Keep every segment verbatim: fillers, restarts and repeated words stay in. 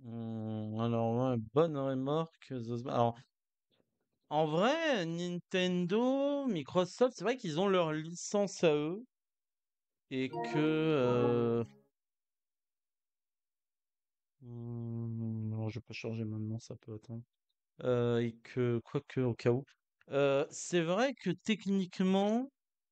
Mmh, alors ouais, bonne remorque, The alors en vrai, Nintendo, Microsoft, c'est vrai qu'ils ont leur licence à eux et que euh, hmm, non, je vais pas changer maintenant, ça peut attendre. Euh, et que quoique au cas où, Euh, c'est vrai que techniquement,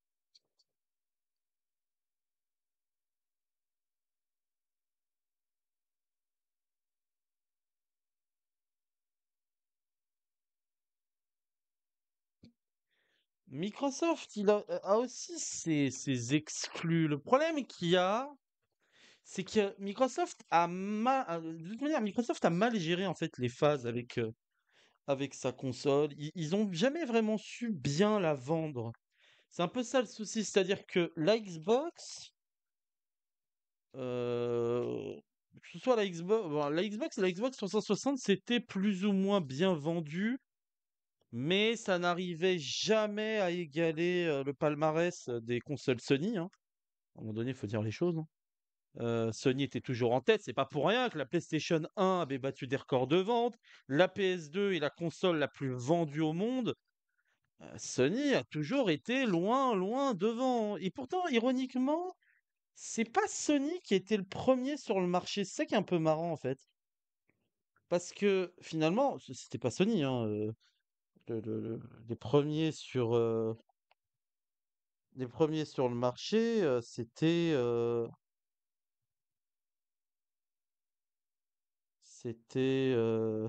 Microsoft, il a, a aussi ses, ses exclus. Le problème qu'il y a, c'est que Microsoft a mal, de toute manière, Microsoft a mal géré en fait les phases avec euh, avec sa console. Ils, ils ont jamais vraiment su bien la vendre. C'est un peu ça le souci, c'est-à-dire que la Xbox, euh, que ce soit la Xbox, bon, la Xbox et la Xbox trois cent soixante, c'était plus ou moins bien vendu, mais ça n'arrivait jamais à égaler euh, le palmarès euh, des consoles Sony, hein. À un moment donné, il faut dire les choses, hein. Euh, Sony était toujours en tête, c'est pas pour rien que la PlayStation un avait battu des records de vente. La P S deux est la console la plus vendue au monde. Euh, Sony a toujours été loin, loin devant. Et pourtant, ironiquement, c'est pas Sony qui était le premier sur le marché. C'est ça qui est un peu marrant en fait. Parce que finalement, c- c'était pas Sony, hein, euh, le- le- le- les premiers sur, euh, les premiers sur le marché, euh, c'était, euh, c'était, euh,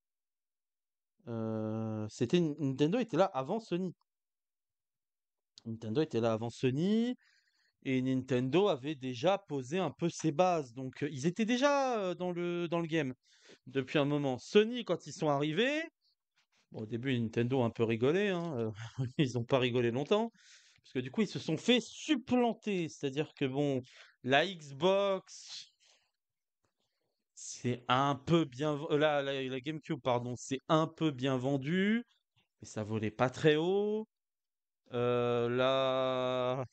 euh, c'était Nintendo était là avant Sony. Nintendo était là avant Sony. Et Nintendo avait déjà posé un peu ses bases. Donc, euh, ils étaient déjà euh, dans le, dans le game depuis un moment. Sony, quand ils sont arrivés, bon, au début, Nintendo a un peu rigolé, hein, euh, ils n'ont pas rigolé longtemps, parce que du coup, ils se sont fait supplanter. C'est-à-dire que, bon, la Xbox, c'est un peu bien... v- euh, La, la, la GameCube, pardon, c'est un peu bien vendu, mais ça volait pas très haut. Euh, la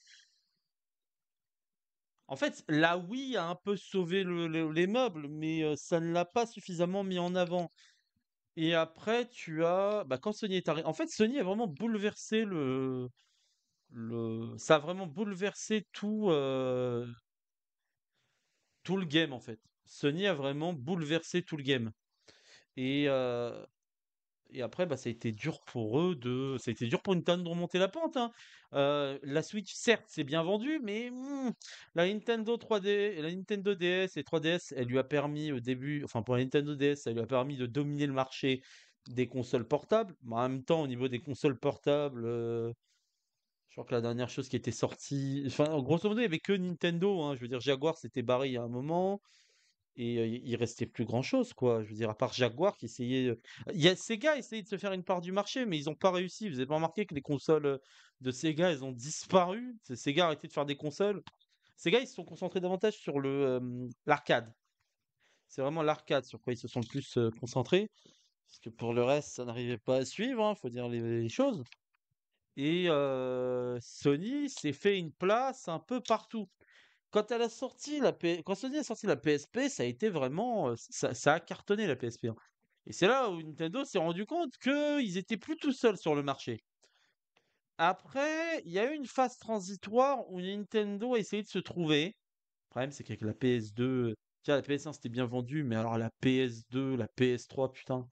En fait, la Wii a un peu sauvé le- le- les meubles, mais euh, ça ne l'a pas suffisamment mis en avant. Et après, tu as, bah, quand Sony est arrivé, en fait, Sony a vraiment bouleversé le, le, ça a vraiment bouleversé tout, euh, tout le game en fait. Sony a vraiment bouleversé tout le game. Et, euh, Et après, bah, ça a été dur pour eux de, ça a été dur pour Nintendo de remonter la pente, hein. Euh, la Switch, certes, c'est bien vendu, mais hmm, la Nintendo trois D, la Nintendo D S et trois D S, elle lui a permis au début, enfin pour la Nintendo D S, ça lui a permis de dominer le marché des consoles portables. Mais en même temps, au niveau des consoles portables, euh, je crois que la dernière chose qui était sortie, enfin, grosso modo, il n'y avait que Nintendo, hein. Je veux dire, Jaguar s'était barré il y a un moment. Et euh, il restait plus grand-chose, quoi. Je veux dire, à part Jaguar qui essayait. euh, Il y a Sega essayé de se faire une part du marché, mais ils n'ont pas réussi. Vous avez pas remarqué que les consoles euh, de Sega, elles ont disparu? C'est- Sega a arrêté de faire des consoles. Sega, ils se sont concentrés davantage sur le euh, l'arcade. C'est vraiment l'arcade sur quoi ils se sont le plus euh, concentrés. Parce que pour le reste, ça n'arrivait pas à suivre, hein, faut dire les, les choses. Et euh, Sony s'est fait une place un peu partout. Quand elle a sorti la P... Quand Sony a sorti la P S P, ça a été vraiment, euh, ça, ça a cartonné la P S P, hein. Et c'est là où Nintendo s'est rendu compte qu'ils étaient plus tout seuls sur le marché. Après, il y a eu une phase transitoire où Nintendo a essayé de se trouver. Le problème, c'est qu'avec la P S deux, tiens, la P S un c'était bien vendu, mais alors la P S deux, la P S trois, putain.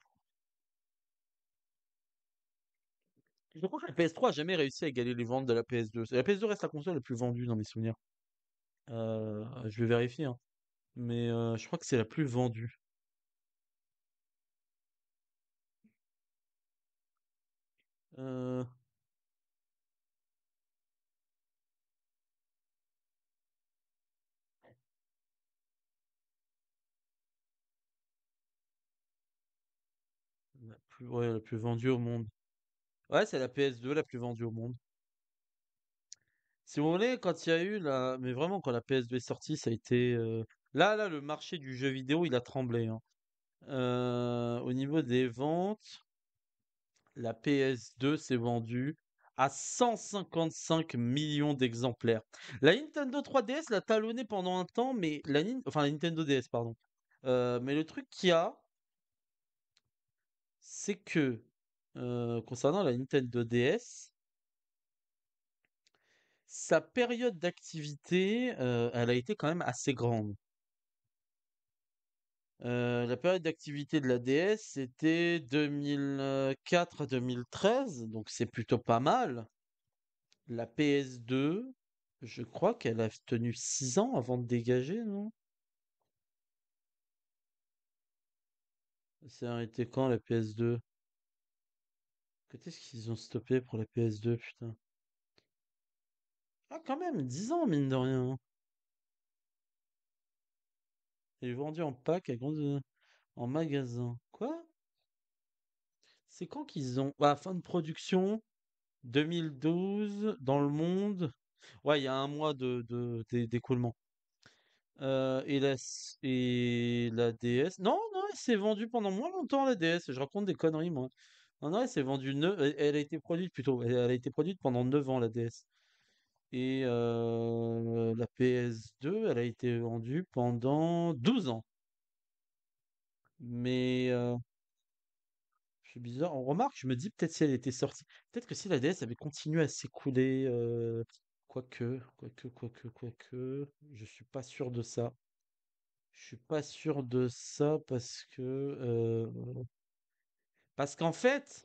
Je crois que la P S trois a jamais réussi à égaler les ventes de la P S deux. La P S deux reste la console la plus vendue dans mes souvenirs. Euh, je vais vérifier, hein. Mais euh, je crois que c'est la plus vendue. Euh, La plus, ouais, la plus vendue au monde. Ouais, c'est la P S deux la plus vendue au monde. Si vous voulez, quand il y a eu la... Mais vraiment, quand la P S deux est sortie, ça a été... euh, Là, là, le marché du jeu vidéo, il a tremblé, hein. Euh, Au niveau des ventes, la P S deux s'est vendue à cent cinquante-cinq millions d'exemplaires. La Nintendo trois D S l'a talonné pendant un temps, mais la, Nin- enfin, la Nintendo D S, pardon. Euh, mais le truc qu'il y a, c'est que euh, concernant la Nintendo D S, sa période d'activité, euh, elle a été quand même assez grande. Euh, la période d'activité de la D S, c'était deux mille quatre à deux mille treize, donc c'est plutôt pas mal. La P S deux, je crois qu'elle a tenu six ans avant de dégager, non? C'est arrêté quand la P S deux? Quand est-ce qu'ils ont stoppé pour la P S deux, putain? Ah, quand même, dix ans, mine de rien, hein. Elle est vendue en pack à grande... en magasin. Quoi? C'est quand qu'ils ont... Ah, fin de production, deux mille douze, dans le monde. Ouais, il y a un mois de, de- d'é- d'écoulement. Euh, et la, s- et la D S. Non, non, elle s'est vendue pendant moins longtemps, la D S. Je raconte des conneries, moi. Non, non, elle s'est vendue neuf. Elle, elle a été produite plutôt. Elle, elle a été produite pendant neuf ans, la D S. Et euh, la P S deux, elle a été vendue pendant douze ans. Mais euh, c'est bizarre. On remarque, je me dis peut-être si elle était sortie. Peut-être que si la D S avait continué à s'écouler. Euh, quoique, quoique, quoique, quoique. Je suis pas sûr de ça. Je suis pas sûr de ça parce que euh, parce qu'en fait,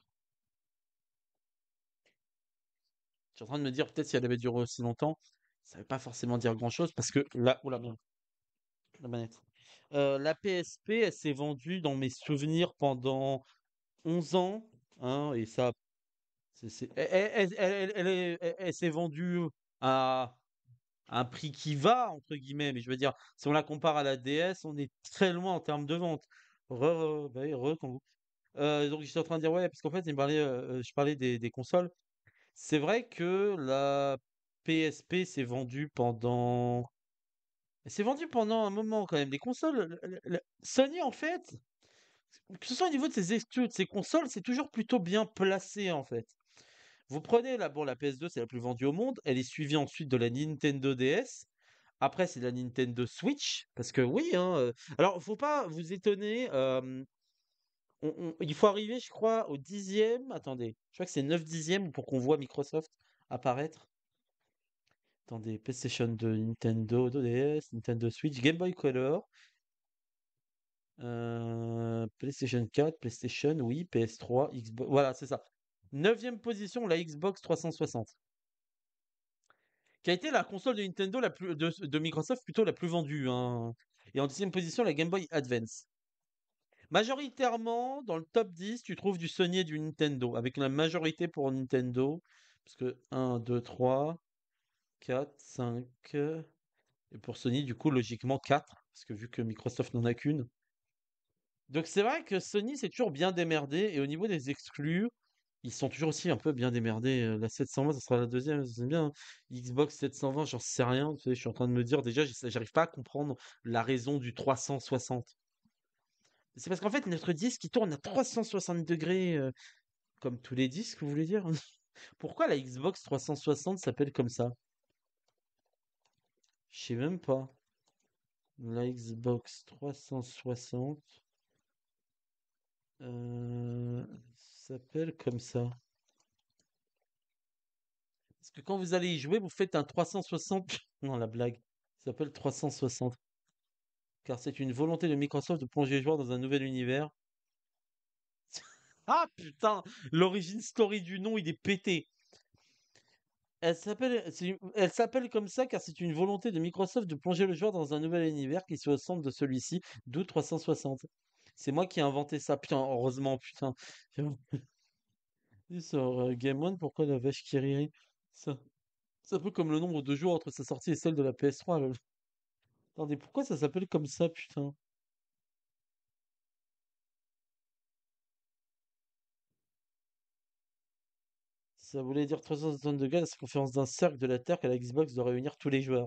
je suis en train de me dire peut-être si elle avait duré aussi longtemps, ça veut pas forcément dire grand-chose parce que là, oh la merde, la manette. Euh, la P S P, elle s'est vendue dans mes souvenirs pendant onze ans, hein, et ça, c'est, c'est- elle, elle- elle- elle- elle est- elle- elle s'est vendue à un prix qui va entre guillemets, mais je veux dire, si on la compare à la D S, on est très loin en termes de vente. Re, re, bah oui, re, quand Euh, donc j'étais en train de dire ouais, parce qu'en fait, il me parlait, euh, je parlais des, des consoles. C'est vrai que la P S P s'est vendue pendant, elle s'est vendue pendant un moment quand même. Les consoles, le- le- le- Sony en fait, que ce soit au niveau de ses exclus, de ses consoles, c'est toujours plutôt bien placé en fait. Vous prenez là, bon, la P S deux, c'est la plus vendue au monde. Elle est suivie ensuite de la Nintendo D S. Après, c'est la Nintendo Switch, parce que oui, hein. euh, Alors, faut pas vous étonner. euh, on- on- il faut arriver, je crois, au dixième. Attendez, je crois que c'est neuf dixièmes pour qu'on voit Microsoft apparaître. Attendez, PlayStation deux, Nintendo deux D S, Nintendo Switch, Game Boy Color, euh, PlayStation quatre, PlayStation, oui, P S trois, Xbox. Voilà, c'est ça. Neuvième position, la Xbox trois cent soixante, qui a été la console de Nintendo la plus, de, de Microsoft plutôt la plus vendue, hein. Et en dixième position, la Game Boy Advance. Majoritairement, dans le top dix, tu trouves du Sony et du Nintendo, avec la majorité pour Nintendo, parce que un, deux, trois, quatre, cinq, euh, et pour Sony, du coup, logiquement quatre, parce que vu que Microsoft n'en a qu'une. Donc c'est vrai que Sony s'est toujours bien démerdé, et au niveau des exclus, ils sont toujours aussi un peu bien démerdés. Euh, La sept cent vingt, ça sera la deuxième, c'est bien, hein. Xbox sept cent vingt, j'en sais rien, tu sais, je suis en train de me dire, déjà, j'essa- j'arrive pas à comprendre la raison du trois cent soixante. C'est parce qu'en fait, notre disque, il tourne à trois cent soixante degrés. euh, Comme tous les disques, vous voulez dire? Pourquoi la Xbox trois cent soixante s'appelle comme ça? Je sais même pas. La Xbox trois cent soixante euh, s'appelle comme ça. Parce que quand vous allez y jouer, vous faites un trois cent soixante. Non, la blague. Ça s'appelle trois cent soixante. Car c'est une volonté de Microsoft de plonger les joueurs dans un nouvel univers. Ah putain! L'origine story du nom, il est pété. Elle s'appelle, c'est une- elle s'appelle comme ça car c'est une volonté de Microsoft de plonger le joueur dans un nouvel univers qui soit au centre de celui-ci, d'où trois cent soixante. C'est moi qui ai inventé ça, putain, heureusement, putain. Et sur euh, Game One, pourquoi la vache qui rirait? Ça, c'est un peu comme le nombre de jours entre sa sortie et celle de la P S trois. Là. Attendez, pourquoi ça s'appelle comme ça, putain? Ça voulait dire trois cent soixante degrés, la circonférence d'un cercle de la Terre qu'à la Xbox doit réunir tous les joueurs.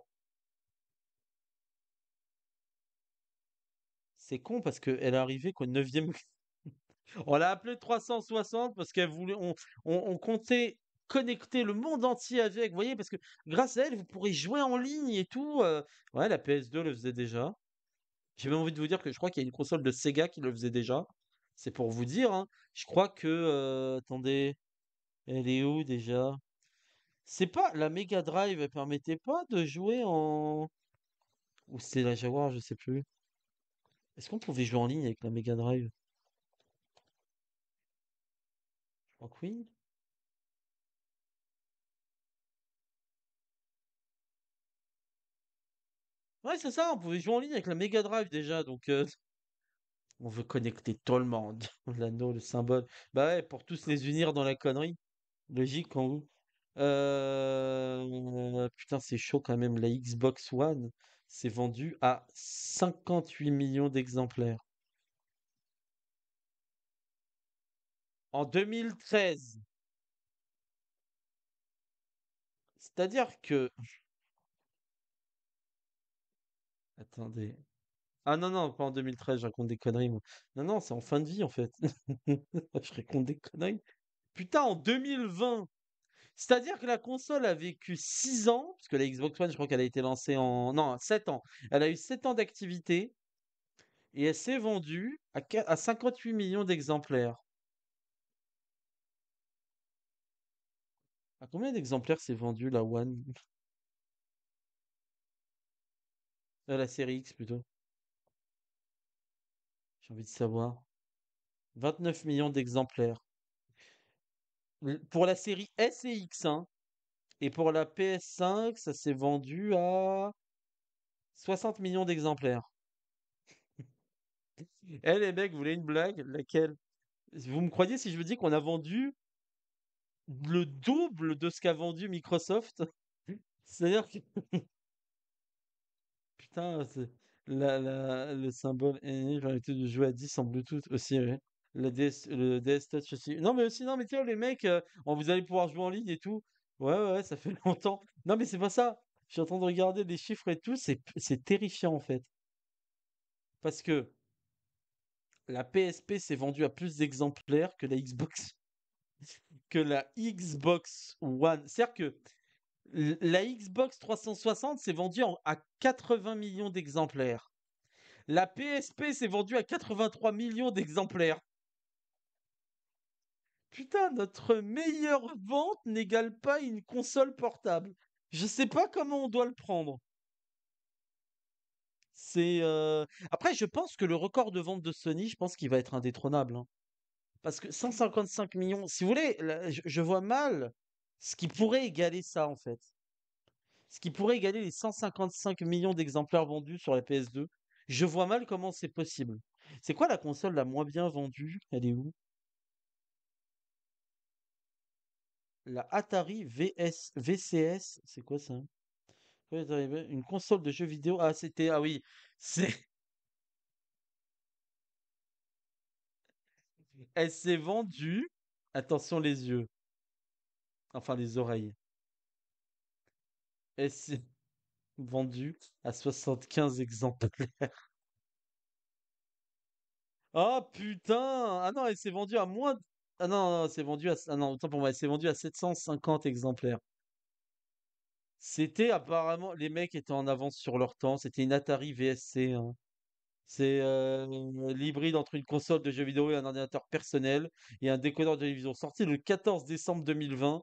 C'est con parce qu'elle est arrivée qu'au neuvième. On l'a appelée trois cent soixante parce qu'elle voulait, on, on, on comptait connecter le monde entier avec, vous voyez, parce que grâce à elle, vous pourrez jouer en ligne et tout. euh. Ouais, la P S deux le faisait déjà. J'ai même envie de vous dire que je crois qu'il y a une console de Sega qui le faisait déjà. C'est pour vous dire, hein. Je crois que, euh, attendez, elle est où déjà? C'est pas la Mega Drive, elle permettait pas de jouer en. Ou c'est la Jaguar, je sais plus. Est-ce qu'on pouvait jouer en ligne avec la Mega Drive? Je crois que oui. Ouais, c'est ça, on pouvait jouer en ligne avec la Mega Drive déjà, donc euh, on veut connecter tout le monde. L'anneau, le symbole. Bah ouais, pour tous les unir dans la connerie. Logique en vous. Euh, Putain, c'est chaud quand même. La Xbox One s'est vendue à cinquante-huit millions d'exemplaires. En deux mille treize. C'est-à-dire que. Attendez. Ah non, non, pas en deux mille treize, je raconte des conneries, moi. Non, non, c'est en fin de vie, en fait. Je raconte des conneries. Putain, en deux mille vingt. C'est-à-dire que la console a vécu six ans, parce que la Xbox One, je crois qu'elle a été lancée en. Non, sept ans. Elle a eu sept ans d'activité et elle s'est vendue à qua- à cinquante-huit millions d'exemplaires. À combien d'exemplaires s'est vendue la One? Euh, la série X plutôt. J'ai envie de savoir. vingt-neuf millions d'exemplaires. L- Pour la série S et X, hein. Et pour la P S cinq, ça s'est vendu à soixante millions d'exemplaires. Eh les mecs, vous voulez une blague? Laquelle? Vous me croyez si je vous dis qu'on a vendu le double de ce qu'a vendu Microsoft? C'est-à-dire que, putain, c'est- la, la- le symbole ennemi, j'ai arrêté de jouer à dix en Bluetooth aussi, ouais. Le D S, le D S Touch aussi. Non, mais aussi, non, mais tiens, les mecs, euh, on vous allez pouvoir jouer en ligne et tout. Ouais, ouais, ouais, ça fait longtemps. Non, mais c'est pas ça. Je suis en train de regarder des chiffres et tout. C'est, c'est terrifiant, en fait. Parce que la P S P s'est vendue à plus d'exemplaires que la Xbox, que la Xbox One. C'est-à-dire que l- la Xbox trois cent soixante s'est vendue en- à quatre-vingts millions d'exemplaires. La P S P s'est vendue à quatre-vingt-trois millions d'exemplaires. Putain, notre meilleure vente n'égale pas une console portable. Je sais pas comment on doit le prendre. C'est euh, Après, je pense que le record de vente de Sony, je pense qu'il va être indétrônable, hein. Parce que cent cinquante-cinq millions, si vous voulez, là, je, je vois mal ce qui pourrait égaler ça, en fait. Ce qui pourrait égaler les cent cinquante-cinq millions d'exemplaires vendus sur la P S deux. Je vois mal comment c'est possible. C'est quoi la console la moins bien vendue? Elle est où? La Atari V S, V C S, c'est quoi ça? Ouais, t'arrives- Une console de jeux vidéo. Ah, c'était. Ah oui. C'est. Elle s'est vendue. Attention les yeux. Enfin les oreilles. Elle s'est vendue à soixante-quinze exemplaires. Ah putain! Ah non, elle s'est vendue à moins. de- Ah non, non, elle s'est vendue à. Ah non, autant pour moi, elle s'est vendue à sept cent cinquante exemplaires. C'était apparemment. Les mecs étaient en avance sur leur temps. C'était une Atari V S C, hein. C'est euh, l'hybride entre une console de jeux vidéo et un ordinateur personnel et un décodeur de télévision. Sorti le quatorze décembre deux mille vingt.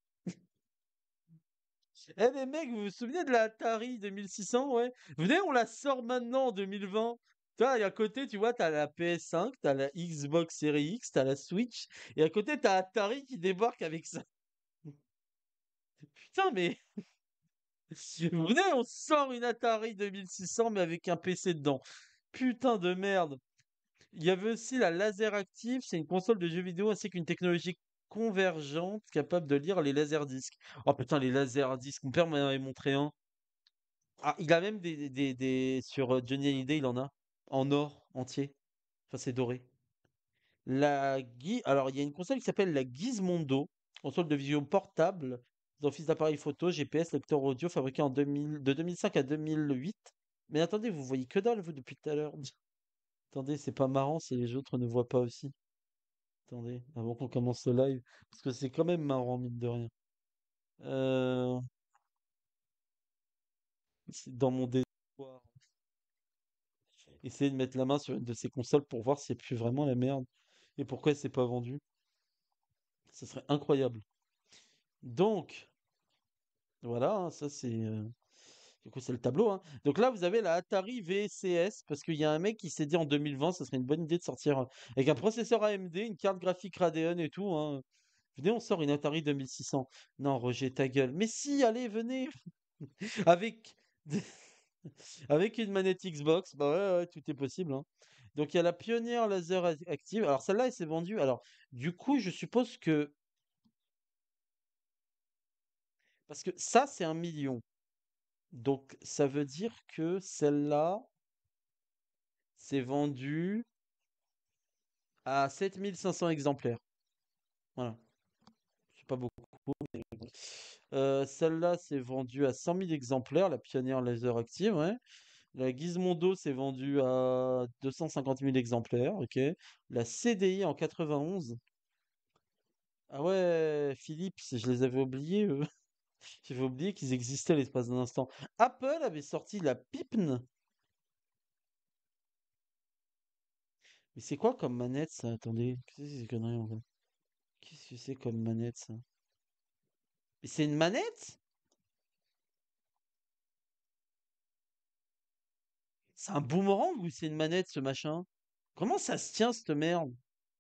Eh les mecs, vous vous souvenez de la Atari deux mille six cents, ouais? Venez, on la sort maintenant en deux mille vingt. Tu vois, et à côté, tu vois, t'as la P S cinq, t'as la Xbox Series X, t'as la Switch, et à côté, t'as Atari qui débarque avec ça. Putain, mais venez, on sort une Atari deux mille six cents, mais avec un P C dedans. Putain de merde. Il y avait aussi la Laser Active, c'est une console de jeux vidéo ainsi qu'une technologie convergente capable de lire les laserdiscs. Oh putain, les laserdiscs, mon père m'en avait montré un. Ah, il a même des, des, des- sur euh, Johnny Hallyday, il en a. En or entier. Enfin, c'est doré. La Gui... Alors, il y a une console qui s'appelle la Gizmondo, console de vision portable, d'office d'appareil photo, G P S, lecteur audio, fabriquée en deux mille... de deux mille cinq à deux mille huit. Mais attendez, vous voyez que dalle, vous, depuis tout à l'heure. Attendez, c'est pas marrant si les autres ne voient pas aussi. Attendez, avant qu'on commence le live, parce que c'est quand même marrant, mine de rien. Euh, c'est dans mon désespoir. essayer de mettre la main sur une de ces consoles pour voir si c'est plus vraiment la merde et pourquoi elle s'est pas vendue. Ce serait incroyable. Donc, voilà, hein, ça c'est euh, du coup c'est le tableau, hein. Donc là, vous avez la Atari V C S parce qu'il y a un mec qui s'est dit en deux mille vingt, ça serait une bonne idée de sortir euh, avec un processeur A M D, une carte graphique Radeon et tout, hein. Venez, on sort une Atari deux mille six cents. Non, Roger, ta gueule. Mais si, allez, venez. Avec, avec une manette Xbox, bah ouais, ouais, tout est possible, hein. Donc il y a la Pioneer Laser Ac- Active. Alors celle-là, elle s'est vendue. Alors, du coup, je suppose que. Parce que ça, c'est un million. Donc ça veut dire que celle-là s'est vendue à sept mille cinq cents exemplaires. Voilà. C'est pas beaucoup. Euh, celle-là s'est vendue à cent mille exemplaires, la Pioneer Laser Active, ouais. La Gizmodo s'est vendue à deux cent cinquante mille exemplaires, ok. La C D I en quatre-vingt-onze. Ah ouais, Philips, je les avais oubliés, eux. J'avais oublié qu'ils existaient à l'espace d'un instant. Apple avait sorti la Pipn. Mais c'est quoi comme manette ça? Attendez, qu'est-ce que c'est ces conneries en fait? Qu'est-ce que c'est comme manette ça? Mais c'est une manette? C'est un boomerang ou c'est une manette ce machin? Comment ça se tient cette merde?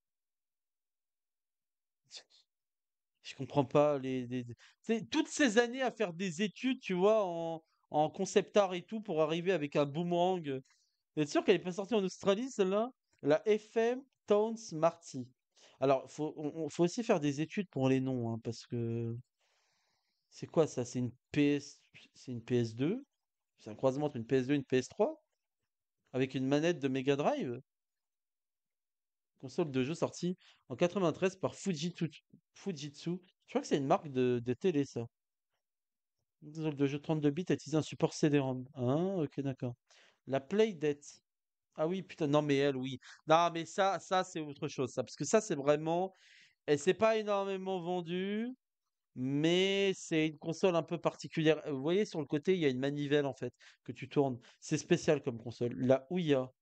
Je comprends pas les, les- tu sais, toutes ces années à faire des études, tu vois, en, en concept art et tout pour arriver avec un boomerang. Vous êtes sûr qu'elle est pas sortie en Australie, celle-là? La F M Tones Marty. Alors, faut, on- on- faut aussi faire des études pour les noms, hein, parce que c'est quoi ça? C'est une P S, c'est une P S deux? C'est un croisement entre une P S deux et une P S trois? Avec une manette de Mega Drive? Console de jeu sortie en quatre-vingt-treize par Fujitsu. Fujitsu. Je crois que c'est une marque de, de télé, ça. Console de jeu trente-deux bits a utilisé un support C D-ROM. Ah, ok, d'accord. La Playdate. Ah oui, putain, non, mais elle, oui. Non, mais ça, ça, c'est autre chose, ça. Parce que ça, c'est vraiment. Elle s'est pas énormément vendue, mais c'est une console un peu particulière. Vous voyez, sur le côté, il y a une manivelle, en fait, que tu tournes. C'est spécial comme console. La Ouya.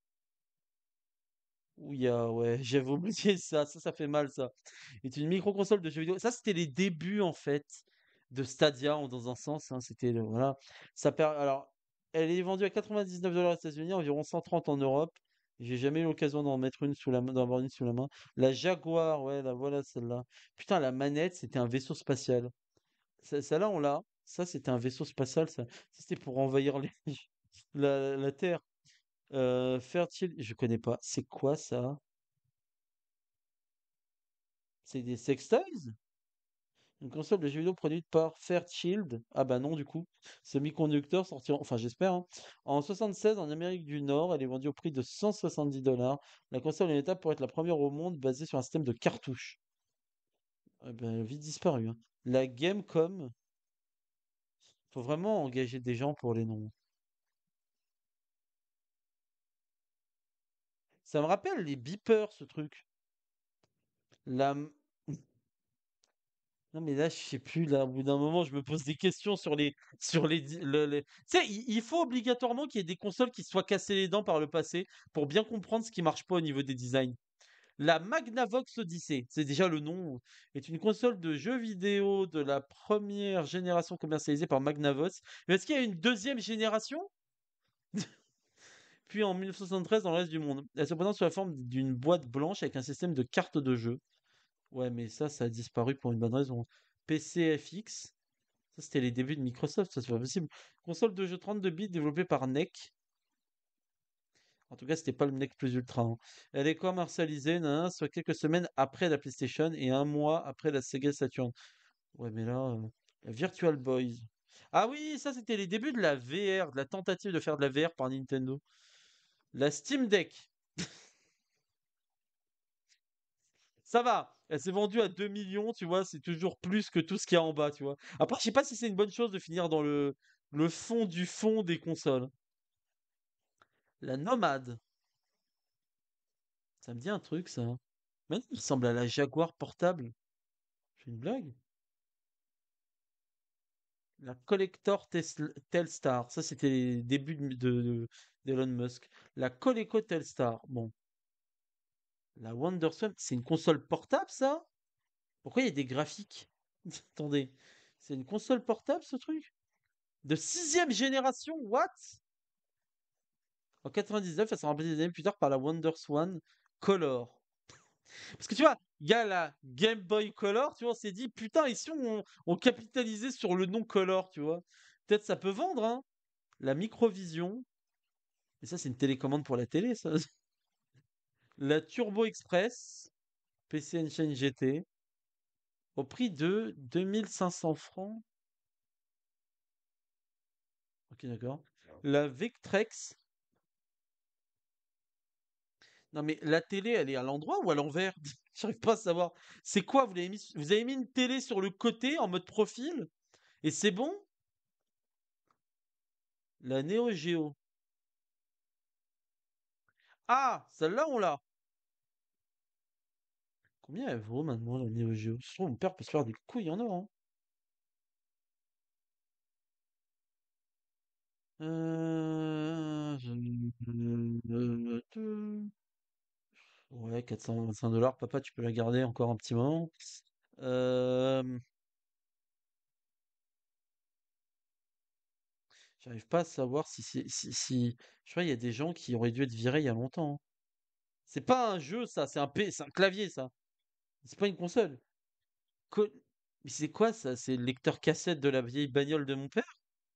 Ouya, ouais, j'avais oublié ça. Ça, ça fait mal, ça. C'est une micro-console de jeux vidéo. Ça, c'était les débuts, en fait, de Stadia, en- dans un sens, hein. C'était, le- voilà. Ça per- Alors, elle est vendue à quatre-vingt-dix-neuf dollars aux États-Unis, environ cent trente en Europe. J'ai jamais eu l'occasion d'en mettre une sous la main, d'en avoir une sous la main. La Jaguar, ouais, la voilà celle-là. Putain, la manette, c'était un vaisseau spatial. Ça- Celle-là, on l'a. Ça, c'était un vaisseau spatial, ça. Ça, c'était pour envahir les- la, la Terre. Euh, Fertile, je connais pas. C'est quoi ça? C'est des sextoys? Une console de jeux vidéo produite par Fairchild. Ah bah non, du coup. Semi-conducteur sorti, en- enfin j'espère, hein. En soixante-seize, en Amérique du Nord, elle est vendue au prix de cent soixante-dix dollars. La console est en étape pour être la première au monde basée sur un système de cartouches. Eh ben, elle a vite disparu, hein. La Gamecom, faut vraiment engager des gens pour les noms. Ça me rappelle les beepers, ce truc. La... Non mais là, je sais plus, là, au bout d'un moment, je me pose des questions sur les... Sur les... di- le- les- Tu sais, il il faut obligatoirement qu'il y ait des consoles qui se soient cassées les dents par le passé pour bien comprendre ce qui marche pas au niveau des designs. La Magnavox Odyssey, c'est déjà le nom, est une console de jeux vidéo de la première génération commercialisée par Magnavox. Mais est-ce qu'il y a une deuxième génération? Puis en mille neuf cent soixante-treize dans le reste du monde. Elle se présente sous la forme d'une boîte blanche avec un système de cartes de jeu. Ouais, mais ça, ça a disparu pour une bonne raison. P C F X, ça c'était les débuts de Microsoft, ça c'est pas possible. Console de jeu trente-deux bits développée par N E C. En tout cas, c'était pas le N E C plus ultra, hein. Elle est commercialisée, nan, soit quelques semaines après la PlayStation et un mois après la Sega Saturn. Ouais, mais là, euh, la Virtual Boys. Ah oui, ça c'était les débuts de la V R, de la tentative de faire de la V R par Nintendo. La Steam Deck. Ça va, elle s'est vendue à deux millions, tu vois, c'est toujours plus que tout ce qu'il y a en bas, tu vois. Après, je sais pas si c'est une bonne chose de finir dans le, le fond du fond des consoles. La Nomade, ça me dit un truc, ça. Mais il ressemble à la Jaguar portable. C'est une blague? La Collector Tesla- Telstar. Ça, c'était les débuts de, de- de- d'Elon Musk. La Coleco Telstar. Bon. La WonderSwan, c'est une console portable, ça? Pourquoi il y a des graphiques? Attendez. C'est une console portable, ce truc? De sixième génération? What? En quatre-vingt-dix-neuf, elle sera remplacée des années plus tard par la WonderSwan Color. Parce que tu vois, il y a la Game Boy Color, tu vois, on s'est dit, putain, ici, on, on capitalisait sur le nom Color, tu vois. Peut-être ça peut vendre, hein. La Microvision. Et ça, c'est une télécommande pour la télé, ça. La Turbo Express, P C Engine G T, au prix de deux mille cinq cents francs. Ok, d'accord. La Vectrex. Non, mais la télé, elle est à l'endroit ou à l'envers? J'arrive pas à savoir. C'est quoi? Vous avez mis, vous avez mis une télé sur le côté en mode profil? Et c'est bon? La Neo Geo. Ah, celle-là, on l'a. Combien elle vaut maintenant, la Neo Geo? Je trouve mon père peut se faire des couilles en or, hein. Euh... je- euh, Ouais, quatre cent vingt-cinq dollars. Papa, tu peux la garder encore un petit moment. Euh, J'arrive pas à savoir si c'est si, si... Je crois qu'il y a des gens qui auraient dû être virés il y a longtemps, hein. C'est pas un jeu, ça, c'est un P... c'est un clavier, ça. C'est pas une console. Co- Mais c'est quoi ça? C'est le lecteur cassette de la vieille bagnole de mon père?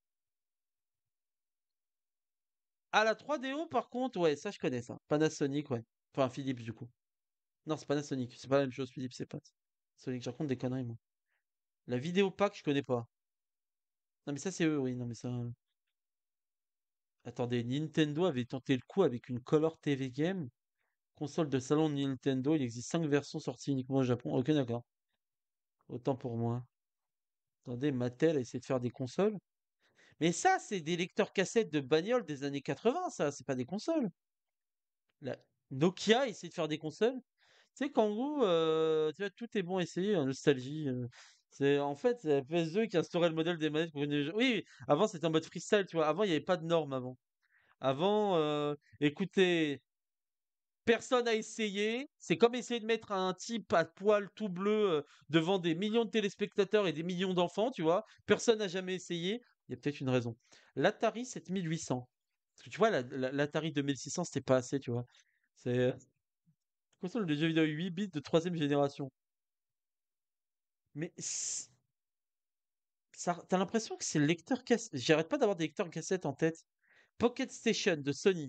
Ah, la trois D O, par contre, ouais, ça je connais ça. Panasonic, ouais. Enfin, Philips, du coup. Non, c'est Panasonic, c'est pas la même chose, Philips, c'est pas. Sonic, je raconte des conneries, moi. La vidéo pack, je connais pas. Non, mais ça, c'est eux, oui, non, mais ça. Attendez, Nintendo avait tenté le coup avec une Color T V Game, console de salon de Nintendo. Il existe cinq versions sorties uniquement au Japon. Ok, d'accord. Autant pour moi. Attendez, Mattel a essayé de faire des consoles. Mais ça, c'est des lecteurs cassettes de bagnole des années quatre-vingts, ça, c'est pas des consoles. La Nokia a essayé de faire des consoles. Tu sais qu'en gros, euh, tu vois, tout est bon à essayer, hein, nostalgie. euh. C'est, en fait, c'est la P S deux qui instaurait le modèle des manettes pour une- Oui, oui, avant c'était en mode freestyle, tu vois. Avant, il n'y avait pas de normes avant. Avant, euh, écoutez, personne n'a essayé. C'est comme essayer de mettre un type à poil tout bleu euh, devant des millions de téléspectateurs et des millions d'enfants, tu vois. Personne n'a jamais essayé. Il y a peut-être une raison. L'Atari sept mille huit cents. Parce que tu vois, la- la- l'Atari deux mille six cents, c'était pas assez, tu vois. C'est euh, console de jeux vidéo huit bits de troisième génération. Mais c- ça, t'as l'impression que c'est le lecteur cassette. J'arrête pas d'avoir des lecteurs cassettes en tête. Pocket Station de Sony.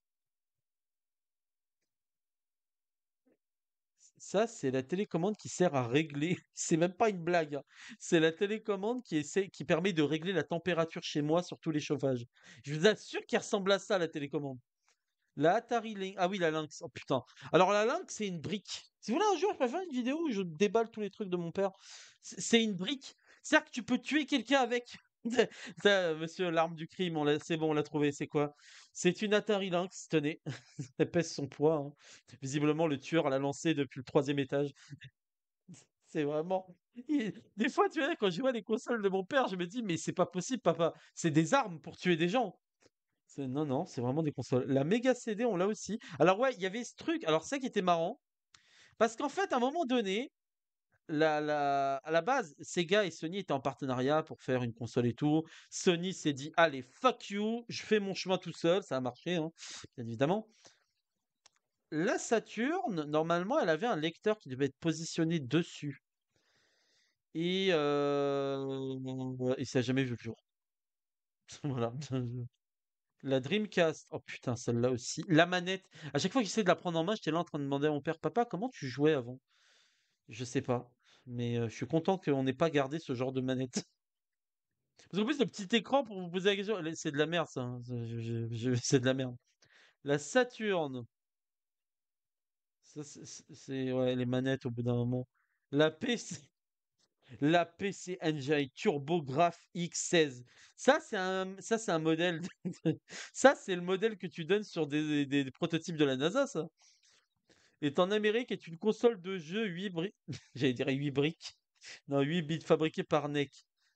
Ça, c'est la télécommande qui sert à régler. C'est même pas une blague, hein. C'est la télécommande qui essaie, qui permet de régler la température chez moi sur tous les chauffages. Je vous assure qu'elle ressemble à ça, la télécommande. La Atari Lynx. Ah oui, la Lynx. Oh putain. Alors la Lynx, c'est une brique. Si vous voulez un jour, je peux faire une vidéo où je déballe tous les trucs de mon père. C'est c'est une brique. C'est-à-dire que tu peux tuer quelqu'un avec. Ça, monsieur, l'arme du crime, on l'a- c'est bon, on l'a trouvé. C'est quoi? C'est une Atari Lynx. Tenez, elle pèse son poids, hein. Visiblement, le tueur l'a lancé depuis le troisième étage. C'est vraiment. il- Des fois, tu vois, quand je vois les consoles de mon père, je me dis, mais c'est pas possible, papa. C'est des armes pour tuer des gens. C'est- Non, non, c'est vraiment des consoles. La Mega C D, on l'a aussi. Alors ouais, il y avait ce truc. Alors ça qui était marrant, parce qu'en fait, à un moment donné, la, la- à la base, Sega et Sony étaient en partenariat pour faire une console et tout. Sony s'est dit, allez, fuck you, je fais mon chemin tout seul. Ça a marché, hein, bien évidemment. La Saturn, normalement, elle avait un lecteur qui devait être positionné dessus. Et, euh, et ça n'a jamais vu le jour. Voilà. La Dreamcast. Oh putain, celle-là aussi. La manette. À chaque fois que j'essaie de la prendre en main, j'étais là en train de demander à mon père, papa, comment tu jouais avant? Je sais pas. Mais euh, je suis content qu'on n'ait pas gardé ce genre de manette. Parce qu'en plus, le petit écran pour vous poser la question, c'est de la merde, ça, hein. C'est je- je- je- c'est de la merde. La Saturn. Ça, c'est c'est- c'est- ouais, les manettes au bout d'un moment. La P C. La P C Engine TurboGrafx X seize. Ça, c'est un, ça, c'est un modèle. de- Ça, c'est le modèle que tu donnes sur des, des- des prototypes de la NASA, ça. Est en Amérique est une console de jeu huit briques. J'allais dire huit briques. Non, huit bits fabriquée par N E C.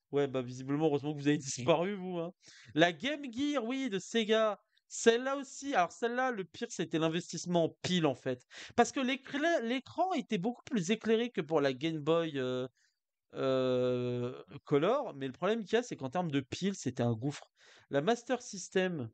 Ouais, bah visiblement, heureusement que vous avez disparu, vous, hein. La Game Gear, oui, de Sega. Celle-là aussi. Alors celle-là, le pire, c'était l'investissement en pile, en fait. Parce que l'écla- l'écran était beaucoup plus éclairé que pour la Game Boy euh, euh, Color. Mais le problème qu'il y a, c'est qu'en termes de pile, c'était un gouffre. La Master System,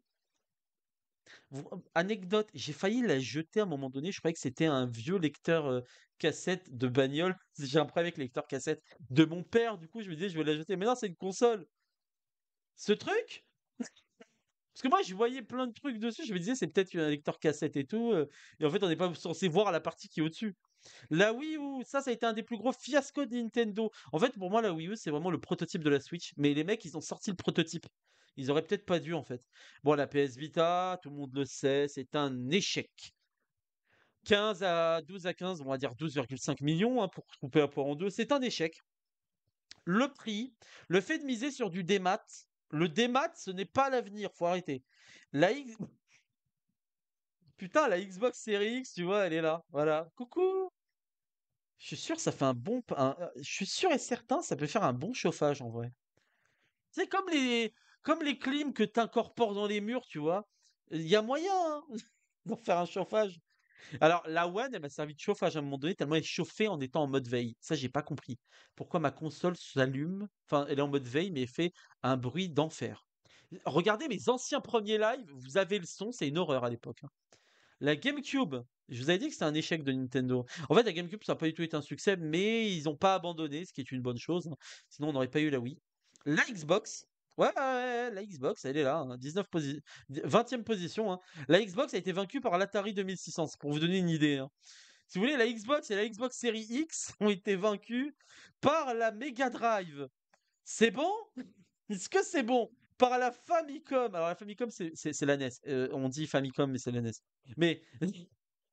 vous- anecdote, j'ai failli la jeter à un moment donné. Je croyais que c'était un vieux lecteur euh, cassette de bagnole. J'ai un problème avec le lecteur cassette de mon père. Du coup, je me disais, je vais la jeter. Mais non, c'est une console. Ce truc, parce que moi, je voyais plein de trucs dessus. Je me disais, c'est peut-être un lecteur cassette et tout. euh, Et en fait, on n'est pas censé voir la partie qui est au-dessus. La Wii U, ça, ça a été un des plus gros fiascos de Nintendo. En fait, pour moi, la Wii U, c'est vraiment le prototype de la Switch. Mais les mecs, ils ont sorti le prototype. Ils auraient peut-être pas dû, en fait. Bon, la P S Vita, tout le monde le sait, c'est un échec. quinze à douze à quinze, on va dire douze virgule cinq millions hein, pour couper un point en deux. C'est un échec. Le prix, le fait de miser sur du démat, le démat, ce n'est pas l'avenir, faut arrêter. La X... Putain, la Xbox Series X, tu vois, elle est là. Voilà. Coucou. Je suis sûr, ça fait un bon. un- euh, Je suis sûr et certain, ça peut faire un bon chauffage en vrai. C'est comme les, comme les clims que tu incorpores dans les murs, tu vois. Il y a moyen hein, d'en faire un chauffage. Alors, la One, elle m'a servi de chauffage à un moment donné, tellement elle chauffait en étant en mode veille. Ça, j'ai pas compris. Pourquoi ma console s'allume, enfin, elle est en mode veille, mais elle fait un bruit d'enfer. Regardez mes anciens premiers lives, vous avez le son, c'est une horreur à l'époque, hein. La GameCube, je vous avais dit que c'était un échec de Nintendo. En fait, la GameCube, ça n'a pas du tout été un succès, mais ils n'ont pas abandonné, ce qui est une bonne chose, hein. Sinon, on n'aurait pas eu la Wii. La Xbox, ouais, ouais, ouais, la Xbox, elle est là, hein, dix-neuf posi- vingtième position, hein. La Xbox a été vaincue par l'Atari deux mille six cents, c'est pour vous donner une idée, hein. Si vous voulez, la Xbox et la Xbox Series X ont été vaincues par la Mega Drive. C'est bon? Est-ce que c'est bon? Par la Famicom. Alors la Famicom, c'est c'est- c'est la N E S. Euh, on dit Famicom, mais c'est la N E S. Mais tu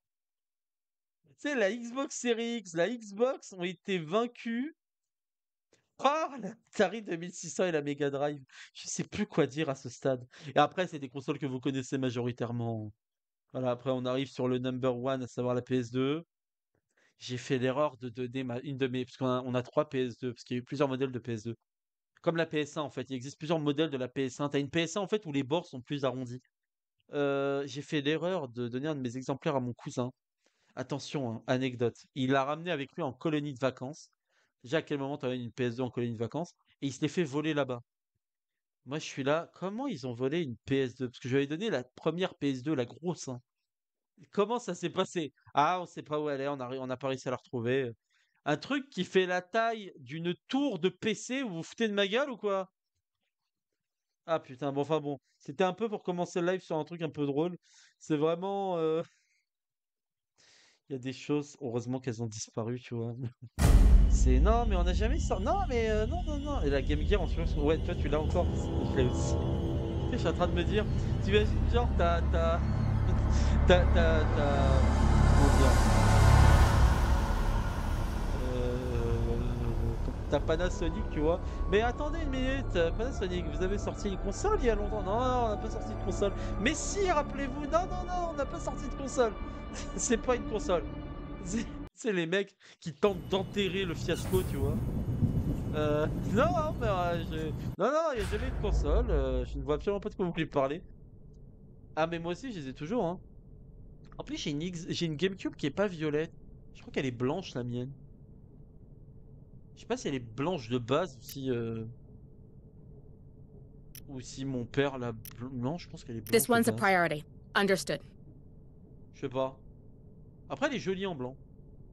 sais, la Xbox Series X, la Xbox ont été vaincus par la Atari deux mille six cents et la Mega Drive. Je sais plus quoi dire à ce stade. Et après, c'est des consoles que vous connaissez majoritairement. Voilà, après, on arrive sur le number one, à savoir la P S deux. J'ai fait l'erreur de donner ma, une de mes. Parce qu'on a, on a trois P S deux, parce qu'il y a eu plusieurs modèles de P S deux. Comme la P S un, en fait. Il existe plusieurs modèles de la P S un. T'as une P S un, en fait, où les bords sont plus arrondis. Euh, j'ai fait l'erreur de donner un de mes exemplaires à mon cousin. Attention, hein, anecdote. Il l'a ramené avec lui en colonie de vacances. Déjà, à quel moment tu as une P S deux en colonie de vacances? Et il se l'est fait voler là-bas. Moi, je suis là. Comment ils ont volé une P S deux? Parce que je lui avais donné la première P S deux, la grosse, hein. Comment ça s'est passé? Ah, on sait pas où elle est, on a, on n'a pas réussi à la retrouver. Un truc qui fait la taille d'une tour de P C, vous vous foutez de ma gueule ou quoi? Ah putain, bon, enfin bon. C'était un peu pour commencer le live sur un truc un peu drôle. C'est vraiment. euh, Il y a des choses, heureusement qu'elles ont disparu, tu vois. C'est non, mais on n'a jamais sorti. Non, mais euh, non, non, non. Et la Game Gear, en ce moment, ouais, toi, tu l'as encore. Je l'ai aussi. Je suis en train de me dire, tu imagines, genre, t'as, t'as, t'as, t'as, t'as- comment dire, euh, t'as Panasonic, tu vois. Mais attendez une minute, euh, Panasonic, vous avez sorti une console il y a longtemps. Non, non, on n'a pas sorti de console. Mais si, rappelez-vous, non, non, non, on n'a pas sorti de console. C'est pas une console. C'est c'est les mecs qui tentent d'enterrer le fiasco, tu vois. Euh, non, non, mais, euh, je- non, non, il n'y a jamais eu de console. euh, je ne vois absolument pas de quoi vous voulez parler. Ah, mais moi aussi, je les ai toujours, hein. En plus, j'ai une, X- j'ai une GameCube qui est pas violette. Je crois qu'elle est blanche, la mienne. Je sais pas si elle est blanche de base ou si, euh, ou si mon père l'a bl- Non, je pense qu'elle est This blanche de one's a base. priority. Understood. Je sais pas. Après, elle est jolie en blanc.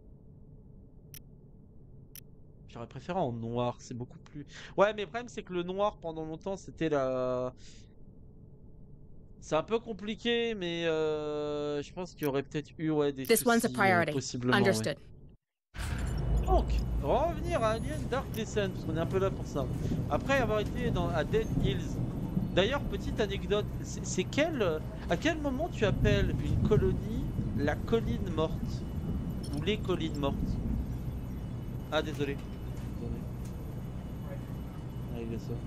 J'aurais préféré en noir, c'est beaucoup plus. Ouais, mais le problème, c'est que le noir, pendant longtemps, c'était la. C'est un peu compliqué, mais euh, je pense qu'il y aurait peut-être eu ouais, des This one's a soucis, euh, priority. possiblement, ouais. Understood. Donc, revenir à Alien Dark Descent, parce qu'on est un peu là pour ça. Après avoir été dans, à Dead Hills. D'ailleurs, petite anecdote, c'est c'est quel, euh, à quel moment tu appelles une colonie la colline morte? Ou les collines mortes? Ah, désolé. Désolé. Régler ça.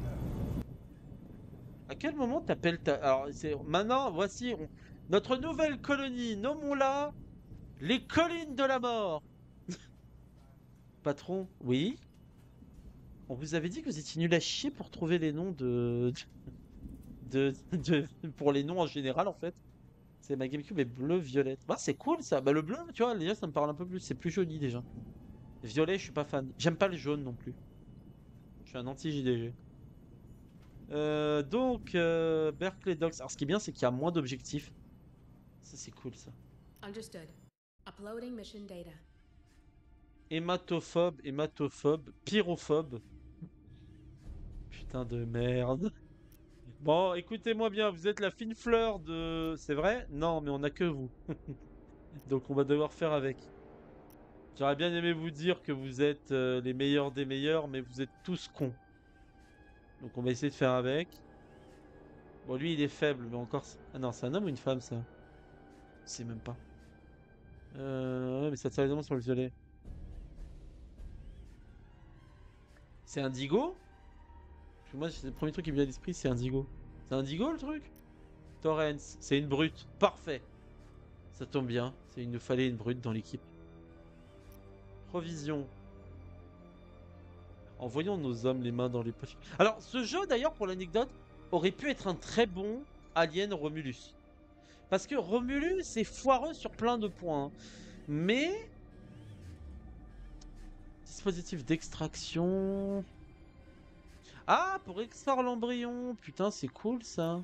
À quel moment t'appelles ta... Alors, c'est... Maintenant, voici on- notre nouvelle colonie. Nommons-la les collines de la mort. Patron, oui. On vous avait dit que vous étiez nul à chier pour trouver les noms de... de... de... pour les noms en général, en fait. C'est ma GameCube est bleu, violette. Bah, c'est cool ça. Bah, le bleu, tu vois, déjà, ça me parle un peu plus. C'est plus joli déjà. Violet, je suis pas fan. J'aime pas le jaune non plus. Je suis un anti-J D G. Euh, donc, euh, Berkeley Docks. Alors, ce qui est bien, c'est qu'il y a moins d'objectifs. Ça, c'est cool ça. Understood. Uploading mission data. Hématophobe, hématophobe, pyrophobe. Putain de merde. Bon, écoutez-moi bien, vous êtes la fine fleur de... C'est vrai? Non, mais on a que vous. Donc on va devoir faire avec. J'aurais bien aimé vous dire que vous êtes euh, les meilleurs des meilleurs, mais vous êtes tous cons. Donc on va essayer de faire avec. Bon, lui, il est faible, mais encore... Ah non, c'est un homme ou une femme, ça? Je sais même pas. Euh... Ouais, mais ça tire évidemment sur le violet. C'est Indigo? Parce que moi, c'est le premier truc qui me vient à l'esprit, c'est Indigo. C'est Indigo, le truc? Torrens, c'est une brute. Parfait. Ça tombe bien. Il nous fallait une brute dans l'équipe. Provision. Envoyons nos hommes les mains dans les poches. Alors, ce jeu, d'ailleurs, pour l'anecdote, aurait pu être un très bon Alien Romulus. Parce que Romulus est foireux sur plein de points. Mais... Dispositif d'extraction... Ah, pour extraire l'embryon. Putain, c'est cool, ça.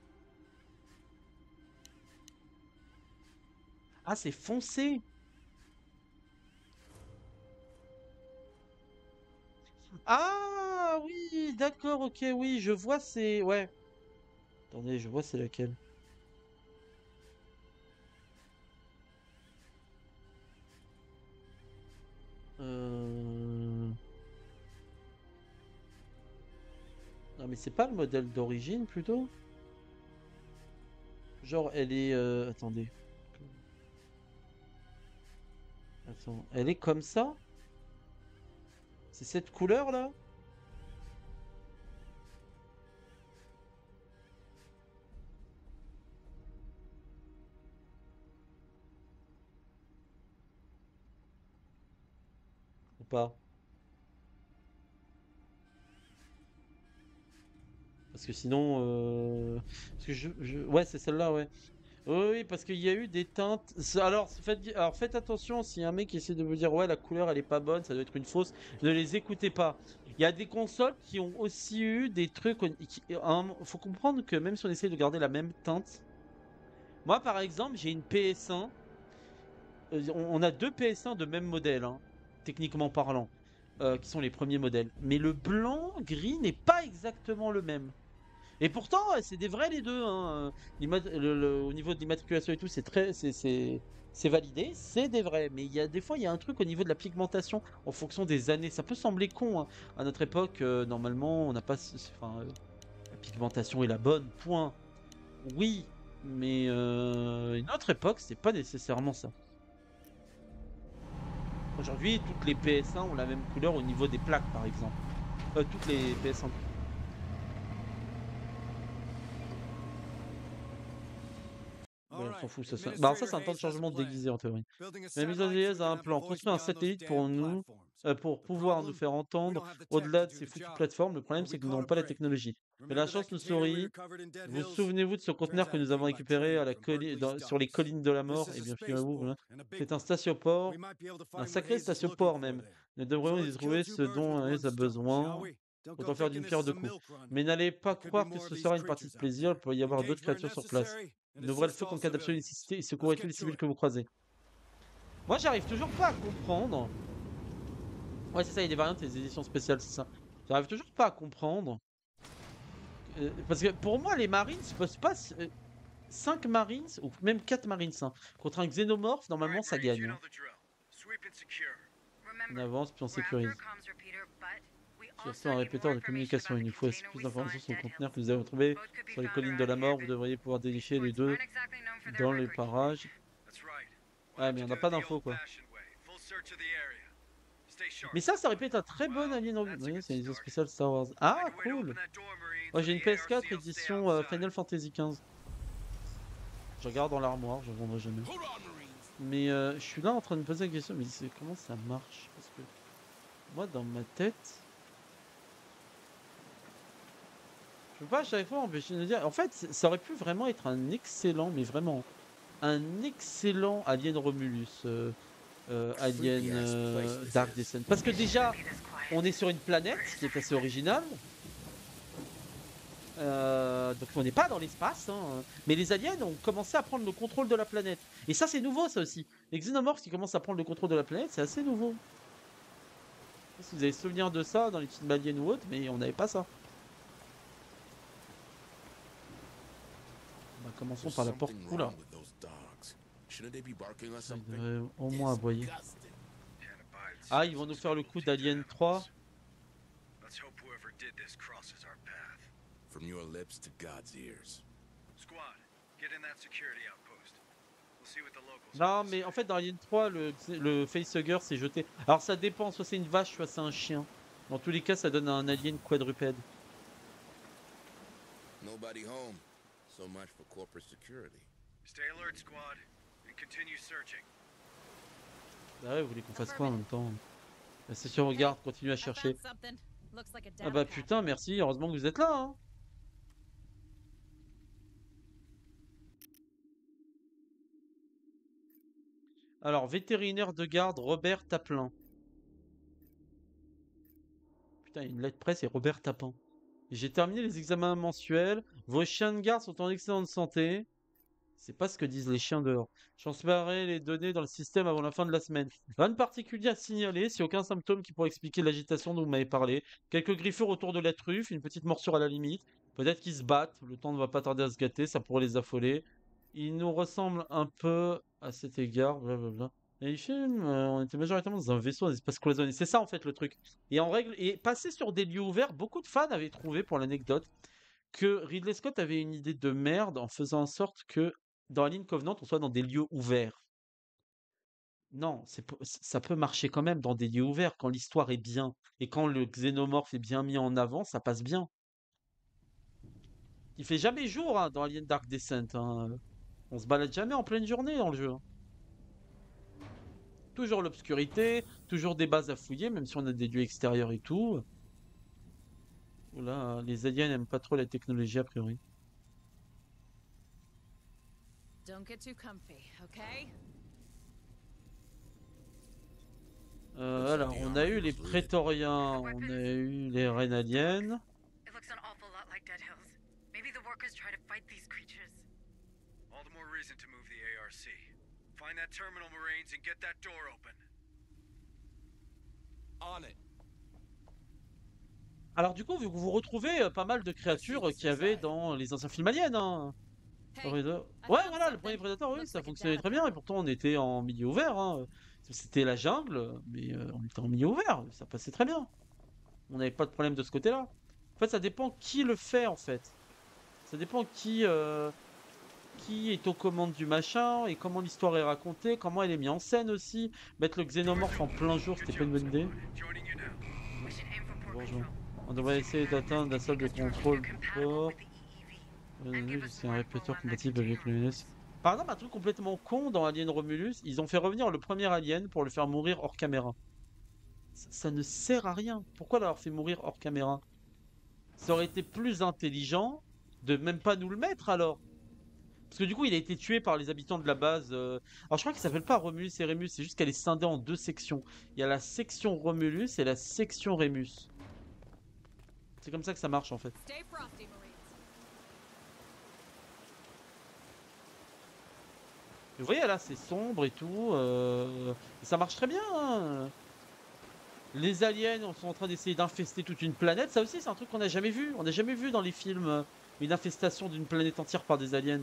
Ah, c'est foncé. Ah, oui, d'accord, ok, oui, je vois, c'est... Ouais. Attendez, je vois c'est laquelle. Euh... Non, mais c'est pas le modèle d'origine, plutôt? Genre, elle est... euh, Attendez. Attends, elle est comme ça? C'est cette couleur-là? Ou pas? Parce que sinon... euh, Parce que je... je- Ouais, c'est celle-là, ouais. Oui, oui, parce qu'il y a eu des teintes. c'est- Alors faites... Alors faites attention, si un mec essaie de vous dire ouais la couleur elle est pas bonne, ça doit être une fausse, ne les écoutez pas. Il y a des consoles qui ont aussi eu des trucs. Il faut comprendre que même si on essaie de garder la même teinte, moi par exemple j'ai une P S un. euh, On on a deux P S un de même modèle, hein, techniquement parlant, euh, qui sont les premiers modèles. Mais le blanc gris n'est pas exactement le même. Et pourtant, ouais, c'est des vrais les deux, hein. L'imma- le- le- au niveau de l'immatriculation et tout, c'est très, c'est, c'est, c'est validé, c'est des vrais. Mais il y a des fois, il y a un truc au niveau de la pigmentation en fonction des années. Ça peut sembler con, hein. À notre époque, euh, normalement, on n'a pas, ce- ce- enfin, euh, la pigmentation est la bonne. Point. Oui, mais euh, une autre époque, c'est pas nécessairement ça. Aujourd'hui, toutes les P S un ont la même couleur au niveau des plaques, par exemple. Euh, toutes les P S un. Ouais, on s'en fout, ça, ça. Bah, alors ça, c'est un temps de changement déguisé en théorie. Mais la mise en dièse a un plan. Construire un satellite pour nous, euh, pour pouvoir nous faire entendre au-delà de ces foutues plateformes. Le problème, c'est que nous n'avons pas la technologie. Mais la chance nous sourit. Vous souvenez-vous de ce conteneur que nous avons récupéré à la colli- dans- sur les collines de la mort? Eh bien, figurez-vous, voilà. C'est un statioport, un sacré statioport même. Nous devrions y trouver ce dont Hayes a besoin. Autant faire d'une pierre deux coups. Mais n'allez pas croire que ce sera une partie de plaisir. Il peut y avoir d'autres créatures sur place. N'ouvrez le feu qu'en cas d'absolue nécessité et secourez tous les civils que vous croisez. Moi, j'arrive toujours pas à comprendre. Ouais, c'est ça, il y a des variantes et des éditions spéciales, c'est ça. J'arrive toujours pas à comprendre. Euh, parce que pour moi, les Marines se posent pas. euh, cinq Marines, ou même quatre Marines, hein, contre un xénomorphe, normalement, ça gagne, hein. On avance, puis on sécurise. Surtout un répéteur de communication. Il nous faut aussi plus d'informations sur le conteneur que nous avons trouvé sur les collines de la mort. Vous devriez pouvoir dénicher les deux dans les parages. Ouais, mais on n'a pas d'infos, quoi. Mais ça, ça aurait pu être un très bon Alien Romulus. Oui, c'est une édition spéciale Star Wars. Ah, cool! Moi, j'ai une P S quatre édition euh, Final Fantasy quinze. Je regarde dans l'armoire, je ne vendrai jamais. Mais euh, je suis là en train de me poser la question, mais comment ça marche? Parce que moi, dans ma tête... Je peux pas à chaque fois empêcher de dire. En fait, c- ça aurait pu vraiment être un excellent, mais vraiment, un excellent Alien Romulus, euh, euh, Creepy Alien ass place euh, this Dark is. Descent. Parce que It shouldn't déjà, be this quiet. on est sur une planète, Where is ce qui est assez everyone? original. Euh, donc on n'est pas dans l'espace, hein. Mais les aliens ont commencé à prendre le contrôle de la planète. Et ça, c'est nouveau, ça aussi. Les xénomorphes qui commencent à prendre le contrôle de la planète, c'est assez nouveau. Je sais pas si vous avez souvenir de ça dans les films aliens ou autres, mais on n'avait pas ça. Bah, commençons There's par la porte something cool là. wrong with those dogs. Shouldn't they be barking or Ça, ils something? devraient au moins aboyer. Disgusting. Ah, ils vont nous faire le coup d'Alien trois. Let's hope whoever did this crosses our path. From your lips to God's ears. Squad, get in that security outpost. We'll see what the locals Non, have to mais say. en fait, dans Alien trois, le, le facehugger s'est jeté. Alors, ça dépend, soit c'est une vache, soit c'est un chien. Dans tous les cas, ça donne un alien quadrupède. Nobody home. So much for corporate security. Stay alert, squad, and continue searching. Ah ouais, vous voulez qu'on fasse quoi en même temps? La station regarde, continue à chercher. Ah bah putain, merci, heureusement que vous êtes là, hein. Alors, vétérinaire de garde, Robert Taplin. Putain, il y a une lettre presse et Robert Tapin. J'ai terminé les examens mensuels. Vos chiens de garde sont en excellente santé. C'est pas ce que disent les chiens dehors. Je transférerai les données dans le système avant la fin de la semaine. Rien de particulier à signaler, si aucun symptôme qui pourrait expliquer l'agitation dont vous m'avez parlé. Quelques griffures autour de la truffe, une petite morsure à la limite. Peut-être qu'ils se battent, le temps ne va pas tarder à se gâter, ça pourrait les affoler. Ils nous ressemblent un peu à cet égard, blablabla. Et les films, euh, on était majoritairement dans un vaisseau, un espace cloisonné. C'est ça en fait le truc. Et en règle, et passer sur des lieux ouverts, beaucoup de fans avaient trouvé, pour l'anecdote, que Ridley Scott avait une idée de merde en faisant en sorte que dans Alien Covenant, on soit dans des lieux ouverts. Non, c'est po- c- ça peut marcher quand même dans des lieux ouverts quand l'histoire est bien et quand le xénomorphe est bien mis en avant, ça passe bien. Il fait jamais jour hein, dans Alien Dark Descent, hein. On se balade jamais en pleine journée dans le jeu, hein. Toujours l'obscurité, toujours des bases à fouiller, même si on a des lieux extérieurs et tout. Oula, les aliens n'aiment pas trop la technologie a priori. Don't get too comfy, okay? Euh, alors, on a eu les prétoriens, on a eu les reines aliens. It looks an awful lot like Dead Hills. Maybe the workers try to fight these creatures. All the more reason to move the A R C. Find that terminal, Marines, and get that door open. On it. Alors du coup, vu que vous retrouvez euh, pas mal de créatures euh, qu'il y avait dans les anciens films aliens, hein. Hey, Predator. I Ouais, found voilà, le something. premier Predator, oui, Looks ça like a fonctionnait data très bien, et pad. pourtant on était en milieu ouvert, hein. C'était la jungle, mais euh, on était en milieu ouvert, ça passait très bien. On n'avait pas de problème de ce côté-là. En fait, ça dépend qui le fait, en fait. Ça dépend qui, euh, qui est aux commandes du machin, et comment l'histoire est racontée, comment elle est mise en scène aussi. Mettre le xénomorphe en plein jour, c'était pas une bonne idée. Joining you now. We should aim for port Bonjour. control. On devrait essayer d'atteindre la salle de contrôle du port. Compatible with the E E V. Euh, And give us jusqu'à un more répéteur info on that compatible avec le container. N S. Par exemple, un truc complètement con dans Alien Romulus, ils ont fait revenir le premier alien pour le faire mourir hors caméra. Ça, ça ne sert à rien. Pourquoi l'avoir fait mourir hors caméra? Ça aurait été plus intelligent de même pas nous le mettre alors. Parce que du coup, il a été tué par les habitants de la base. euh, Alors je crois qu'il s'appelle pas Romulus et Rémus, c'est juste qu'elle est scindée en deux sections. Il y a la section Romulus et la section Rémus. C'est comme ça que ça marche en fait. Stay frosty, Marines. Vous voyez là, c'est sombre et tout. euh, et ça marche très bien, hein. Les aliens sont en train d'essayer d'infester toute une planète. Ça aussi, c'est un truc qu'on n'a jamais vu. On n'a jamais vu dans les films euh, une infestation d'une planète entière par des aliens.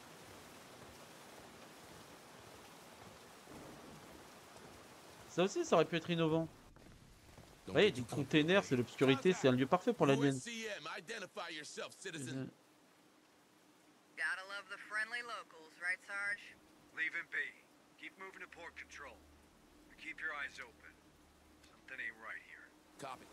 Ça aussi, ça aurait pu être innovant. Vous Don't voyez, get des too comfortable. containers, c'est l'obscurité, c'est un lieu parfait pour l'alien. U S C M, identify yourself, citizen. Euh, Gotta love the friendly locals, right, Sarge? Leave him be. Keep moving to port control. But keep your eyes open. Something ain't right here. Copy.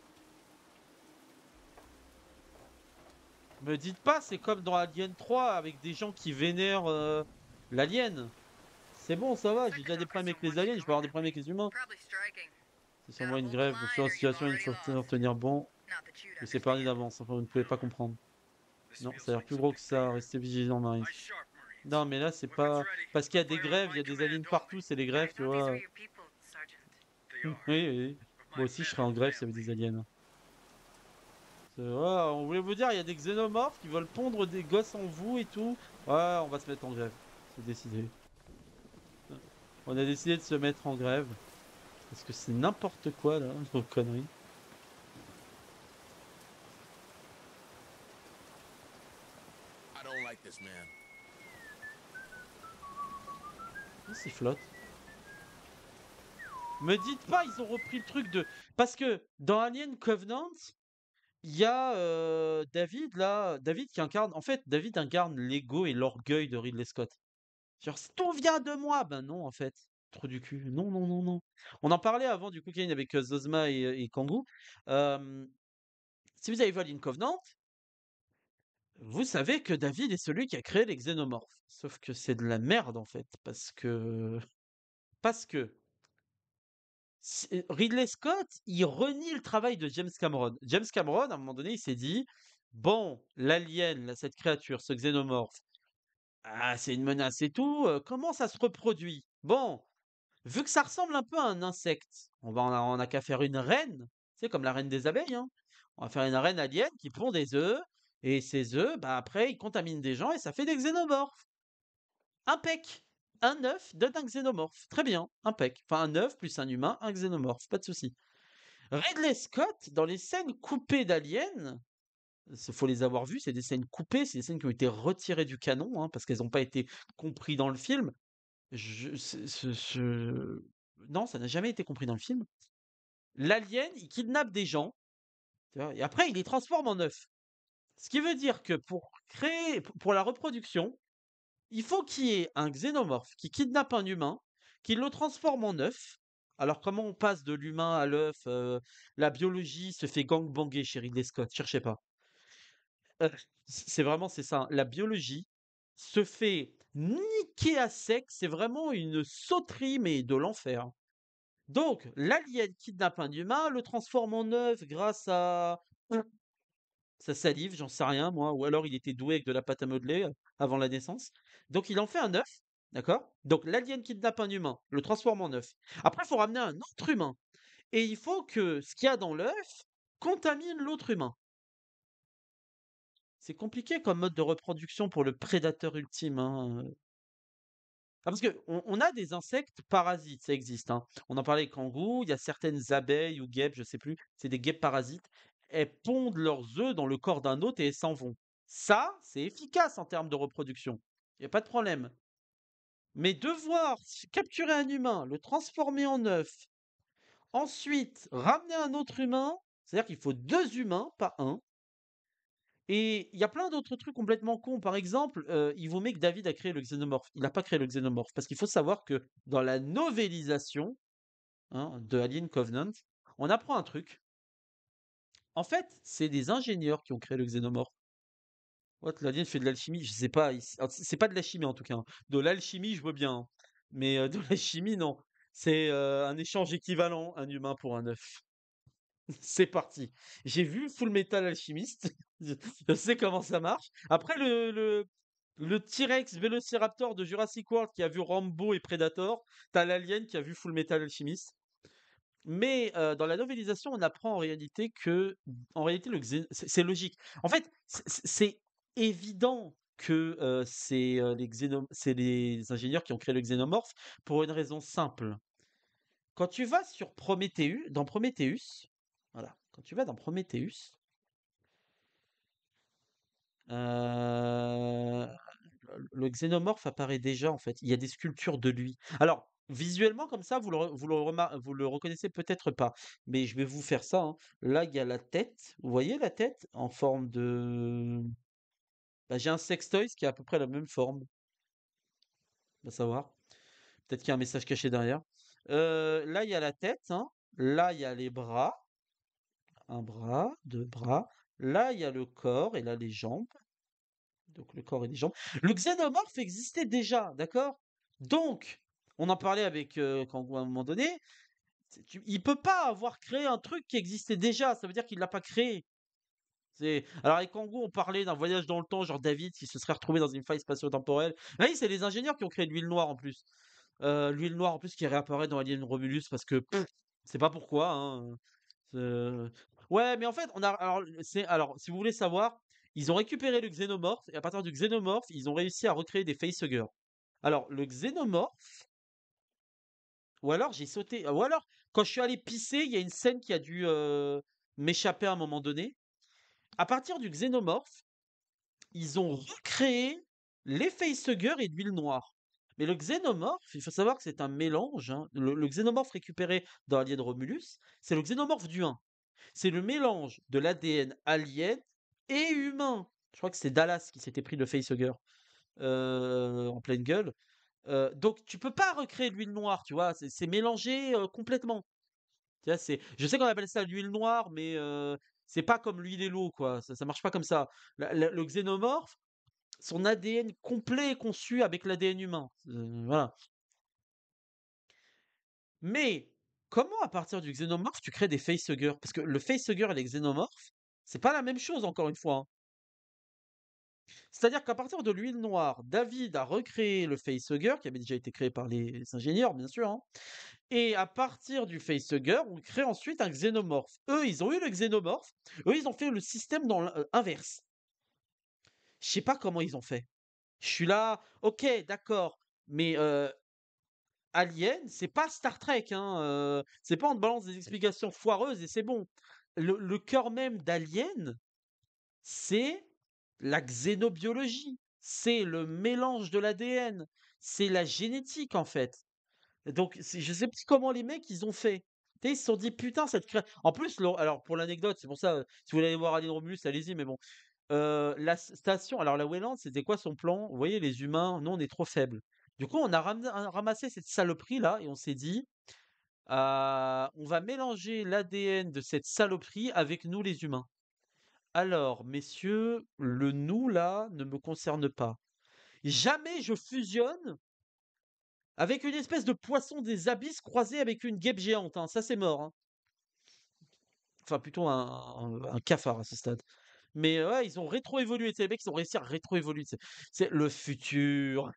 Me dites pas, c'est comme dans Alien trois avec des gens qui vénèrent euh, l'alien. C'est bon, ça va, j'ai déjà des problèmes avec les aliens, je peux avoir des problèmes avec les humains. Probably striking. C'est sûrement une grève, je suis en situation, il faut tenir bon. Not that you'd Je sais pas understand. d'avance, enfin vous ne pouvez pas comprendre. This Non, feels ça a l'air like plus gros que something ça. bigger. Restez vigilants, Marines. Eyes sharp, Marines. Non, mais là, c'est Weapons pas... ready. Parce qu'il y a des Fire on grèves, il y a my des aliens command partout, only. c'est les I grèves, tu know these vois. were your people, Sergeant. They Oui, are. oui, oui. But Moi my aussi, je serais men en are grève s'il y avait family. des aliens. C'est- ouais, on voulait vous dire, il y a des xénomorphes qui veulent pondre des gosses en vous et tout. Ouais, on va se mettre en grève. C'est décidé. On a décidé de se mettre en grève. Parce que c'est n'importe quoi, là, vos conneries. I don't like this, man. Il sifflote. Me dites pas, ils ont repris le truc de... Parce que dans Alien Covenant, il y a euh, David, là... David qui incarne... En fait, David incarne l'ego et l'orgueil de Ridley Scott. Genre, tout vient de moi. Ben non, en fait. Trop du cul. Non, non, non, non. On en parlait avant du cocaïne avec euh, Zozma et, et Kangoo. Euh, si vous avez vu Alien Covenant, vous savez que David est celui qui a créé les xénomorphes. Sauf que c'est de la merde, en fait. Parce que... Parce que... c'est- Ridley Scott, il renie le travail de James Cameron. James Cameron, à un moment donné, il s'est dit, bon, l'alien, là, cette créature, ce xénomorphe, ah, c'est une menace et tout, euh, comment ça se reproduit? Bon, vu que ça ressemble un peu à un insecte, on va, on a, on a qu'à faire une reine, c'est comme la reine des abeilles, hein. On va faire une reine alien qui pond des œufs, et ces œufs, bah, après, ils contaminent des gens et ça fait des xénomorphes. Impec. Un œuf donne un xénomorphe. Très bien, impec. Enfin, un œuf plus un humain, un xénomorphe, pas de souci. Ridley Scott, dans les scènes coupées d'Alien, il faut les avoir vues, c'est des scènes coupées, c'est des scènes qui ont été retirées du canon, hein, parce qu'elles n'ont pas été comprises dans le film. Je, ce- ce- ce- Non, ça n'a jamais été compris dans le film. L'alien, il kidnappe des gens, tu vois, et après, il les transforme en œufs. Ce qui veut dire que pour créer, pour la reproduction, il faut qu'il y ait un xénomorphe qui kidnappe un humain, qui le transforme en œuf. Alors, comment on passe de l'humain à l'œuf euh, La biologie se fait gangbanger chez Ridley Scott, cherchez pas. Euh, c'est vraiment, c'est ça, hein. La biologie se fait niquer à sec, c'est vraiment une sauterie, mais de l'enfer. Donc, l'alien kidnappe un humain, le transforme en œuf grâce à sa salive, j'en sais rien, moi, ou alors il était doué avec de la pâte à modeler euh, avant la naissance. Donc, il en fait un œuf, d'accord? Donc, l'alien kidnappe un humain, le transforme en œuf. Après, il faut ramener un autre humain. Et il faut que ce qu'il y a dans l'œuf contamine l'autre humain. C'est compliqué comme mode de reproduction pour le prédateur ultime, hein. Ah, parce que on, on a des insectes parasites, ça existe, hein. On en parlait avec Kangoo, il y a certaines abeilles ou guêpes, je sais plus, c'est des guêpes parasites. Elles pondent leurs œufs dans le corps d'un autre et elles s'en vont. Ça, c'est efficace en termes de reproduction. Il n'y a pas de problème. Mais devoir s- capturer un humain, le transformer en œuf, ensuite ramener un autre humain, c'est-à-dire qu'il faut deux humains, pas un. Et il y a plein d'autres trucs complètement cons. Par exemple, euh, il vaut mieux que David a créé le xénomorphe. Il n'a pas créé le xénomorphe. Parce qu'il faut savoir que dans la novélisation, hein, de Alien Covenant, on apprend un truc. En fait, c'est des ingénieurs qui ont créé le xénomorphe. What, l'alien fait de l'alchimie? Je sais pas. il- alors, C'est c'est pas de la chimie en tout cas, hein. De l'alchimie, je vois bien, hein. Mais euh, de la chimie, non. C'est euh, un échange équivalent, un humain pour un œuf. C'est parti. J'ai vu Full Metal Alchemist. Je je sais comment ça marche. Après, le, le, le T-Rex Velociraptor de Jurassic World qui a vu Rambo et Predator, t'as l'alien qui a vu Full Metal Alchemist. Mais euh, dans la novélisation, on apprend en réalité que, en réalité, le xé- c'est c'est logique. En fait, c'est c'est évident que euh, c'est euh, les xénom- c'est les ingénieurs qui ont créé le xénomorphe pour une raison simple. Quand tu vas sur Prometheus, dans Prometheus, voilà, quand tu vas dans Prometheus, euh, le xénomorphe apparaît déjà en fait. Il y a des sculptures de lui. Alors, visuellement comme ça, vous le, re- vous le, remar- vous le reconnaissez peut-être pas, mais je vais vous faire ça, hein. Là, il y a la tête. Vous voyez la tête en forme de... Bah, j'ai un sextoys qui a à peu près la même forme. On va savoir. Peut-être qu'il y a un message caché derrière. Euh, là, il y a la tête, hein. Là, il y a les bras. Un bras, deux bras. Là, il y a le corps et là, les jambes. Donc, le corps et les jambes. Le xénomorphe existait déjà, d'accord? Donc, on en parlait avec euh, Kangoo à un moment donné. c'est- tu- il peut pas avoir créé un truc qui existait déjà. Ça veut dire qu'il l'a pas créé. C'est... Alors avec Kangoo, on parlait d'un voyage dans le temps, genre David qui se serait retrouvé dans une faille spatio-temporelle. Ah oui, c'est les ingénieurs qui ont créé l'huile noire en plus. Euh, l'huile noire en plus qui réapparaît dans Alien Romulus parce que pff, c'est pas pourquoi. Hein. C'est- Ouais, mais en fait, on a alors c'est alors si vous voulez savoir, ils ont récupéré le xénomorphe et à partir du xénomorphe, ils ont réussi à recréer des facehuggers. Alors le xénomorphe, ou alors j'ai sauté, ou alors quand je suis allé pisser, il y a une scène qui a dû euh, m'échapper à un moment donné. À partir du xénomorphe, ils ont recréé les facehuggers et l'huile noire. Mais le xénomorphe, il faut savoir que c'est un mélange. Hein. Le, le xénomorphe récupéré dans Alien Romulus, c'est le xénomorphe du un. C'est le mélange de l'A D N alien et humain. Je crois que c'est Dallas qui s'était pris le facehugger euh, en pleine gueule. Euh, donc tu peux pas recréer l'huile noire, tu vois, c'est c'est mélangé euh, complètement. Tu vois, c'est, je sais qu'on appelle ça l'huile noire, mais euh, c'est pas comme l'huile et l'eau, quoi. Ça, ça marche pas comme ça. La- la- le xénomorphe, son A D N complet est conçu avec l'A D N humain. Euh, voilà. Mais comment à partir du xénomorphe tu crées des facehuggers? Parce que le facehugger et les xénomorphes, c'est pas la même chose encore une fois. Hein. C'est-à-dire qu'à partir de l'huile noire, David a recréé le facehugger, qui avait déjà été créé par les ingénieurs, bien sûr. Hein. Et à partir du facehugger, on crée ensuite un xénomorphe. Eux, ils ont eu le xénomorphe. Eux, ils ont fait le système dans l'inverse. Je sais pas comment ils ont fait. Je suis là, ok, d'accord, mais euh, Alien, c'est pas Star Trek, hein. euh, c'est pas on te balance des explications foireuses et c'est bon. Le, le cœur même d'Alien, c'est la xénobiologie, c'est le mélange de l'A D N, c'est la génétique en fait. Donc c'est- je sais pas comment les mecs ils ont fait. Tu sais, ils se sont dit putain cette cré... En plus, le- alors pour l'anecdote, c'est pour ça, euh, si vous voulez aller voir Alien Romulus, allez-y, mais bon. Euh, la s- station, alors la Weyland, c'était quoi son plan? Vous voyez, les humains, nous on est trop faibles. Du coup, on a ram- ramassé cette saloperie là et on s'est dit, euh, on va mélanger l'A D N de cette saloperie avec nous les humains. Alors, messieurs, le nous là ne me concerne pas. Jamais je fusionne avec une espèce de poisson des abysses croisé avec une guêpe géante. Hein. Ça, c'est mort. Hein. Enfin, plutôt un, un- un cafard à ce stade. Mais euh, ouais, ils ont rétro-évolué. C'est les mecs, ils ont réussi à rétro-évoluer. C'est c'est le futur.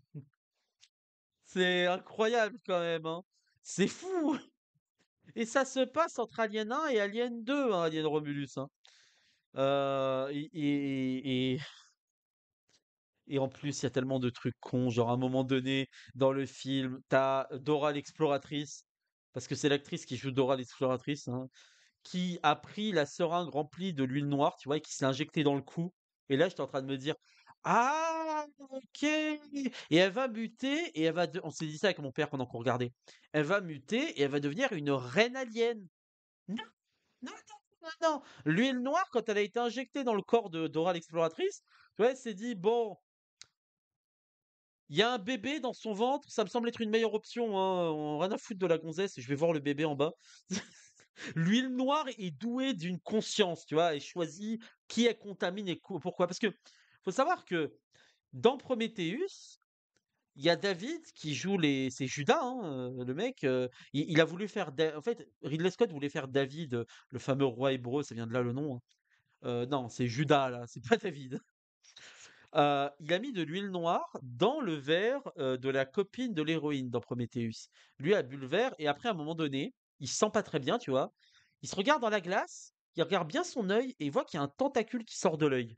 C'est incroyable quand même. Hein. C'est fou. Et ça se passe entre Alien un et Alien deux, hein, Alien Romulus. Hein. Euh, et, et- et- et en plus, il y a tellement de trucs cons. Genre, à un moment donné, dans le film, t'as Dora l'exploratrice. Parce que c'est l'actrice qui joue Dora l'exploratrice. Hein, qui a pris la seringue remplie de l'huile noire, tu vois, et qui s'est injectée dans le cou. Et là, j'étais en train de me dire, ah, ok. Et elle va muter, et elle va, de- on s'est dit ça avec mon père pendant qu'on regardait. Elle va muter et elle va devenir une reine alien. Non, non, non, non, non. L'huile noire, quand elle a été injectée dans le corps de Dora l'exploratrice, tu vois, elle s'est dit, bon, il y a un bébé dans son ventre, ça me semble être une meilleure option. Hein. On- Rien à foutre de la gonzesse, je vais voir le bébé en bas. L'huile noire est douée d'une conscience, tu vois, et choisit qui elle contamine et co- pourquoi. Parce que faut savoir que dans Prometheus, il y a David qui joue les. C'est Judas, hein, euh, le mec. euh, il, il a voulu faire. Da- En fait, Ridley Scott voulait faire David, euh, le fameux roi hébreu, ça vient de là le nom. Hein. Euh, non, c'est Judas, là, c'est pas David. Euh, il a mis de l'huile noire dans le verre euh, de la copine de l'héroïne dans Prometheus. Lui a bu le verre et après, à un moment donné, il se sent pas très bien, tu vois. Il se regarde dans la glace, il regarde bien son œil et il voit qu'il y a un tentacule qui sort de l'œil.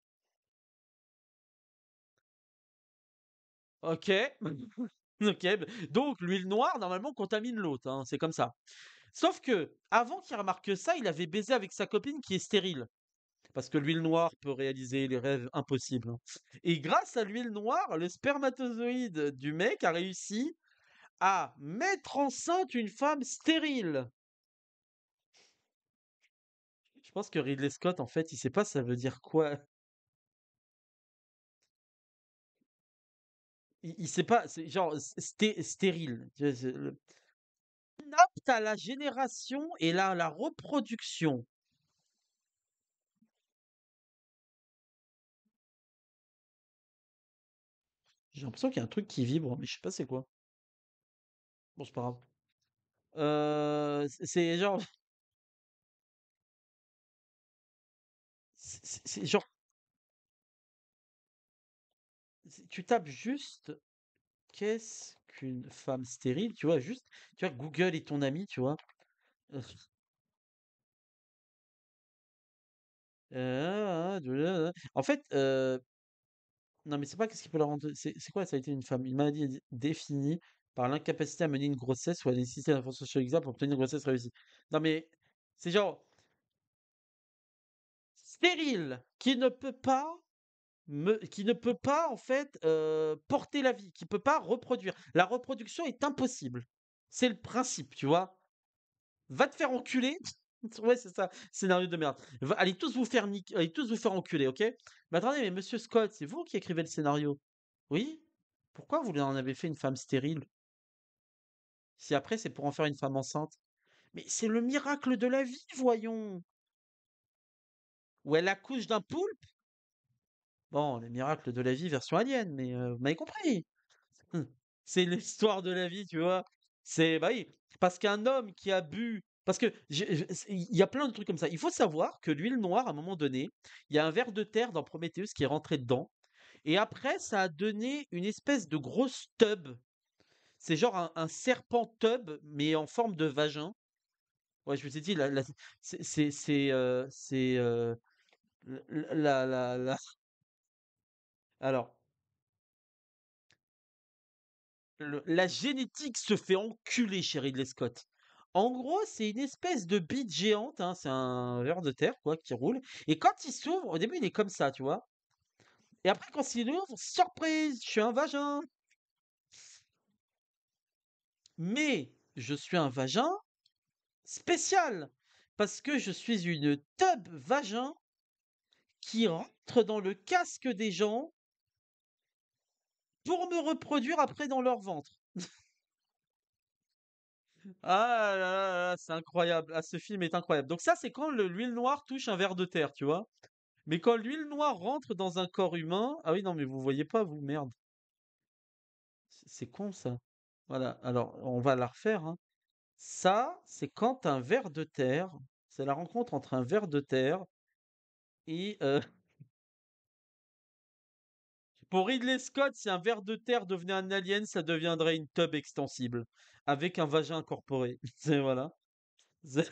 Ok. Ok. b- Donc l'huile noire, normalement, contamine l'autre. Hein, c'est comme ça. Sauf que, avant qu'il remarque ça, il avait baisé avec sa copine qui est stérile. Parce que l'huile noire peut réaliser les rêves impossibles. Hein. Et grâce à l'huile noire, le spermatozoïde du mec a réussi à mettre enceinte une femme stérile. Je pense que Ridley Scott, en fait, il sait pas ça veut dire quoi. Il, il sait pas, c'est genre sté- stérile. Tu vois, c'est le- Apte à la génération et la, la reproduction. J'ai l'impression qu'il y a un truc qui vibre, mais je sais pas c'est quoi. Bon, c'est pas grave. Euh, c'est c'est genre, C'est c'est- c'est genre, c'est- tu tapes juste qu'est-ce qu'une femme stérile, tu vois, juste, tu vois, Google est ton ami, tu vois. Euh, euh, euh, En fait, euh, non, mais c'est pas qu'est-ce qui peut la rendre. C'est c'est quoi, ça a été une femme? Une maladie dé- définie par l'incapacité à mener une grossesse ou à nécessiter d'informations sur l'examen pour obtenir une grossesse réussie. Non, mais c'est genre stérile, qui ne peut pas me, qui ne peut pas en fait euh, porter la vie, qui peut pas reproduire. La reproduction est impossible. C'est le principe, tu vois. Va te faire enculer. Ouais, c'est ça, scénario de merde. Va- allez tous vous faire nique- allez tous vous faire enculer, ok? Mais attendez, mais monsieur Scott, c'est vous qui écrivez le scénario? Oui? Pourquoi vous en avez fait une femme stérile? Si après c'est pour en faire une femme enceinte? Mais c'est le miracle de la vie, voyons! Ou elle accouche d'un poulpe? Bon, les miracles de la vie version alien, mais euh, vous m'avez compris. Hum. C'est l'histoire de la vie, tu vois. C'est, bah oui, parce qu'un homme qui a bu, parce que j'ai- j'ai- c'est- il y a plein de trucs comme ça. Il faut savoir que l'huile noire, à un moment donné, il y a un ver de terre dans Prometheus qui est rentré dedans, et après, ça a donné une espèce de grosse tub. C'est genre un, un serpent tub, mais en forme de vagin. Ouais, je vous ai dit, la, la- c'est, c'est, c'est, euh, c'est, euh, la, la, la- alors, le- la génétique se fait enculer chez Ridley Scott. En gros, c'est une espèce de bite géante, hein, c'est un ver de terre, quoi, qui roule. Et quand il s'ouvre, au début, il est comme ça, tu vois. Et après, quand il ouvre, surprise, je suis un vagin. Mais je suis un vagin spécial. Parce que je suis une tub vagin qui rentre dans le casque des gens pour me reproduire après dans leur ventre. Ah là là là, c'est incroyable. Ah, ce film est incroyable. Donc ça, c'est quand le- l'huile noire touche un ver de terre, tu vois. Mais quand l'huile noire rentre dans un corps humain, ah oui, non, mais vous voyez pas, vous, merde. C'est c'est con, ça. Voilà, alors, on va la refaire, hein. Ça, c'est quand un ver de terre, c'est la rencontre entre un ver de terre et... euh, pour Ridley Scott, si un ver de terre devenait un alien, ça deviendrait une tub extensible, avec un vagin incorporé. C'est, voilà. C'est-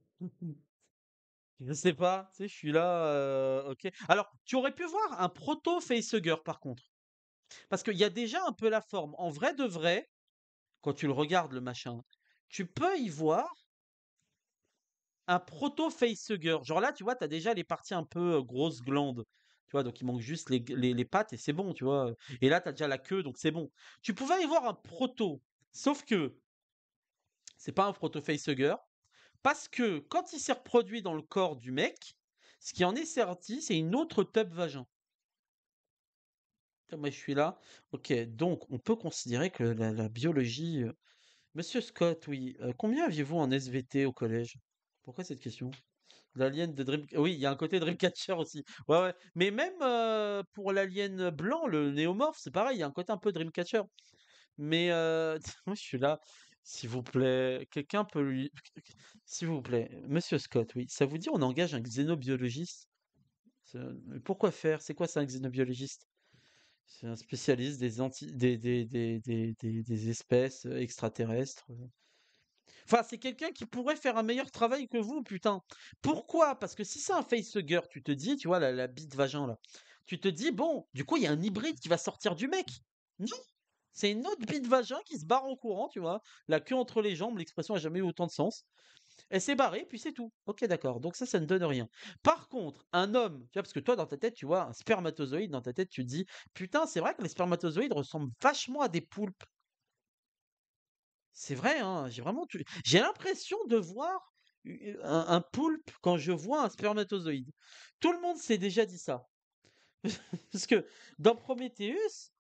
Je sais pas, tu sais, je suis là, euh, ok. Alors, tu aurais pu voir un proto-facehugger, par contre. Parce qu'il y a déjà un peu la forme. En vrai de vrai, quand tu le regardes, le machin, tu peux y voir un proto-facehugger. Genre là, tu vois, tu as déjà les parties un peu euh, grosses glandes. Tu vois, donc il manque juste les, les, les pattes et c'est bon, tu vois. Et là, tu as déjà la queue, donc c'est bon. Tu pouvais y voir un proto. Sauf que c'est pas un proto-facehugger. Parce que quand il s'est reproduit dans le corps du mec, ce qui en est sorti, c'est une autre tub vagin. Tiens, moi, je suis là. Ok, donc on peut considérer que la, la biologie. euh, Monsieur Scott, oui. euh, combien aviez-vous en S V T au collège? Pourquoi cette question? L'alien de Dream... Oui, il y a un côté Dreamcatcher aussi. Ouais, ouais. Mais même euh, pour l'alien blanc, le néomorphe, c'est pareil, il y a un côté un peu Dreamcatcher. Mais euh, moi, je suis là. S'il vous plaît, quelqu'un peut lui... S'il vous plaît, Monsieur Scott, oui. Ça vous dit, on engage un xénobiologiste? C'est- mais pourquoi faire? C'est quoi ça, un xénobiologiste? C'est un spécialiste des, anti... des, des, des, des, des- des espèces euh, extraterrestres. Enfin, c'est quelqu'un qui pourrait faire un meilleur travail que vous, putain. Pourquoi? Parce que si c'est un facehugger, tu te dis, tu vois, la, la bite vagin là, tu te dis, bon, du coup, il y a un hybride qui va sortir du mec. Non, c'est une autre bite vagin qui se barre en courant, tu vois, la queue entre les jambes, l'expression a jamais eu autant de sens. Elle s'est barrée, puis c'est tout. Ok, d'accord. Donc ça, ça ne donne rien. Par contre, un homme, tu vois, parce que toi, dans ta tête, tu vois, un spermatozoïde, dans ta tête, tu te dis, putain, c'est vrai que les spermatozoïdes ressemblent vachement à des poulpes. C'est vrai, hein, j'ai vraiment tu j'ai l'impression de voir u un un poulpe quand je vois un spermatozoïde. Tout le monde s'est déjà dit ça. Parce que dans Prometheus,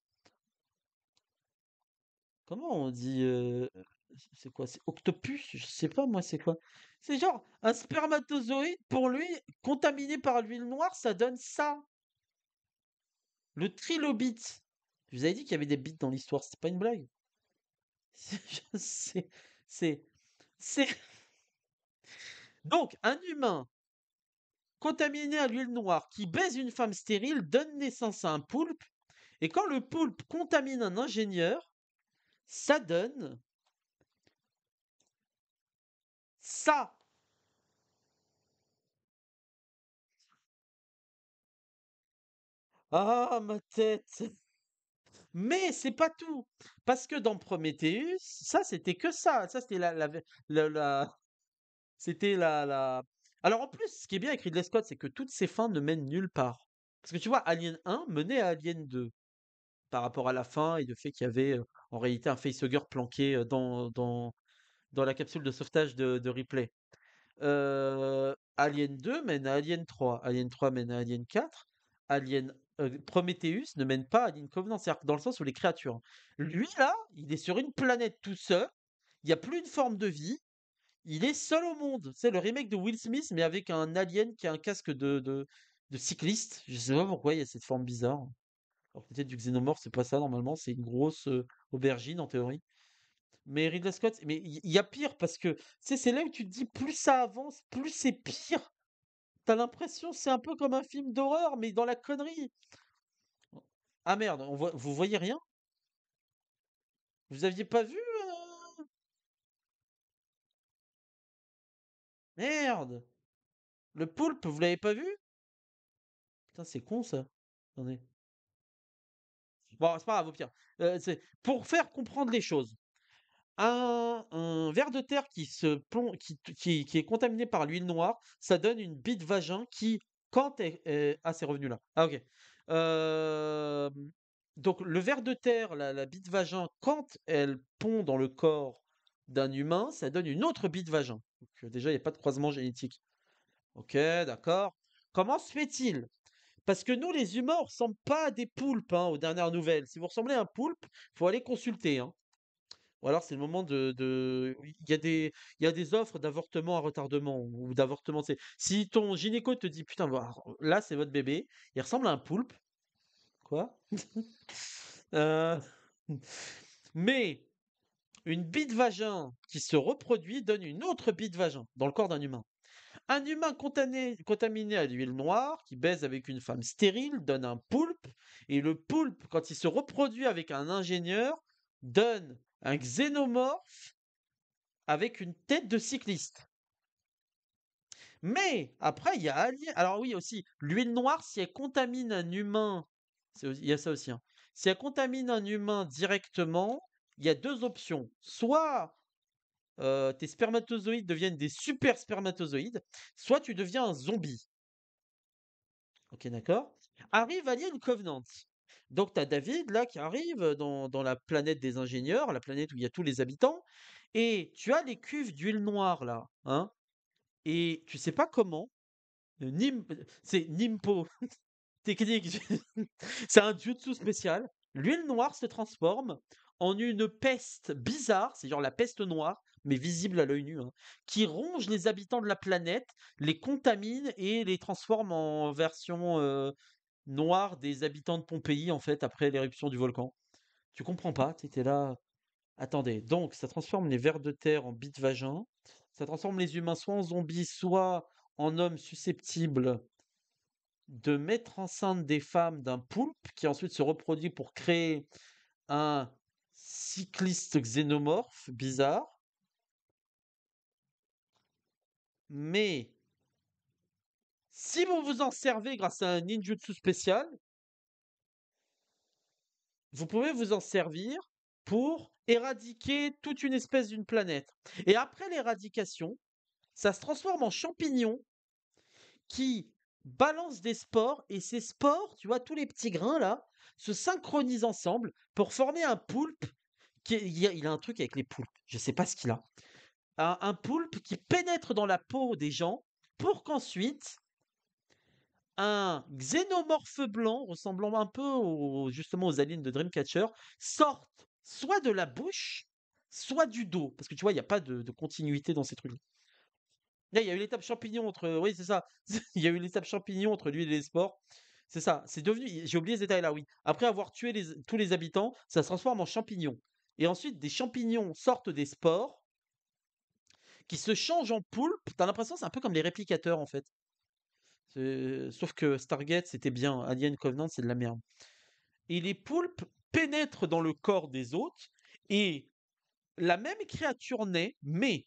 comment on dit, heu, c'est quoi? C'est octopus? Je sais pas moi c'est quoi. C'est genre un spermatozoïde pour lui, contaminé par l'huile noire, ça donne ça. Le trilobite. Je vous avais dit qu'il y avait des bites dans l'histoire, c'était pas une blague. C'est c'est c'est donc un humain contaminé à l'huile noire qui baise une femme stérile donne naissance à un poulpe. Et quand le poulpe contamine un ingénieur, ça donne ça. Ah, ma tête. Mais c'est pas tout. Parce que dans Prometheus, ça, c'était que ça. Ça, c'était la, la, la, la- c'était la, la... Alors en plus, ce qui est bien avec Ridley Scott, c'est que toutes ces fins ne mènent nulle part. Parce que tu vois, Alien un menait à Alien deux par rapport à la fin et le fait qu'il y avait euh, en réalité un facehugger planqué euh, dans, dans, dans la capsule de sauvetage de, de Ripley. Euh, Alien deux mène à Alien trois. Alien trois mène à Alien quatre. Alien euh, Prometheus ne mène pas à Alien Covenant, c'est-à-dire que dans le sens où les créatures. Lui, là, il est sur une planète tout seul, il n'y a plus une forme de vie, il est seul au monde. C'est le remake de Will Smith, mais avec un alien qui a un casque de, de, de cycliste. Je sais pas pourquoi il y a cette forme bizarre. Alors peut-être du xénomorphe, c'est pas ça normalement, c'est une grosse euh, aubergine en théorie. Mais Ridley Scott, mais il y, y a pire parce que tu sais, c'est là où tu te dis plus ça avance, plus c'est pire. T'as l'impression c'est un peu comme un film d'horreur, mais dans la connerie. Ah merde, on voit, vous voyez rien? Vous aviez pas vu? euh Merde! Le poulpe, vous l'avez pas vu? Putain, c'est con ça. Attendez. Bon, c'est pas grave, au pire. Euh, c'est pour faire comprendre les choses. Un, un ver de terre qui se plomb, qui, qui, qui est contaminé par l'huile noire, ça donne une bite vagin qui, quand elle, elle- ah, c'est revenu là. Ah, ok. Euh, donc, le ver de terre, la, la bite vagin, quand elle pond dans le corps d'un humain, ça donne une autre bite vagin. Donc, euh, déjà, il n'y a pas de croisement génétique. Ok, d'accord. Comment se fait-il? Parce que nous, les humains, on ressemble pas à des poulpes, hein, aux dernières nouvelles. Si vous ressemblez à un poulpe, faut aller consulter, hein. Ou alors c'est le moment de, de- il y a des, il y a des offres d'avortement à retardement ou d'avortement. C'est si ton gynéco te dit putain, bah, là c'est votre bébé, il ressemble à un poulpe, quoi. Euh, Mais une bite vagin qui se reproduit donne une autre bite vagin dans le corps d'un humain. Un humain contaminé, contaminé à l'huile noire qui baise avec une femme stérile donne un poulpe et le poulpe, quand il se reproduit avec un ingénieur, donne un xénomorphe avec une tête de cycliste. Mais après, il y a Alien. Alors oui, aussi, l'huile noire, si elle contamine un humain, c'est aussi- il y a ça aussi, hein. Si elle contamine un humain directement, il y a deux options. Soit euh, tes spermatozoïdes deviennent des super spermatozoïdes, soit tu deviens un zombie. Ok, d'accord? Arrive Alien Covenant. Donc, tu as David, là, qui arrive dans, dans la planète des ingénieurs, la planète où il y a tous les habitants, et tu as les cuves d'huile noire, là, hein, et tu sais pas comment, euh, Nim, c'est Nimpo, technique, c'est un jutsu spécial. L'huile noire se transforme en une peste bizarre, c'est genre la peste noire, mais visible à l'œil nu, hein, qui ronge les habitants de la planète, les contamine et les transforme en version euh, noire des habitants de Pompéi, en fait, après l'éruption du volcan. Tu comprends pas, tu étais là. Attendez, donc ça transforme les vers de terre en bites vagin, ça transforme les humains soit en zombies, soit en hommes susceptibles de mettre enceinte des femmes d'un poulpe qui ensuite se reproduit pour créer un cycliste xénomorphe bizarre. Mais si vous vous en servez grâce à un ninjutsu spécial, vous pouvez vous en servir pour éradiquer toute une espèce d'une planète. Et après l'éradication, ça se transforme en champignon qui balance des spores et ces spores, tu vois, tous les petits grains là, se synchronisent ensemble pour former un poulpe. Qui est- il, a, il a un truc avec les poulpes, je sais pas ce qu'il a. Un, un poulpe qui pénètre dans la peau des gens pour qu'ensuite un xénomorphe blanc ressemblant un peu au- justement aux aliens de Dreamcatcher sorte soit de la bouche, soit du dos. Parce que tu vois, il n'y a pas de, de continuité dans ces trucs. Là, il y a eu l'étape champignon entre. Oui, c'est ça. Il y a eu l'étape champignon entre lui et les sports. C'est ça. C'est devenu. J'ai oublié ce détail-là, oui. Après avoir tué les- tous les habitants, ça se transforme en champignon. Et ensuite, des champignons sortent des spores qui se changent en poulpe. T'as l'impression que c'est un peu comme les réplicateurs, en fait. C'est- Sauf que Stargate, c'était bien. Alien Covenant, c'est de la merde. Et les poulpes pénètrent dans le corps des hôtes et la même créature naît, mais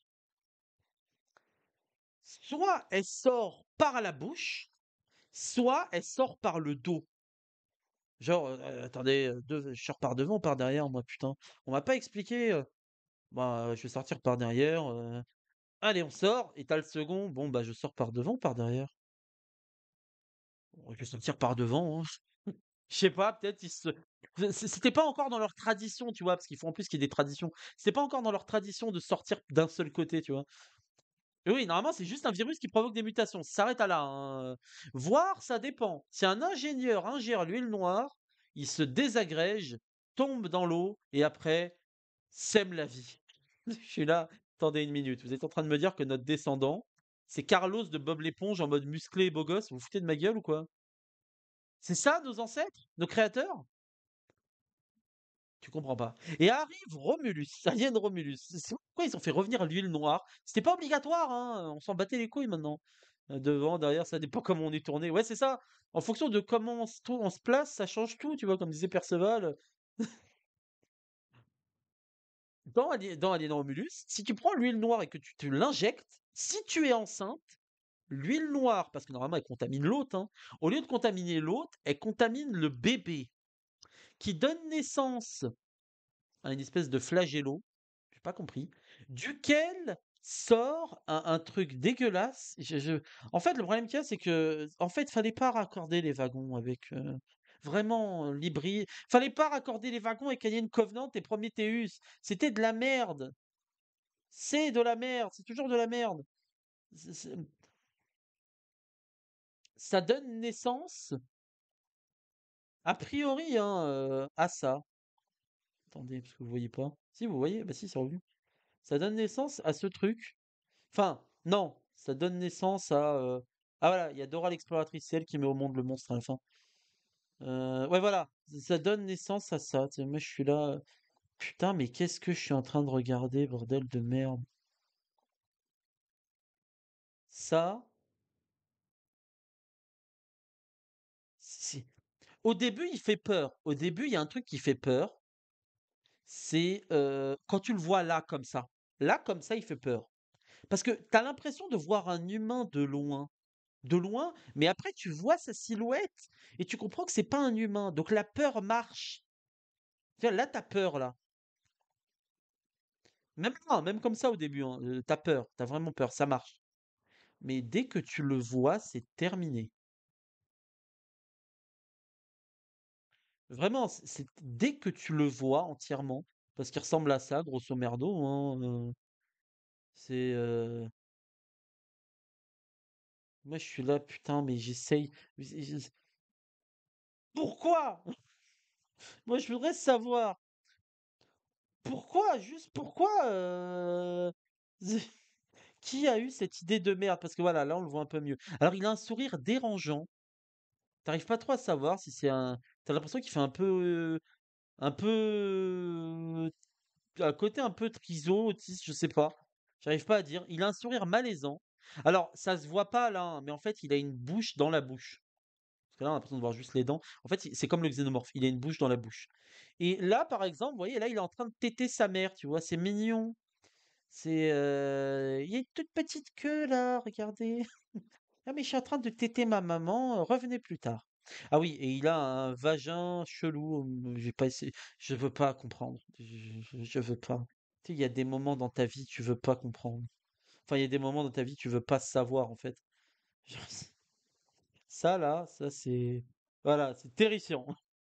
soit elle sort par la bouche, soit elle sort par le dos. Genre, euh, attendez, euh, de- je sors par devant ou par derrière, moi, putain. On m'a pas expliqué. euh, bah, je vais sortir par derrière. euh, Allez, on sort. Et t'as le second. Bon, bah, je sors par devant ou par derrière. Bon, je vais sortir par devant, hein. Je sais pas, peut-être ils se. c- C'était pas encore dans leur tradition, tu vois, parce qu'il faut en plus qu'il y ait des traditions. C'était pas encore dans leur tradition de sortir d'un seul côté, tu vois. Et oui, normalement, c'est juste un virus qui provoque des mutations. Ça s'arrête à là, hein. Voire, ça dépend. Si un ingénieur ingère l'huile noire, il se désagrège, tombe dans l'eau et après sème la vie. Je suis là. Attendez une minute. Vous êtes en train de me dire que notre descendant, c'est Carlos de Bob l'éponge en mode musclé et beau gosse. Vous vous foutez de ma gueule ou quoi? C'est ça nos ancêtres? Nos créateurs? Tu comprends pas. Et arrive Romulus, Alien Romulus. C'est c'est pourquoi ils ont fait revenir l'huile noire. C'était pas obligatoire, hein. On s'en battait les couilles maintenant. Euh, Devant, derrière, ça dépend comment on est tourné. Ouais, c'est ça. En fonction de comment on se, tou- on se place, ça change tout, tu vois, comme disait Perceval. Dans, Ali- dans Alien Romulus, si tu prends l'huile noire et que tu te l'injectes, si tu es enceinte, l'huile noire, parce que normalement elle contamine l'autre, hein, au lieu de contaminer l'autre, elle contamine le bébé, qui donne naissance à une espèce de flagello, j'ai pas compris, duquel sort un, un truc dégueulasse. Je- je- En fait, le problème qu'il y a, c'est que, en fait, fallait pas raccorder les wagons avec euh, vraiment euh, l'hybride. Fallait pas raccorder les wagons avec Alien Covenant et Prometheus. C'était de la merde. C'est de la merde. C'est toujours de la merde. C'est- c'est- Ça donne naissance, a priori, hein, euh, à ça. Attendez, parce que vous voyez pas. Si, vous voyez, bah si, c'est revenu. Ça donne naissance à ce truc. Enfin, non, ça donne naissance à. euh, Ah voilà, il y a Dora l'exploratrice, c'est elle qui met au monde le monstre à la fin. Euh, Ouais, voilà, ça donne naissance à ça. Tu sais, moi, je suis là. euh, Putain, mais qu'est-ce que je suis en train de regarder, bordel de merde. Ça, c'est. Au début, il fait peur. Au début, il y a un truc qui fait peur. C'est euh, quand tu le vois là, comme ça. Là, comme ça, il fait peur. Parce que tu as l'impression de voir un humain de loin. De loin, mais après tu vois sa silhouette et tu comprends que c'est pas un humain. Donc la peur marche. Tu vois, là, t'as peur, là. Même là, même comme ça au début, hein, euh, t'as peur, t'as vraiment peur, ça marche. Mais dès que tu le vois, c'est terminé. Vraiment, c'est c'est- dès que tu le vois entièrement, parce qu'il ressemble à ça, grosso merdo, hein, euh, c'est. euh, Moi, je suis là, putain, mais j'essaye. mais je- Pourquoi? Moi, je voudrais savoir. Pourquoi? Juste pourquoi? euh, Qui a eu cette idée de merde? Parce que voilà, là, on le voit un peu mieux. Alors, il a un sourire dérangeant. T'arrives pas trop à savoir si c'est un. T'as l'impression qu'il fait un peu, un peu, un côté un peu triso, autiste, je sais pas. J'arrive pas à dire. Il a un sourire malaisant. Alors, ça se voit pas là, hein, mais en fait, il a une bouche dans la bouche. Parce que là, on a l'impression de voir juste les dents. En fait, c'est comme le xénomorphe. Il a une bouche dans la bouche. Et là, par exemple, vous voyez, là, il est en train de téter sa mère, tu vois, c'est mignon. C'est, euh, il y a une toute petite queue là, regardez. Ah mais je suis en train de téter ma maman, euh, revenez plus tard. Ah oui, et il a un vagin chelou, euh, j'ai pas essayé, je veux pas comprendre, je, je- je veux pas. Tu sais, il y a des moments dans ta vie, tu veux pas comprendre. Enfin, il y a des moments dans ta vie, tu veux pas savoir en fait. Genre, c'est- Ça là, ça c'est, voilà, c'est terrifiant.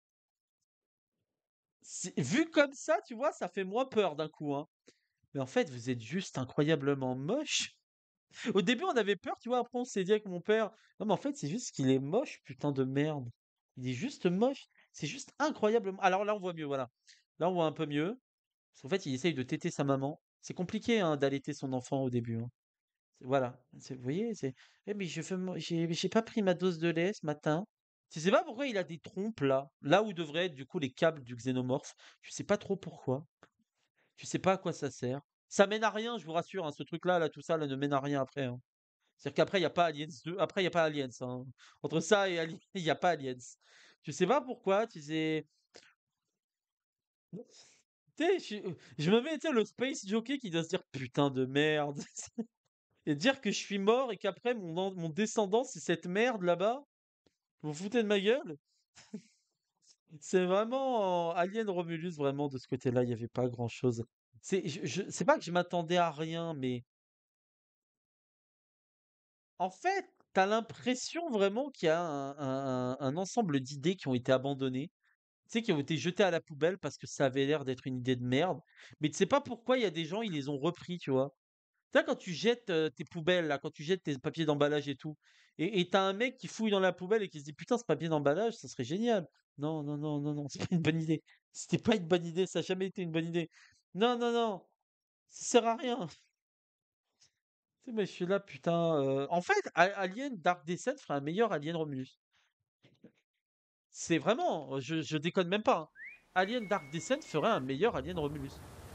C'est- Vu comme ça, tu vois, ça fait moins peur d'un coup, hein. Mais en fait, vous êtes juste incroyablement moche. Au début, on avait peur, tu vois. Après, on s'est dit avec mon père, non, mais en fait, c'est juste qu'il est moche, putain de merde. Il est juste moche. C'est juste incroyablement. Alors là, on voit mieux, voilà. Là, on voit un peu mieux. Parce qu'en fait, il essaye de téter sa maman. C'est compliqué, hein, d'allaiter son enfant au début, hein. C'est- Voilà. C'est- Vous voyez, c'est. Eh, mais je fais mo- j'ai j'ai pas pris ma dose de lait ce matin. Je sais pas pourquoi il a des trompes là. Là où devraient être du coup les câbles du xénomorphe. Je sais pas trop pourquoi. Je sais pas à quoi ça sert. Ça mène à rien, je vous rassure, hein, ce truc-là, là, tout ça, là, ne mène à rien après, hein. C'est-à-dire qu'après, il n'y a pas Aliens deux. Après, il n'y a pas Aliens, hein. Entre ça et Aliens, il n'y a pas Aliens. Je sais pas pourquoi, tu sais. Tu sais, je, je me mets, tu sais, le space jockey qui doit se dire putain de merde. Et dire que je suis mort et qu'après, mon, an- mon descendant, c'est cette merde là-bas. Vous vous foutez de ma gueule? C'est vraiment euh, Alien Romulus, vraiment, de ce côté-là, il n'y avait pas grand-chose. C'est je, je- c'est pas que je m'attendais à rien, mais en fait, t'as l'impression vraiment qu'il y a un, un- un- un ensemble d'idées qui ont été abandonnées, tu sais, qui ont été jetées à la poubelle parce que ça avait l'air d'être une idée de merde, mais tu sais pas pourquoi il y a des gens, ils les ont repris, tu vois. Tu sais, quand tu jettes euh, tes poubelles, là, quand tu jettes tes papiers d'emballage et tout, et et t'as un mec qui fouille dans la poubelle et qui se dit putain, ce papier d'emballage, ça serait génial. Non, non, non, non, non, c'est pas une bonne idée. C'était pas une bonne idée, ça a jamais été une bonne idée. Non, non, non, ça sert à rien. Tu sais, mais je suis là, putain. euh, En fait, A- Alien Dark Descent ferait un meilleur Alien Romulus. C'est vraiment, je, je déconne même pas, hein. Alien Dark Descent ferait un meilleur Alien Romulus.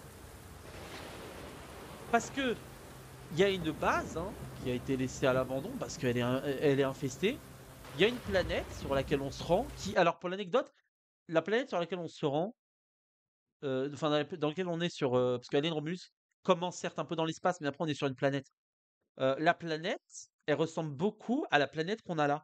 Parce que il y a une base, hein, qui a été laissée à l'abandon parce qu'elle est, in- elle est infestée. Il y a une planète sur laquelle on se rend. Qui, alors pour l'anecdote, la planète sur laquelle on se rend, euh, enfin dans, la- dans laquelle on est sur, euh, parce qu'Alien Romulus commence certes un peu dans l'espace, mais après on est sur une planète. Euh, la planète, elle ressemble beaucoup à la planète qu'on a là.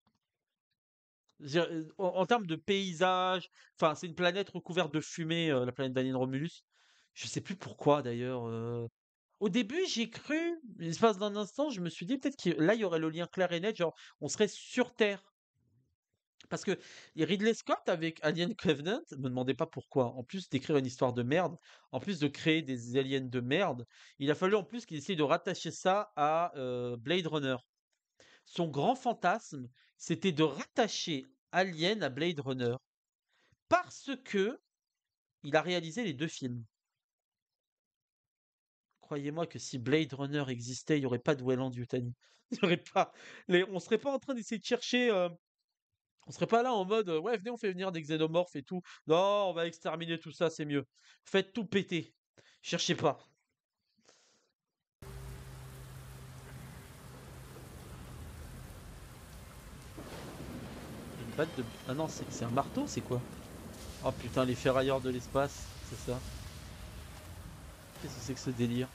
Je- euh, En, en termes de paysage, enfin c'est une planète recouverte de fumée, euh, la planète d'Alien Romulus. Je sais plus pourquoi d'ailleurs. euh, Au début, j'ai cru, l'espace d'un instant, je me suis dit peut-être que là, il y aurait le lien clair et net, genre, on serait sur Terre. Parce que Ridley Scott, avec Alien Covenant, me demandait pas pourquoi. En plus d'écrire une histoire de merde, en plus de créer des aliens de merde, il a fallu en plus qu'il essaye de rattacher ça à euh, Blade Runner. Son grand fantasme, c'était de rattacher Alien à Blade Runner. Parce que il a réalisé les deux films. Croyez-moi que si Blade Runner existait, il n'y aurait pas de Weyland Yutani. Il y aurait pas. Les... On serait pas en train d'essayer de chercher. euh, On serait pas là en mode euh, ouais, venez, on fait venir des xénomorphes et tout. Non, on va exterminer tout ça, c'est mieux. Faites tout péter. Cherchez pas. Une batte de. Ah non, c'est c'est un marteau, c'est quoi? Oh putain, les ferrailleurs de l'espace, c'est ça. Qu'est-ce que c'est que ce délire?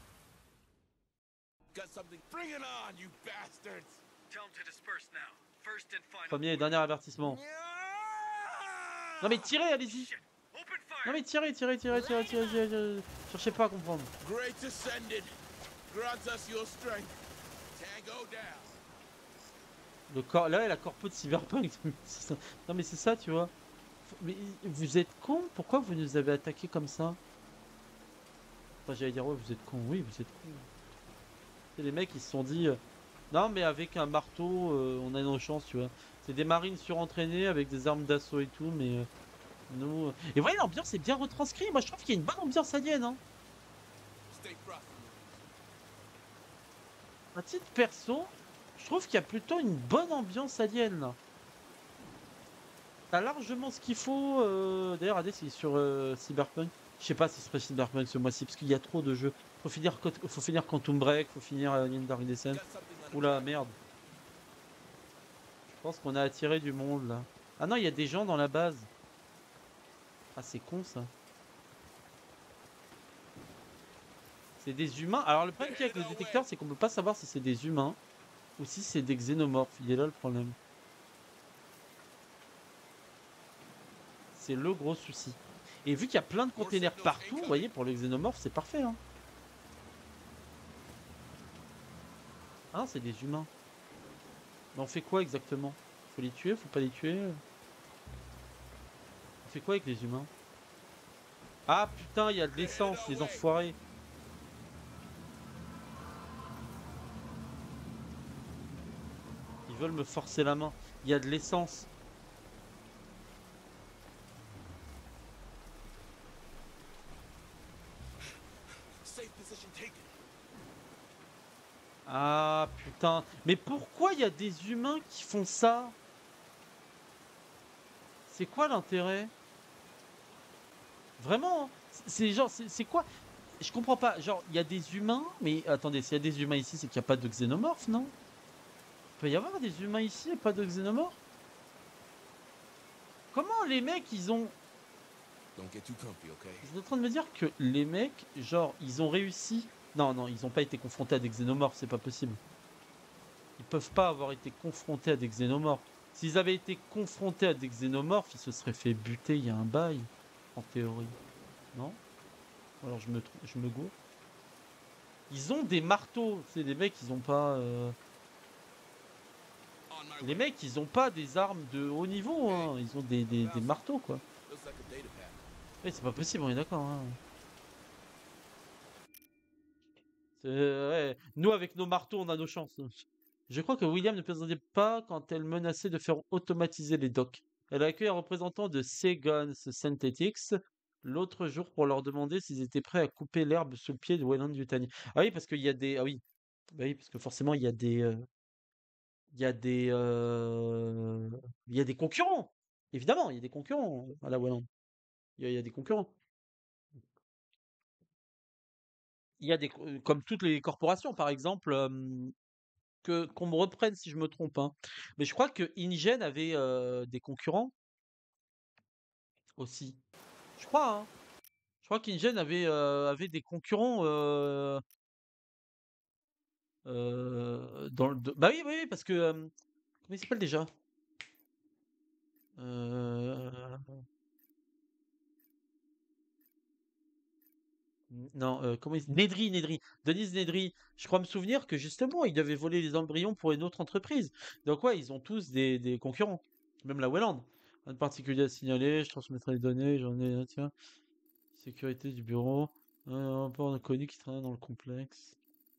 Got something. Bring it on, you bastards! Tell them to disperse now. First and final. Premier et dernier avertissement. Non mais tirez, allez-y. Shit. Open Non fire. mais tirez, tirez, tirez, tirez, tirez, tirez, tirez. Cherchez pas à comprendre. Great Ascended, grant us your strength. Tango down. Le corps, là, la corpo de Cyberpunk. C'est ça. Non mais c'est ça, tu vois. Faut- Mais vous êtes con? Pourquoi vous nous avez attaqué comme ça? Enfin, j'allais dire ouais, vous êtes con. Oui, vous êtes con. C'est les mecs, ils se sont dit, euh, non mais avec un marteau, euh, on a nos chances, tu vois. C'est des marines surentraînés avec des armes d'assaut et tout, mais euh, nous. euh, Et ouais, l'ambiance est bien retranscrite. Moi, je trouve qu'il y a une bonne ambiance alien, hein. Stay frosty. À titre perso, je trouve qu'il y a plutôt une bonne ambiance alien là. T'as largement ce qu'il faut. euh, D'ailleurs, Adès, il est sur euh, Cyberpunk. Je sais pas si c'est pas Cyberpunk ce mois-ci, parce qu'il y a trop de jeux. Faut finir, Quant- faut finir Quantum Break, faut finir Alien Dark Descent. Got something on Oula, merde. Je pense qu'on a attiré du monde là. Ah non, il y a des gens dans la base. Ah, c'est con ça. C'est des humains. Alors, le problème qu'il y a avec le détecteur, c'est qu'on peut pas savoir si c'est des humains ou si c'est des xénomorphes. Il est là le problème. C'est le gros souci. Et vu qu'il y a plein de containers partout, vous voyez, pour les xénomorphes, c'est parfait. Hein. Ah, c'est des humains. Mais on fait quoi exactement? Faut les tuer? Faut pas les tuer? On fait quoi avec les humains? Ah putain, il y a de l'essence, les enfoirés. Ils veulent me forcer la main. Il y a de l'essence. safe position taken. Ah putain. Mais pourquoi il y a des humains qui font ça? C'est quoi l'intérêt? Vraiment, hein. C'est c'est genre, c'est c'est quoi? je comprends pas. Genre, il y a des humains, mais attendez, s'il y a des humains ici, c'est qu'il n'y a pas de xénomorphes, non? Il peut y avoir des humains ici et pas de xénomorphes? Comment les mecs, ils ont... Don't get too comfy, okay? Vous êtes en train de me dire que les mecs, genre, ils ont réussi... Non, non, ils n'ont pas été confrontés à des xénomorphes, c'est pas possible. Ils peuvent pas avoir été confrontés à des xénomorphes. S'ils avaient été confrontés à des xénomorphes, ils se seraient fait buter il y a un bail, en théorie. Non? Alors je me, trou- je me gourre. Ils ont des marteaux. C'est des mecs, ils ont pas... euh, On my Les way. mecs, ils ont pas des armes de haut niveau, hein. Ils ont des, des, des marteaux, quoi. Looks like a data pad. Oui, c'est pas possible, on est d'accord, hein. C'est- ouais. Nous, avec nos marteaux, on a nos chances. Je crois que William ne plaisantait pas quand elle menaçait de faire automatiser les docks. Elle a accueilli un représentant de Seagons Synthetics l'autre jour pour leur demander s'ils étaient prêts à couper l'herbe sous le pied de Wayland Yutani. Ah oui, parce qu'il y a des... Ah oui. Bah oui, parce que forcément, il y a des... euh, Il y a des... euh, Il y a des concurrents. Évidemment, il y a des concurrents à la Wayland. Il y a, il y a des concurrents. Il y a des... co- euh, Comme toutes les corporations, par exemple... euh, que qu'on me reprenne si je me trompe, hein. Mais je crois que InGen avait euh, des concurrents aussi. Je crois, hein. Je crois qu'InGen avait, euh, avait des concurrents euh, euh, dans le. do- Bah oui, oui, oui, parce que. euh, comment il s'appelle déjà? Euh, Non, euh, comment il... s- Nedry, Nedry. Denise Nedry. Je crois me souvenir que justement, il devait voler les embryons pour une autre entreprise. Donc ouais, ils ont tous des, des concurrents. Même la Welland. Un particulier à signaler, je transmettrai les données, j'en ai. Tiens. Sécurité du bureau. Un rapport inconnu qui travaille dans le complexe.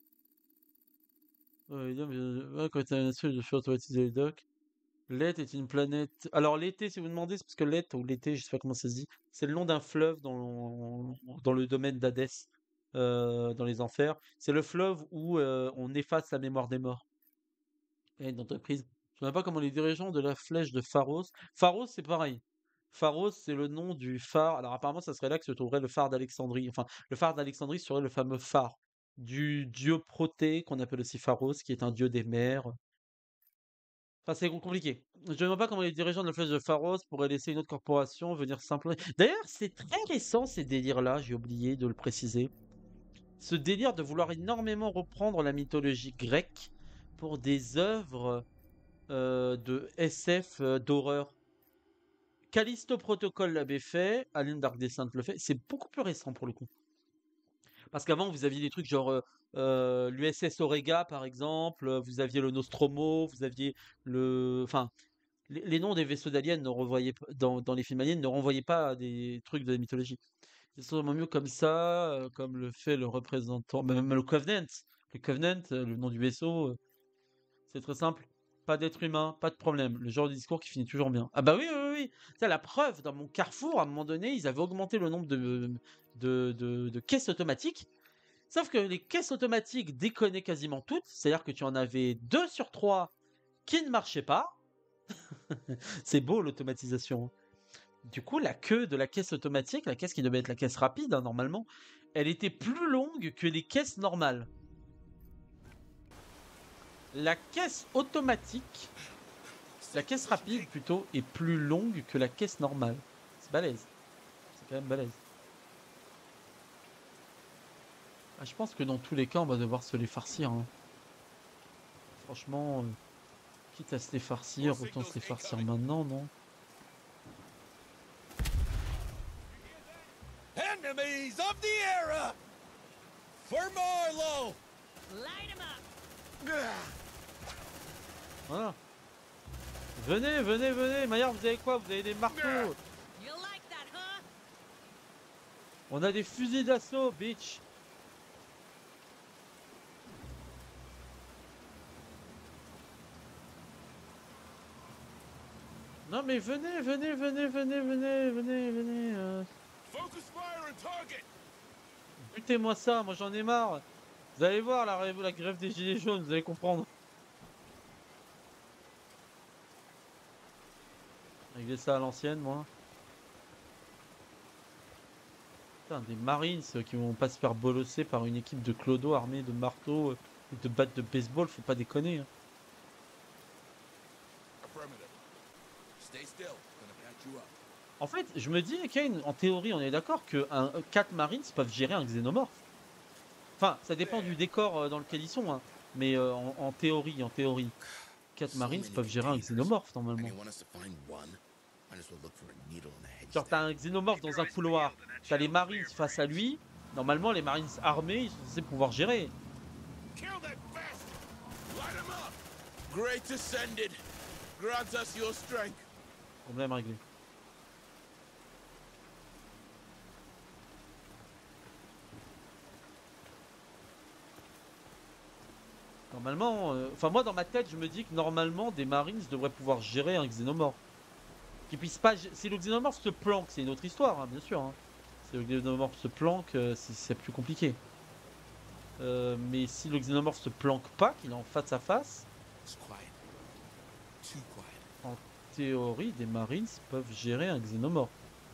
Ouais, bien, mais, euh, ouais, quand tu as un seul de faire automatiser les docks. Leyte est une planète. Alors, l'été, si vous demandez, c'est parce que Leyte, ou l'été, je sais pas comment ça se dit, c'est le nom d'un fleuve dans, dans le domaine d'Hadès, euh, dans les enfers. C'est le fleuve où euh, on efface la mémoire des morts. Et une entreprise. Je ne sais pas comment les dirigeants de la flèche de Pharos. Pharos, c'est pareil. Pharos, c'est le nom du phare. Alors, apparemment, ça serait là que se trouverait le phare d'Alexandrie. Enfin, le phare d'Alexandrie serait le fameux phare du dieu Proté, qu'on appelle aussi Pharos, qui est un dieu des mers. Enfin, c'est compliqué. Je ne vois pas comment les dirigeants de la flèche de Pharos pourraient laisser une autre corporation venir simplement. D'ailleurs, c'est très récent ces délires-là, j'ai oublié de le préciser. Ce délire de vouloir énormément reprendre la mythologie grecque pour des œuvres euh, de S F euh, d'horreur. Callisto Protocol l'avait fait, Alien Dark Descent le fait, c'est beaucoup plus récent pour le coup. Parce qu'avant, vous aviez des trucs genre euh, euh, l'U S S Orega par exemple, euh, vous aviez le Nostromo, vous aviez le. Enfin, les, les noms des vaisseaux d'aliens ne renvoyaient p- dans, dans les films aliens ne renvoyaient pas à des trucs de la mythologie. C'est sûrement mieux comme ça, euh, comme le fait le représentant, bah, même le Covenant. Le Covenant, euh, le nom du vaisseau, euh, c'est très simple. Pas d'être humain, pas de problème. Le genre de discours qui finit toujours bien. Ah bah oui, oui, oui. C'est la preuve, dans mon carrefour, à un moment donné, ils avaient augmenté le nombre de, de, de- de caisses automatiques. Sauf que les caisses automatiques déconnaient quasiment toutes. C'est-à-dire que tu en avais deux sur trois qui ne marchaient pas. C'est beau l'automatisation. Du coup, la queue de la caisse automatique, la caisse qui devait être la caisse rapide, hein, normalement, elle était plus longue que les caisses normales. La caisse automatique, la caisse rapide plutôt, est plus longue que la caisse normale. C'est balèze. C'est quand même balèze. Ah, je pense que dans tous les cas, on va devoir se les farcir, hein. Franchement, euh, quitte à se les farcir, autant se les farcir maintenant, non? Enemies of the era! For Marlowe! Light 'em up. Voilà. Venez, venez, venez. Maillard, vous avez quoi? Vous avez des marteaux. You like that, huh? On a des fusils d'assaut, bitch. Non mais venez, venez, venez, venez, venez, venez, venez. euh, Focus fire on target! Butez-moi ça, moi j'en ai marre. Vous allez voir la, rêve- la grève des gilets jaunes, vous allez comprendre. Régler ça à l'ancienne, moi. Putain, des Marines euh, qui vont pas se faire bolosser par une équipe de clodos armés de marteaux euh, et de battes de baseball, faut pas déconner. Hein. Affirmative. Stay still. Gonna patch you up. En fait, je me dis, Kane, en théorie, on est d'accord que un, quatre Marines peuvent gérer un xénomorphe. Enfin, ça dépend du décor euh, dans lequel ils sont, hein. Mais euh, en, en théorie, en théorie, quatre Marines peuvent gérer un xénomorphe normalement. And you want us to find one? Might as well look for a needle in a haystack. Genre, t'as un xénomorphe dans un couloir, t'as les Marines face à lui. Normalement, les Marines armés, ils sont censés pouvoir gérer. Kill that bastard! Light him up! Great ascended. Grant us your strength. Problème réglé. Normalement, euh, enfin moi dans ma tête, je me dis que normalement des Marines devraient pouvoir gérer un xénomorphe. Qui puisse pas. gé- Si le xénomorphe se planque, c'est une autre histoire, hein, bien sûr. Hein. Si le xénomorphe se planque, euh, c'est c'est plus compliqué. Euh, mais si le xénomorphe se planque pas, qu'il est en face à face, It's quiet. Too quiet. en théorie, des Marines peuvent gérer un xénomorphe.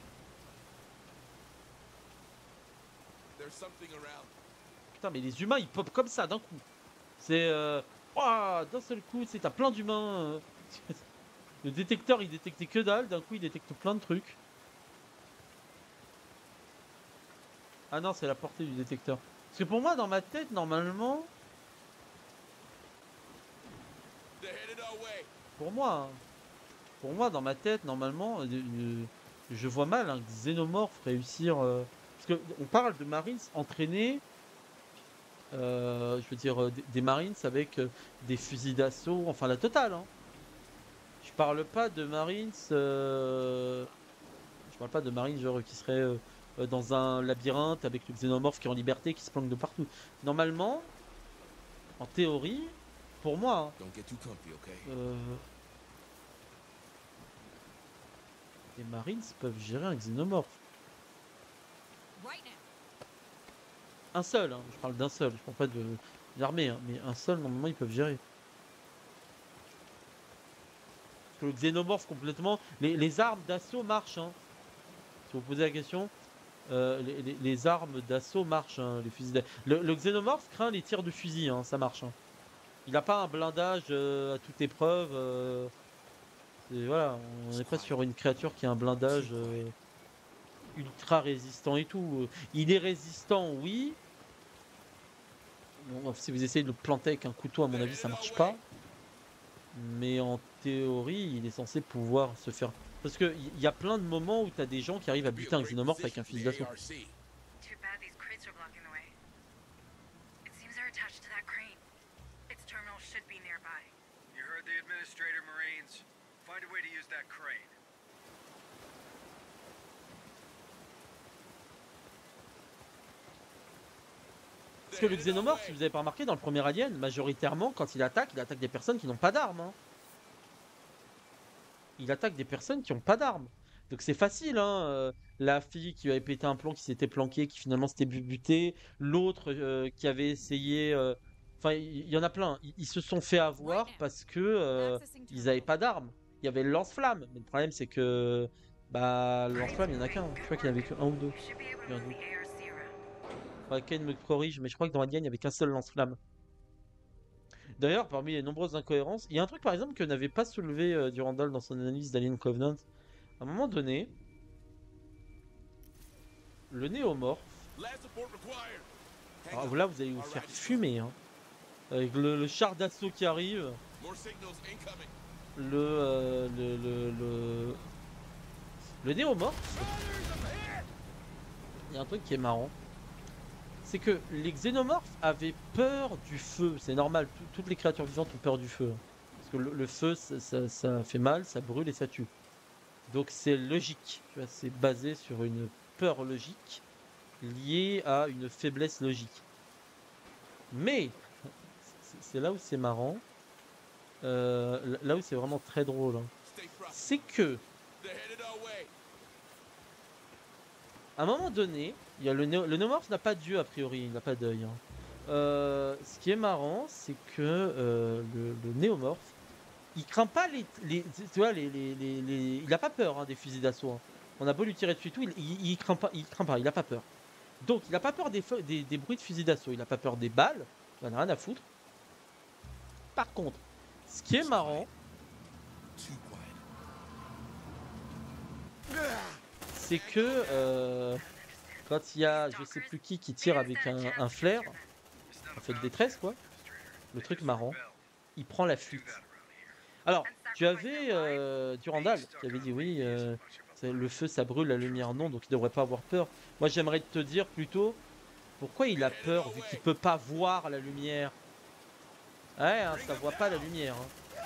There's something around. Putain, mais les humains ils popent comme ça d'un coup. C'est. Euh... ouah, d'un seul coup, c'est t'as plein d'humains. euh. Le détecteur il détectait que dalle, d'un coup il détecte plein de trucs. Ah non, c'est la portée du détecteur. Parce que pour moi, dans ma tête, normalement. They're headed our way. Pour moi, hein, pour moi, dans ma tête, normalement, euh, euh, je vois mal un xénomorphe réussir. euh, Parce que on parle de Marines entraînés. euh, je veux dire, euh, des, des Marines avec euh, des fusils d'assaut, enfin la totale. Hein. Je parle pas de Marines. euh, Je parle pas de Marines genre qui seraient euh, euh, dans un labyrinthe avec le xénomorphe qui est en liberté, qui se planque de partout. Normalement, en théorie, pour moi, Don't get too comfy, okay? hein, euh, les Marines peuvent gérer un xénomorphe. Right now. Un seul, hein, je parle d'un seul, je parle pas de l'armée, hein, mais un seul, normalement, ils peuvent gérer. Parce que le xénomorphe complètement. Les, les armes d'assaut marchent, hein. Si vous posez la question, euh, les, les- les armes d'assaut marchent, hein, les fusils d'a- le, le xénomorphe craint les tirs de fusil, hein, ça marche. Hein. Il a pas un blindage euh, à toute épreuve. euh, c'est- voilà, on n'est pas sur une créature qui a un blindage euh, ultra résistant et tout. Il est résistant, oui. Bon, si vous essayez de le planter avec un couteau, à mon avis, ça marche pas. Mais en théorie, il est censé pouvoir se faire. Parce que il y a plein de moments où t'as des gens qui arrivent à Be a buter un great xénomorphe avec position un for fusil the d'assaut. A R C. Too bad these crates are blocking the way. It seems they're attached to that crane. Its terminal should be nearby. You heard the administrator, Marines. Find a way to use that crane. Parce que le xénomorphe, si vous avez pas remarqué, dans le premier Alien, majoritairement, quand il attaque, il attaque des personnes qui n'ont pas d'armes. Hein. Il attaque des personnes qui n'ont pas d'armes. Donc c'est facile, hein. euh, La fille qui avait pété un plomb, qui s'était planquée, qui finalement s'était bu- butée. L'autre euh, qui avait essayé. euh, Enfin, il il y, en a plein. Ils, ils se sont fait avoir parce que euh, ils n'avaient pas d'armes. Il y avait le lance-flamme. Mais le problème, c'est que. Bah, le lance-flamme, il n'y en a qu'un. Je crois qu'il n'y en avait qu'un ou deux. We should be able Bien to move vu. the A R C around. Enfin, Ken me corrige, mais je crois que dans Alien, il n'y avait qu'un seul lance-flamme. D'ailleurs, parmi les nombreuses incohérences, il y a un truc par exemple que n'avait pas soulevé euh, Durandal dans son analyse d'Alien Covenant. À un moment donné, le néomorphe, Last support required. Hang alors on. là vous allez vous faire fumer, hein, avec le, le char d'assaut qui arrive, More signals incoming. le, euh, le, le, le, le néomorphe, il y a un truc qui est marrant. C'est que les xénomorphes avaient peur du feu, c'est normal, tout- toutes les créatures vivantes ont peur du feu. hein. Parce que le, le feu, ça, ça- ça fait mal, ça brûle et ça tue. Donc c'est logique, tu vois, c'est basé sur une peur logique liée à une faiblesse logique. Mais, c'est c'est là où c'est marrant, euh, là où c'est vraiment très drôle, hein, Stay frosty. c'est que, They're headed our way. à un moment donné, il y a le, néo- le néomorphe n'a pas d'yeux a priori, il n'a pas d'œil. hein. Euh, ce qui est marrant, c'est que euh, le, le néomorphe, il craint pas les, les tu vois, les, les, les, les- il a pas peur hein, des fusils d'assaut. hein. On a beau lui tirer dessus et tout, il, il, il craint pas, il craint pas, il a pas peur. Donc, il a pas peur des, feu- des, des bruits de fusil d'assaut, il a pas peur des balles, il en a rien à foutre. Par contre, ce qui est marrant, Too quiet. c'est que euh, quand il y a je sais plus qui qui tire avec un, un flair, un feu de détresse quoi, le truc marrant, il prend la fuite. Alors, tu avais euh, Durandal qui avait dit oui, euh, c'est- le feu ça brûle, la lumière non, donc il devrait pas avoir peur. Moi j'aimerais te dire plutôt, pourquoi il a peur vu qu'il peut pas voir la lumière? Ouais, hein, ça voit pas la lumière. Hein.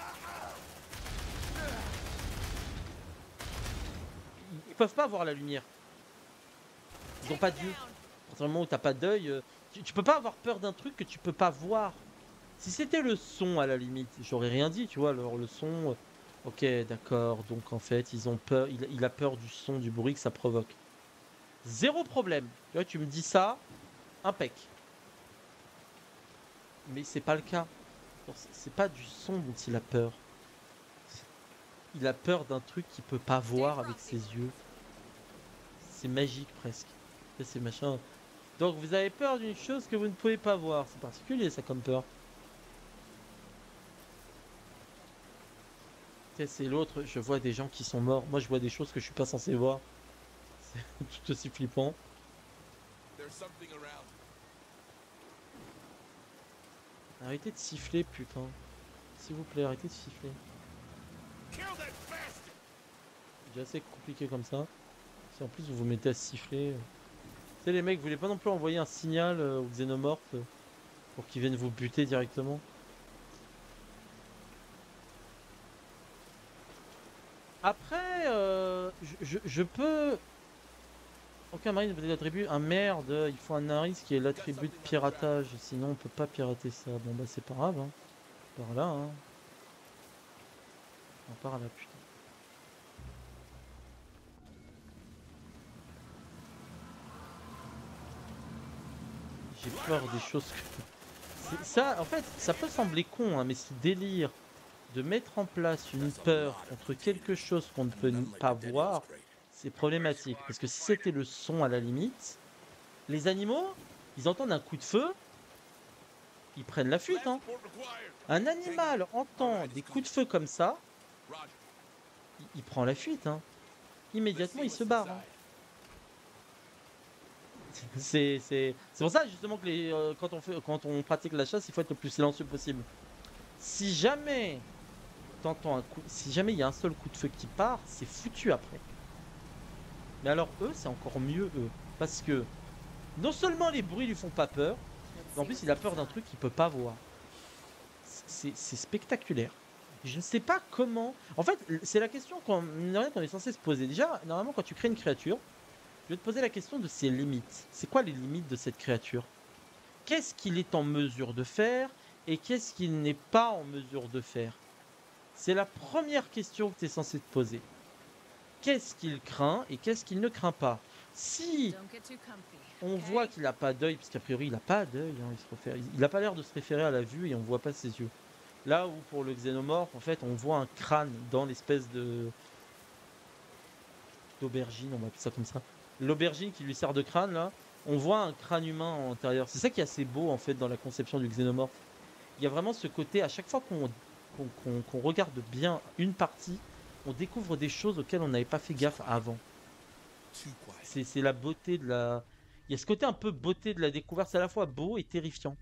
Ils ils peuvent pas voir la lumière. Ils ont pas d'yeux. À partir du moment où t'as pas d'œil, euh, tu, tu peux pas avoir peur d'un truc que tu peux pas voir. Si c'était le son à la limite, j'aurais rien dit, tu vois. Alors le son, euh, ok, d'accord. Donc en fait, ils ont peur. Il, il a peur du son, du bruit que ça provoque. Zéro problème. Tu vois, tu me dis ça, impec. Mais c'est pas le cas. C'est- C'est pas du son dont il a peur. Il a peur d'un truc qu'il peut pas voir avec ses yeux. C'est magique presque. Ça, c'est machin. Donc vous avez peur d'une chose que vous ne pouvez pas voir. C'est particulier ça comme peur. Tu sais, c'est l'autre. Je vois des gens qui sont morts. Moi je vois des choses que je suis pas censé voir. C'est tout aussi flippant. There's something around. Arrêtez de siffler, putain. S'il vous plaît, arrêtez de siffler. Kill that bastard! C'est déjà assez compliqué comme ça. Si en plus vous vous mettez à siffler. euh. Tu sais, les mecs, vous voulez pas non plus envoyer un signal euh, aux xénomorphes euh, pour qu'ils viennent vous buter directement? Après, euh, je, je- je peux. Aucun marine ne peut être l'attribut. Un merde, il faut un Naris qui est l'attribut de piratage. Sinon, on peut pas pirater ça. Bon, bah, c'est pas grave. Hein. Par là, hein. On part là, putain. J'ai peur des choses que. C'est- Ça, en fait, ça peut sembler con, hein, mais ce délire de mettre en place une peur contre quelque chose qu'on ne peut n- pas voir, c'est problématique. Parce que si c'était le son à la limite, les animaux, ils entendent un coup de feu, ils prennent la fuite. Hein. Support required. Un animal entend des coups de feu comme ça, Roger. il, il prend la fuite. Hein. Immédiatement, il se barre. Hein. C'est c'est- c'est pour ça justement que les, euh, quand, on fait, quand on pratique la chasse, il faut être le plus silencieux possible. Si jamais t'entends un coup, si jamais il y a un seul coup de feu qui part, c'est foutu après. Mais alors eux, c'est encore mieux eux, parce que non seulement les bruits lui font pas peur, mais en plus il a peur d'un truc qu'il peut pas voir. C'est c'est spectaculaire. Je ne sais pas comment. En fait, c'est la question qu'on mine de rien, qu'on est censé se poser. Déjà, normalement, quand tu crées une créature, je vais te poser la question de ses limites. C'est quoi les limites de cette créature? Qu'est-ce qu'il est en mesure de faire et qu'est-ce qu'il n'est pas en mesure de faire? C'est la première question que tu es censé te poser. Qu'est-ce qu'il craint et qu'est-ce qu'il ne craint pas? Si Don't get too comfy. on okay? voit qu'il n'a pas d'œil, parce qu'a priori il n'a pas d'œil, hein, il se réfère- il n'a pas l'air de se référer à la vue et on voit pas ses yeux. Là où pour le xénomorphe, en fait, on voit un crâne dans l'espèce de d'aubergine, on va appeler ça comme ça. L'aubergine qui lui sert de crâne là, on voit un crâne humain à l'intérieur. C'est ça qui est assez beau en fait dans la conception du xénomorphe. Il y a vraiment ce côté, à chaque fois qu'on qu'on qu'on- qu'on regarde bien une partie, on découvre des choses auxquelles on n'avait pas fait gaffe avant. Too quiet. C'est c'est la beauté de la. Il y a ce côté un peu beauté de la découverte, c'est à la fois beau et terrifiant.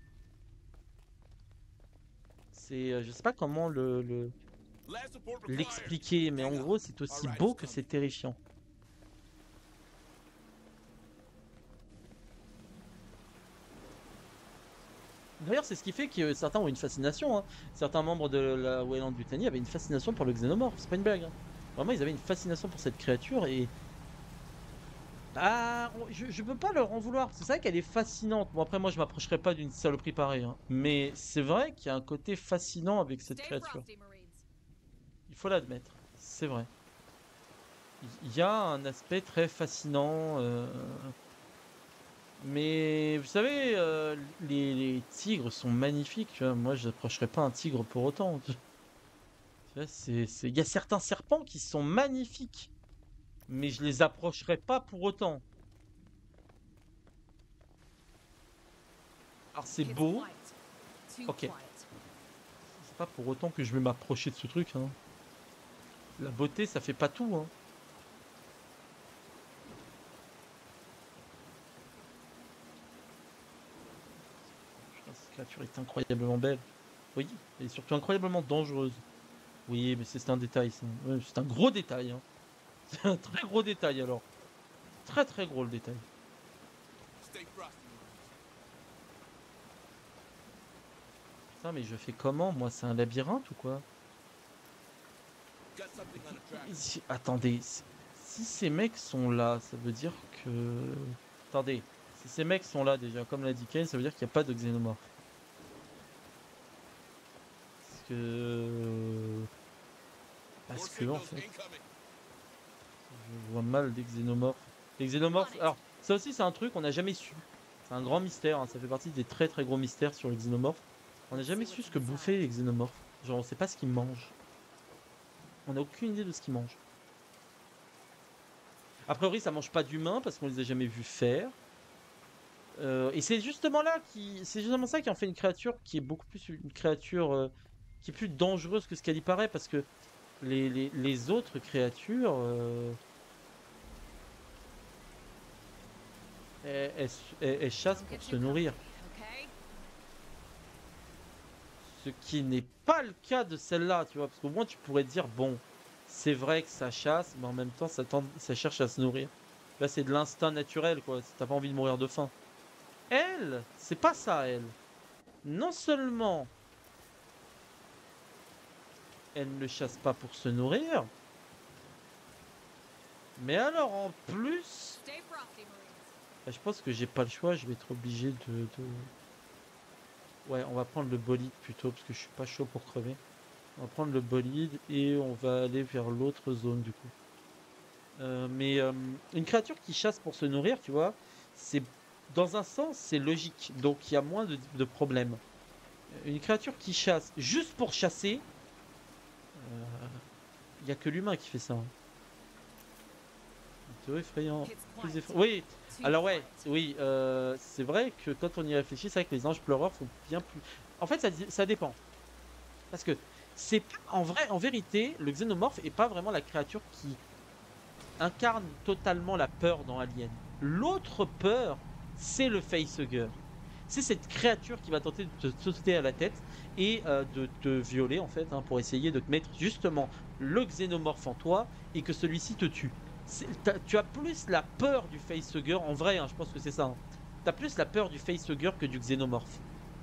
C'est, euh, je sais pas comment le le- Last support required. l'expliquer, mais en gros c'est aussi beau que c'est terrifiant. D'ailleurs, c'est ce qui fait que certains ont une fascination. Hein. Certains membres de la Weyland Yutani avaient une fascination pour le xénomorphe. C'est pas une blague. Hein. Vraiment, ils avaient une fascination pour cette créature et. Ah, on- je, je peux pas leur en vouloir. C'est vrai qu'elle est fascinante. Bon, après, moi, je m'approcherai pas d'une saloperie pareille. Hein. Mais c'est vrai qu'il y a un côté fascinant avec cette Stay créature. frosty, Marines. Il faut l'admettre. C'est vrai. Il y a un aspect très fascinant. euh, Mais vous savez, euh, les, les tigres sont magnifiques. Tu vois. Moi, je n'approcherai pas un tigre pour autant. Tu vois, c'est, c'est... Il y a certains serpents qui sont magnifiques, mais je les approcherai pas pour autant. Alors c'est It's beau, quiet. Too Ok. quiet. c'est pas pour autant que je vais m'approcher de ce truc, hein. La beauté, ça fait pas tout, hein. Putain, cette créature est incroyablement belle. Oui, et surtout incroyablement dangereuse. Oui, mais c'est c'est un détail, ça. Ouais, c'est un gros détail, hein. C'est un très gros détail, alors. Très très gros le détail. Stay frosty, Marines. Putain, mais je fais comment, moi? C'est un labyrinthe ou quoi? Got something on the track. Si- Attendez, si si ces mecs sont là, ça veut dire que... Attendez, si ces mecs sont là déjà, comme l'a dit Kane, ça veut dire qu'il n'y a pas de xénomorphe. Parce que... Parce More que, en signals fait, incoming. je vois mal des xénomorphes. Les xénomorphes... Alors, ça aussi, c'est un truc qu'on n'a jamais su. C'est un grand mystère, hein, ça fait partie des très très gros mystères sur les xénomorphes. On n'a jamais su ce que bouffaient les xénomorphes. Genre, on sait pas ce qu'ils mangent. On n'a aucune idée de ce qu'ils mangent. A priori, ça mange pas d'humains parce qu'on les a jamais vus faire. Euh, et c'est justement là qui, c'est justement ça qui en fait une créature qui est beaucoup plus une créature euh, qui est plus dangereuse que ce qu'elle y paraît parce que les, les, les autres créatures, euh, elles, elles, elles- elles chassent Don't pour get se too nourrir. comfy, okay? Ce qui n'est pas le cas de celle-là, tu vois, parce qu'au moins tu pourrais te dire bon, c'est vrai que ça chasse, mais en même temps ça, tend- ça cherche à se nourrir. Là, c'est de l'instinct naturel, quoi. Si t'as pas envie de mourir de faim. Elle, c'est pas ça, elle. Non seulement elle ne chasse pas pour se nourrir, mais alors en plus, Stay frosty, Marines. bah, je pense que j'ai pas le choix, je vais être obligé de, de... Ouais, on va prendre le bolide plutôt, parce que je suis pas chaud pour crever. On va prendre le bolide et on va aller vers l'autre zone du coup. Euh, mais euh, une créature qui chasse pour se nourrir, tu vois, c'est dans un sens c'est logique, donc il y a moins de, de problèmes. Une créature qui chasse juste pour chasser, il n'y a que l'humain qui fait ça, hein. C'est effrayant. It's Plus quiet. effra- Oui, Too alors ouais, quiet. oui, euh, c'est vrai que quand on y réfléchit, c'est vrai que les anges pleureurs font bien plus. En fait, ça, ça dépend. Parce que c'est pas- en vrai, en vérité, le xénomorphe est pas vraiment la créature qui incarne totalement la peur dans Alien. L'autre peur, c'est le facehugger. C'est cette créature qui va tenter de te sauter à la tête et euh, de te violer en fait, hein, pour essayer de te mettre justement le xénomorphe en toi et que celui-ci te tue. C'est- t'as- Tu as plus la peur du facehugger, en vrai, hein, je pense que c'est ça, hein. T'as plus la peur du facehugger que du xénomorphe.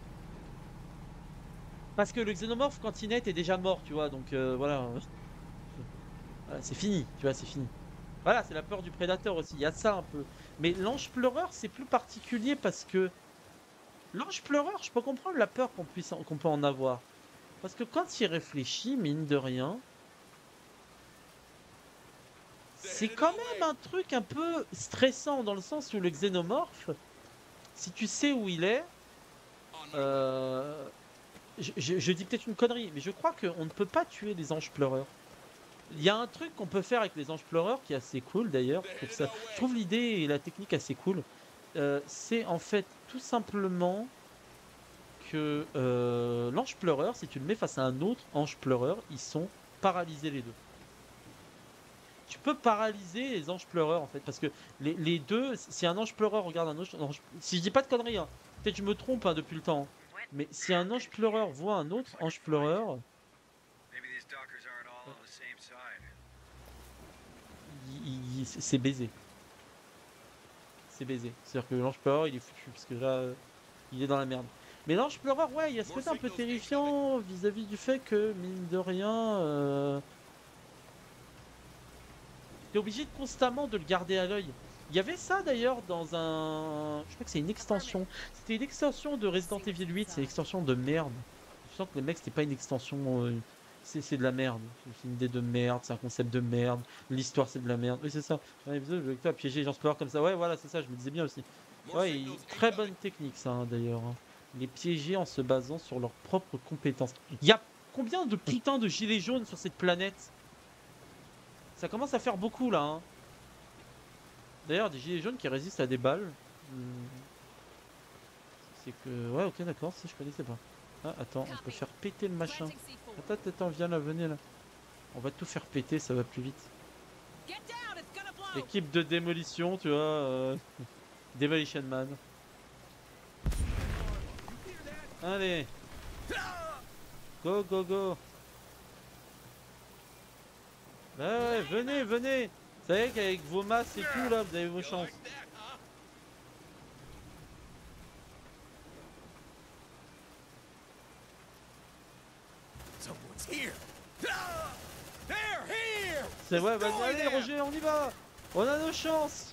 Parce que le xénomorphe, quand il naît, est déjà mort, tu vois, donc euh, voilà. Voilà, c'est fini, tu vois, c'est fini. Voilà, c'est la peur du prédateur aussi, il y a ça un peu. Mais l'ange pleureur, c'est plus particulier parce que l'ange pleureur, je peux comprendre la peur qu'on puisse en- qu'on peut en avoir. Parce que quand il réfléchit, mine de rien, c'est quand même un truc un peu stressant dans le sens où le xénomorphe, si tu sais où il est, euh, je, je- je dis peut-être une connerie, mais je crois qu'on ne peut pas tuer les anges pleureurs. Il y a un truc qu'on peut faire avec les anges pleureurs qui est assez cool d'ailleurs. Je trouve, ça- je trouve l'idée et la technique assez cool. Euh, c'est en fait tout simplement que euh, l'ange pleureur, si tu le mets face à un autre ange pleureur, ils sont paralysés les deux. Tu peux paralyser les anges pleureurs en fait, parce que les, les deux, si un ange pleureur regarde un autre ange, si je dis pas de conneries, hein, peut-être que je me trompe hein, depuis le temps, mais si un ange pleureur voit un autre ange pleureur, Maybe these dockers aren't all on the same side. il- il- c'est baisé. C'est baisé. C'est-à-dire que l'ange pleureur, il est foutu, parce que là, euh, il est dans la merde. Mais l'ange pleureur, ouais, il y a ce côté un peu terrifiant vis-à-vis du fait que, mine de rien, euh, t'es obligé de constamment de le garder à l'œil. Il y avait ça d'ailleurs dans un... Je crois que c'est une extension. C'était une extension de Resident Evil huit, c'est une extension de merde. Je sens que les mecs, c'était pas une extension... euh, C'est c'est de la merde. C'est une idée de merde, c'est un concept de merde. L'histoire, c'est de la merde. Oui, c'est ça. Un épisode, je vais piéger les gens pleureurs comme ça. Ouais, voilà, c'est ça, je me disais bien aussi. Ouais, et très bonne technique, ça, hein, d'ailleurs, hein. Les piéger en se basant sur leurs propres compétences. Il y a combien de putains de gilets jaunes sur cette planète? Ça commence à faire beaucoup, là, hein. D'ailleurs, des gilets jaunes qui résistent à des balles. Hmm. C'est que... Ouais, ok, d'accord, ça je connaissais pas. Ah, attends, on peut faire péter le machin. Planting C four. Attends, attends, viens là, venez là. On va tout faire péter, ça va plus vite. Get down, it's gonna blow. Équipe de démolition, tu vois. Euh... Demolition Man. Allez. Go, go, go. Bah ouais, venez, venez. Vous savez qu'avec vos masses et tout, là, vous avez vos You chances. like that, huh? Someone's here. Ah! They're here. C'est ouais, bah, Destroy allez, them. Roger, on y va. On a nos chances.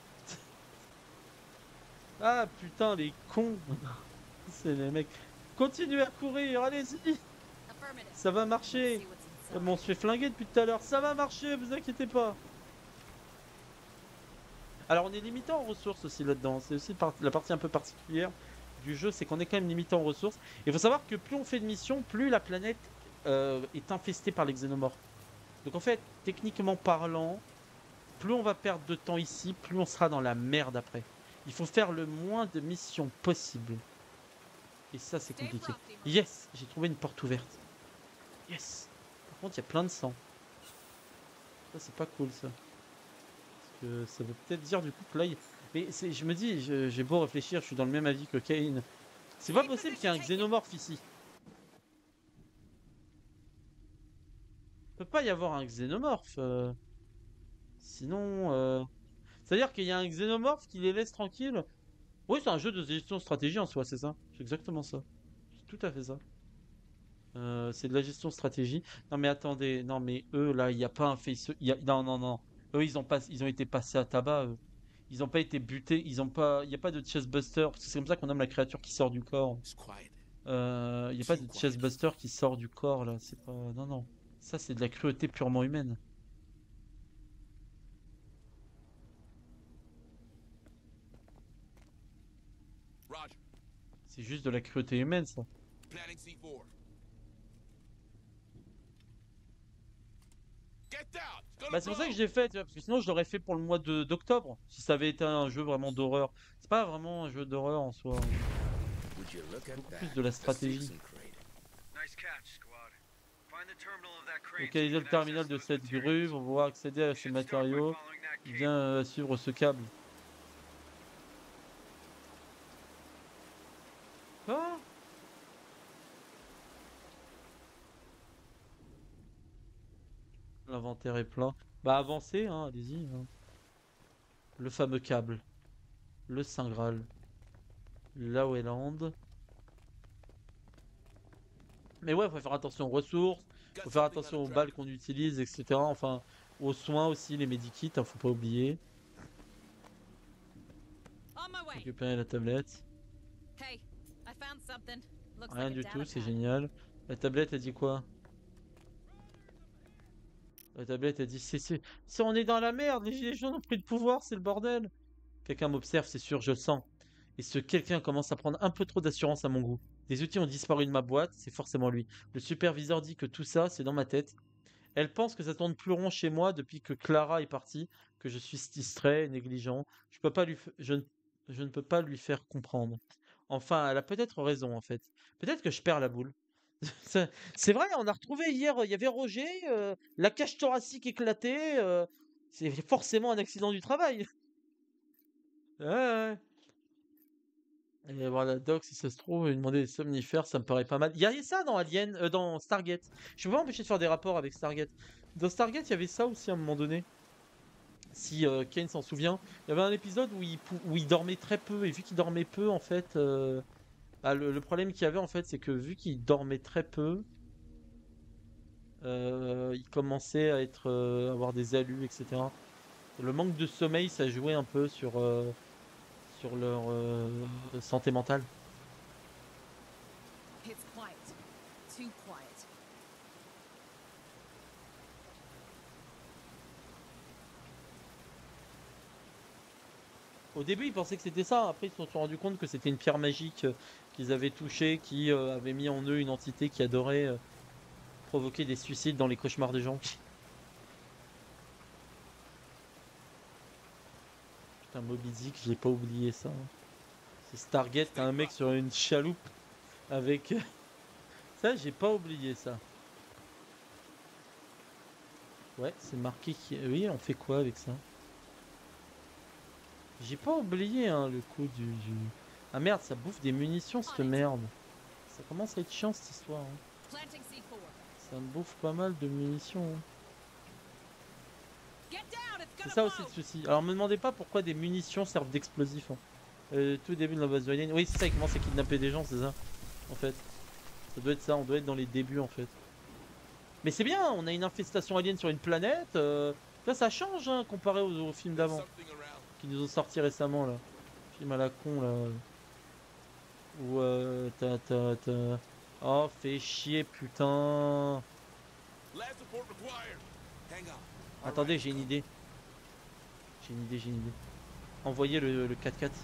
Ah, putain, les cons. C'est les mecs. Continuez à courir, allez-y. Affirmative. Ça va marcher. See what's inside. Comme on se fait flinguer depuis tout à l'heure. Ça va marcher, vous inquiétez pas. Alors on est limité en ressources aussi là-dedans. C'est aussi par- la partie un peu particulière du jeu, c'est qu'on est quand même limité en ressources. Il faut savoir que plus on fait de missions, plus la planète euh, est infestée par les xénomorphes. Donc en fait, techniquement parlant, plus on va perdre de temps ici, plus on sera dans la merde après. Il faut faire le moins de missions possible. Et ça c'est Stay compliqué. frosty, Marie. Yes, j'ai trouvé une porte ouverte. Yes. Par contre, il y a plein de sang. Ça, c'est pas cool, ça. Parce que ça veut peut-être dire, du coup, que là... il- Mais c'est- je me dis, je- j'ai beau réfléchir, je suis dans le même avis que Kane. C'est pas possible qu'il y ait un xénomorphe ici. Il peut pas y avoir un xénomorphe. euh. Sinon... euh, C'est-à-dire qu'il y a un xénomorphe qui les laisse tranquilles. Oui, c'est un jeu de gestion de stratégie en soi, c'est ça. C'est exactement ça. C'est tout à fait ça. Euh, c'est de la gestion de stratégie. Non mais attendez, non mais eux là, il n'y a pas un face. il y a- Non non non. Eux ils ont pas, ils ont été passés à tabac. Eux. Ils ont pas été butés. Ils ont pas. Il n'y a pas de chestbuster. Parce que c'est comme ça qu'on nomme la créature qui sort du corps. It's quiet. Euh, Il n'y a pas de chestbuster qui sort du corps là. C'est pas. Non non. Ça c'est de la cruauté purement humaine. Roger. C'est juste de la cruauté humaine ça. Planning C four. Get down. It's gonna Bah c'est pour ça que blow. je l'ai fait, tu vois, parce que sinon je l'aurais fait pour le mois de d'octobre. Si ça avait été un jeu vraiment d'horreur. C'est pas vraiment un jeu d'horreur en soi. Would you look at Beaucoup that? plus de la A stratégie. citizen crate. Nice catch, squad. Find the terminal of that crane. so Localiser you le can terminal access de those cette materials. grue pour pouvoir accéder à You ces should start by matériaux. following that Il cable. vient euh, suivre ce câble. Quoi? L'inventaire est plein. Bah avancez, hein, allez-y. hein. Le fameux câble. Le Saint Graal. La Wayland. Mais ouais, faut faire attention aux ressources. Got Faut faire something on attention the aux track. balles qu'on utilise, et cetera. Enfin, aux soins aussi, les medikits, hein, faut pas oublier. On my way. Récupérer la tablette. Hey, I found something. Looks Rien like a du data tout, c'est pad. génial. La tablette, elle dit quoi? La tablette, elle dit c'est, c'est, c'est- on est dans la merde, les gilets jaunes ont pris le pouvoir, c'est le bordel. Quelqu'un m'observe, c'est sûr, je le sens. Et ce quelqu'un commence à prendre un peu trop d'assurance à mon goût. Des outils ont disparu de ma boîte, c'est forcément lui. Le superviseur dit que tout ça, c'est dans ma tête. Elle pense que ça tourne plus rond chez moi depuis que Clara est partie, que je suis distrait, négligent. Je peux pas lui, f- je ne, je ne peux pas lui faire comprendre. Enfin, elle a peut-être raison en fait. Peut-être que je perds la boule. C'est c'est vrai, on a retrouvé hier, il y avait Roger, euh, la cage thoracique éclatée. euh, c'est forcément un accident du travail. Ouais, ouais. Et voilà, Doc, si ça se trouve, il demandait des somnifères, ça me paraît pas mal. Il y avait ça dans Alien, euh, dans Stargate. Je peux pas m'empêcher de faire des rapports avec Stargate. Dans Stargate, il y avait ça aussi à un moment donné. Si euh, Kane s'en souvient, il y avait un épisode où il, pou- où il dormait très peu, et vu qu'il dormait peu, en fait, euh, bah, le, le problème qu'il y avait, en fait, c'est que vu qu'il dormait très peu, euh, il commençait à être, euh, avoir des alus, et cetera. Le manque de sommeil, ça jouait un peu sur, euh, sur leur euh, santé mentale. It's quiet. Too quiet. Au début, ils pensaient que c'était ça. Après, ils se sont rendus compte que c'était une pierre magique euh, qu'ils avaient touchée, qui euh, avait mis en eux une entité qui adorait euh, provoquer des suicides dans les cauchemars des gens. Putain, Moby Dick, j'ai pas oublié ça. hein. C'est Stargate, t'as un mec sur une chaloupe avec... Ça, j'ai pas oublié ça. Ouais, c'est marqué qui... Oui, on fait quoi avec ça? J'ai pas oublié hein, le coup du, du... Ah merde, ça bouffe des munitions cette merde. Ça commence à être chiant cette histoire. Hein. Planting C four. Ça me bouffe pas mal de munitions. Hein. Get down, it's C'est gonna ça aussi blow. le souci. Alors me demandez pas pourquoi des munitions servent d'explosifs. Hein. Euh, tout début de l'invasion alien. Oui, c'est ça, ils commencent à kidnapper des gens, c'est ça. En fait. Ça doit être ça, on doit être dans les débuts en fait. Mais c'est bien, on a une infestation alien sur une planète. Euh... Ça, ça change hein, comparé aux, aux films d'avant. Qui nous ont sorti récemment là. Film à la con là. Où euh, t'as t'as t'as. Oh, fais chier putain. Last support required. Hang on. Attendez, j'ai une idée. J'ai une idée, j'ai une idée. Envoyez le, le quatre quatre.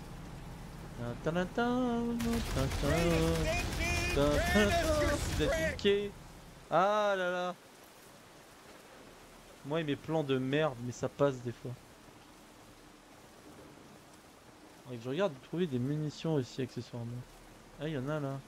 Vous êtes niqués. Ah là là. Moi et mes plans de merde, mais ça passe des fois. Et que je regarde de trouver des munitions aussi accessoirement. Ah, il y en a là.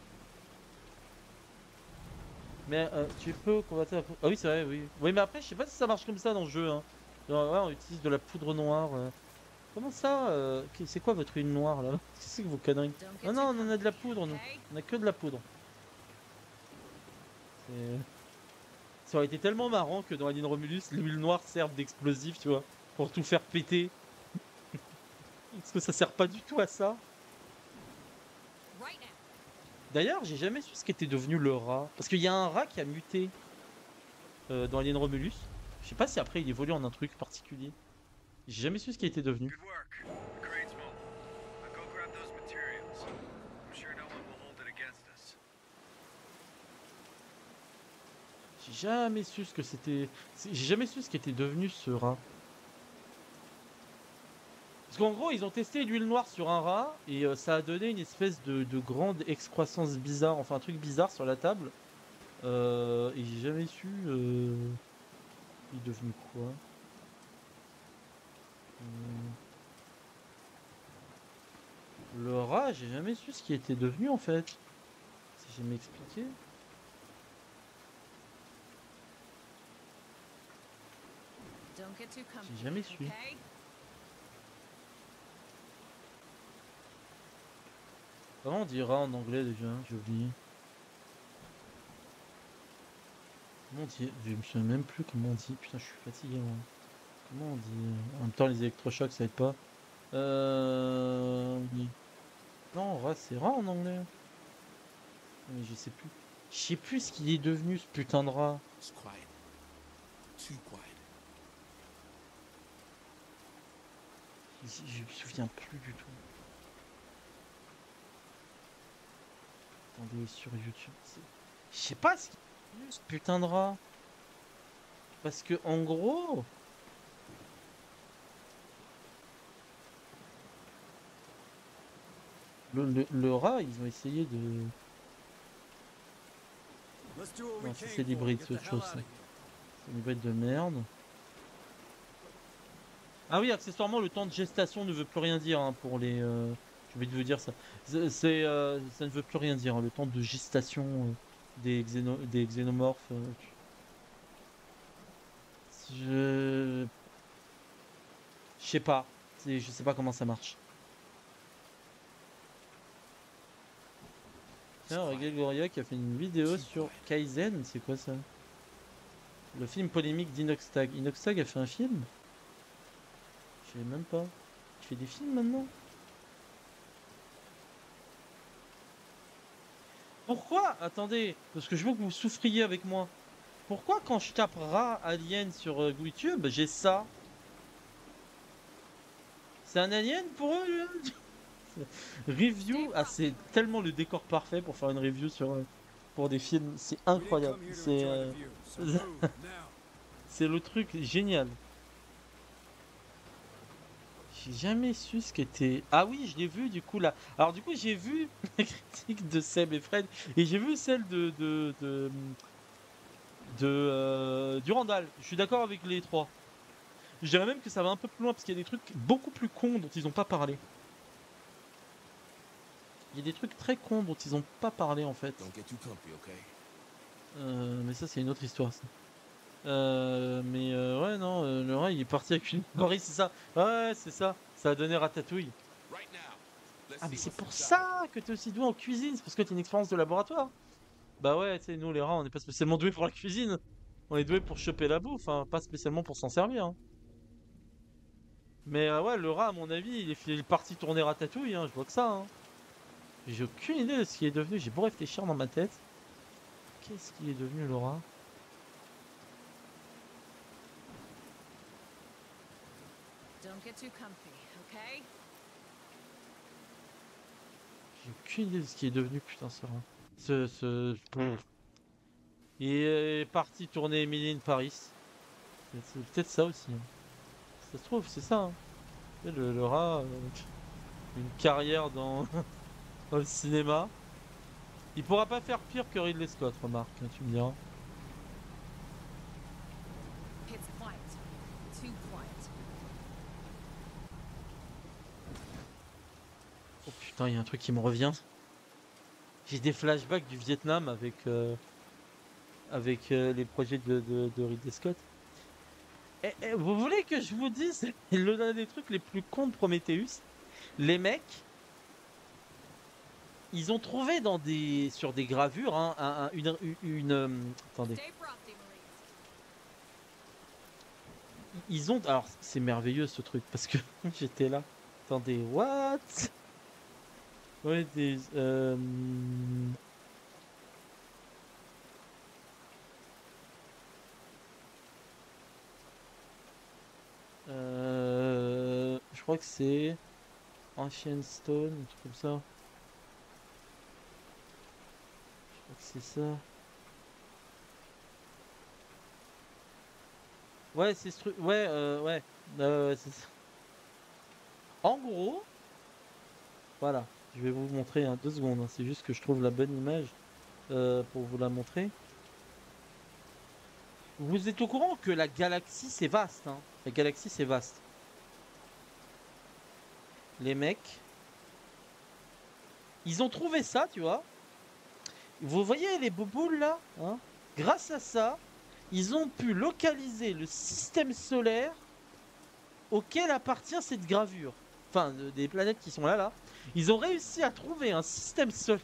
Mais euh, tu peux combattre la poudre. Ah oui, c'est vrai, oui. Oui, mais après, je sais pas si ça marche comme ça dans le jeu. Hein. Genre, ouais, on utilise de la poudre noire. Euh. Comment ça euh... C'est quoi votre huile noire là? Qu'est-ce que c'est que vos conneries? Ah non, on en a de la poudre, nous. On a que de la poudre. Ça aurait été tellement marrant que dans Alien Romulus, l'huile noire serve d'explosif, tu vois, pour tout faire péter. Parce que ça sert pas du tout à ça. Right now. D'ailleurs, j'ai jamais su ce qu'était devenu le rat. Parce qu'il y a un rat qui a muté euh, dans Alien Romulus. Je sais pas si après il évolue en un truc particulier. J'ai jamais su ce qui était devenu. Good work. The crane's mobile. Now go grab those materials. I'm sure no one will hold it against us. J'ai jamais su ce que c'était. J'ai jamais su ce qui était devenu ce rat. Parce qu'en gros, ils ont testé l'huile noire sur un rat et euh, ça a donné une espèce de, de grande excroissance bizarre, enfin un truc bizarre sur la table. Euh, et j'ai jamais su. Euh... Il est devenu quoi? Hum. Le rat, j'ai jamais su ce qui était devenu en fait. C'est jamais expliqué. Don't get too comfy, J'ai jamais su. okay? Comment on dit rat en anglais déjà? J'ai oublié. Comment on dit? Je me souviens même plus comment on dit. Putain, je suis fatigué moi. Comment on dit? En même temps, les électrochocs ça aide pas. Euh. Oui. Non, rat c'est rat en anglais. Mais je sais plus. Je sais plus ce qu'il est devenu ce putain de rat. It's quiet. Too quiet. Je, je me souviens plus du tout. Attendez, sur YouTube. c'est- Je sais pas ce qu'il est devenu ce putain de rat. Parce que en gros. Le, le, le rat, ils ont essayé de. Non, ça c'est l'hybride, c'est autre chose. ça. C'est une hybride de merde. Ah oui, accessoirement, le temps de gestation ne veut plus rien dire hein, pour les. Euh... Je vais vous dire ça. C'est, c'est, euh, ça ne veut plus rien dire. hein, Le temps de gestation euh, des, xéno... des xénomorphes. euh, Je. Je sais pas. C'est- Je sais pas comment ça marche. Tiens, Regal Goria qui a fait une vidéo sur Kaizen, c'est quoi ça? Le film polémique d'Inoxtag. Inoxtag a fait un film? Je savais même pas. Il fait des films maintenant? Pourquoi? Attendez, parce que je veux que vous souffriez avec moi. Pourquoi quand je tape rat alien sur euh, YouTube, j'ai ça? C'est un alien pour eux? lui Review, ah c'est tellement le décor parfait pour faire une review sur euh, pour des films, c'est incroyable. C'est euh, c'est le truc génial. J'ai jamais su ce qu'était. Ah oui, je l'ai vu du coup là. Alors du coup j'ai vu la critique de Seb et Fred et j'ai vu celle de de de, de euh, du Randall. Je suis d'accord avec les trois. Je dirais même que ça va un peu plus loin parce qu'il y a des trucs beaucoup plus cons dont ils n'ont pas parlé. Il y a des trucs très cons dont ils ont pas parlé en fait. Don't get too comfy, okay? Euh, mais ça, c'est une autre histoire, ça. Euh, mais euh, ouais, non, euh, le rat, il est parti avec une... Oui, c'est ça. Ouais, c'est ça. Ça a donné Ratatouille. Right now. Let's Ah, mais see c'est what's pour inside. ça que t'es aussi doué en cuisine. C'est parce que t'as une expérience de laboratoire. Bah ouais, tu sais, nous, les rats, on n'est pas spécialement doués pour la cuisine. On est doués pour choper la bouffe, hein, pas spécialement pour s'en servir. Hein. Mais euh, ouais, le rat, à mon avis, il est, il est parti tourner Ratatouille, hein, je vois que ça. Hein. J'ai aucune idée de ce qui est devenu. J'ai beau réfléchir dans ma tête. Qu'est-ce qui est devenu le rat? Don't get too comfy, okay? J'ai aucune idée de ce qui est devenu, putain, ce rat. Ce. ce... Pff. Il est parti tourner Emily in Paris. C'est c'est peut-être ça aussi. Hein. Ça se trouve, c'est ça. Hein. Tu sais, Le, le rat, euh, une carrière dans, dans le cinéma. Il pourra pas faire pire que Ridley Scott, remarque, hein, tu me diras. It's quiet. Too quiet. Oh putain, il y a un truc qui me revient. J'ai des flashbacks du Vietnam avec, euh, avec euh, les projets de, de, de Ridley Scott. Eh, eh, vous voulez que je vous dise l'un des trucs les plus cons de Prometheus? Les mecs, ils ont trouvé dans des, sur des gravures hein, un- un- une, une, une, euh, attendez, Stay frosty, Marines. ils ont, alors c'est merveilleux ce truc parce que j'étais là. Attendez, what? Ouais, des, euh, euh, je crois que c'est Ancient Stone, un truc comme ça. Je crois que c'est ça. Ouais, c'est ce truc. Ouais, euh, ouais. Euh, ouais, c'est ça. En gros, voilà. Je vais vous montrer hein, deux secondes. hein, C'est juste que je trouve la bonne image euh, pour vous la montrer. Vous êtes au courant que la galaxie c'est vaste. Hein. La galaxie c'est vaste. Les mecs, ils ont trouvé ça, tu vois. Vous voyez les bouboules là hein Grâce à ça, ils ont pu localiser le système solaire auquel appartient cette gravure. Enfin, de- des planètes qui sont là, là. Ils ont réussi à trouver un système solaire.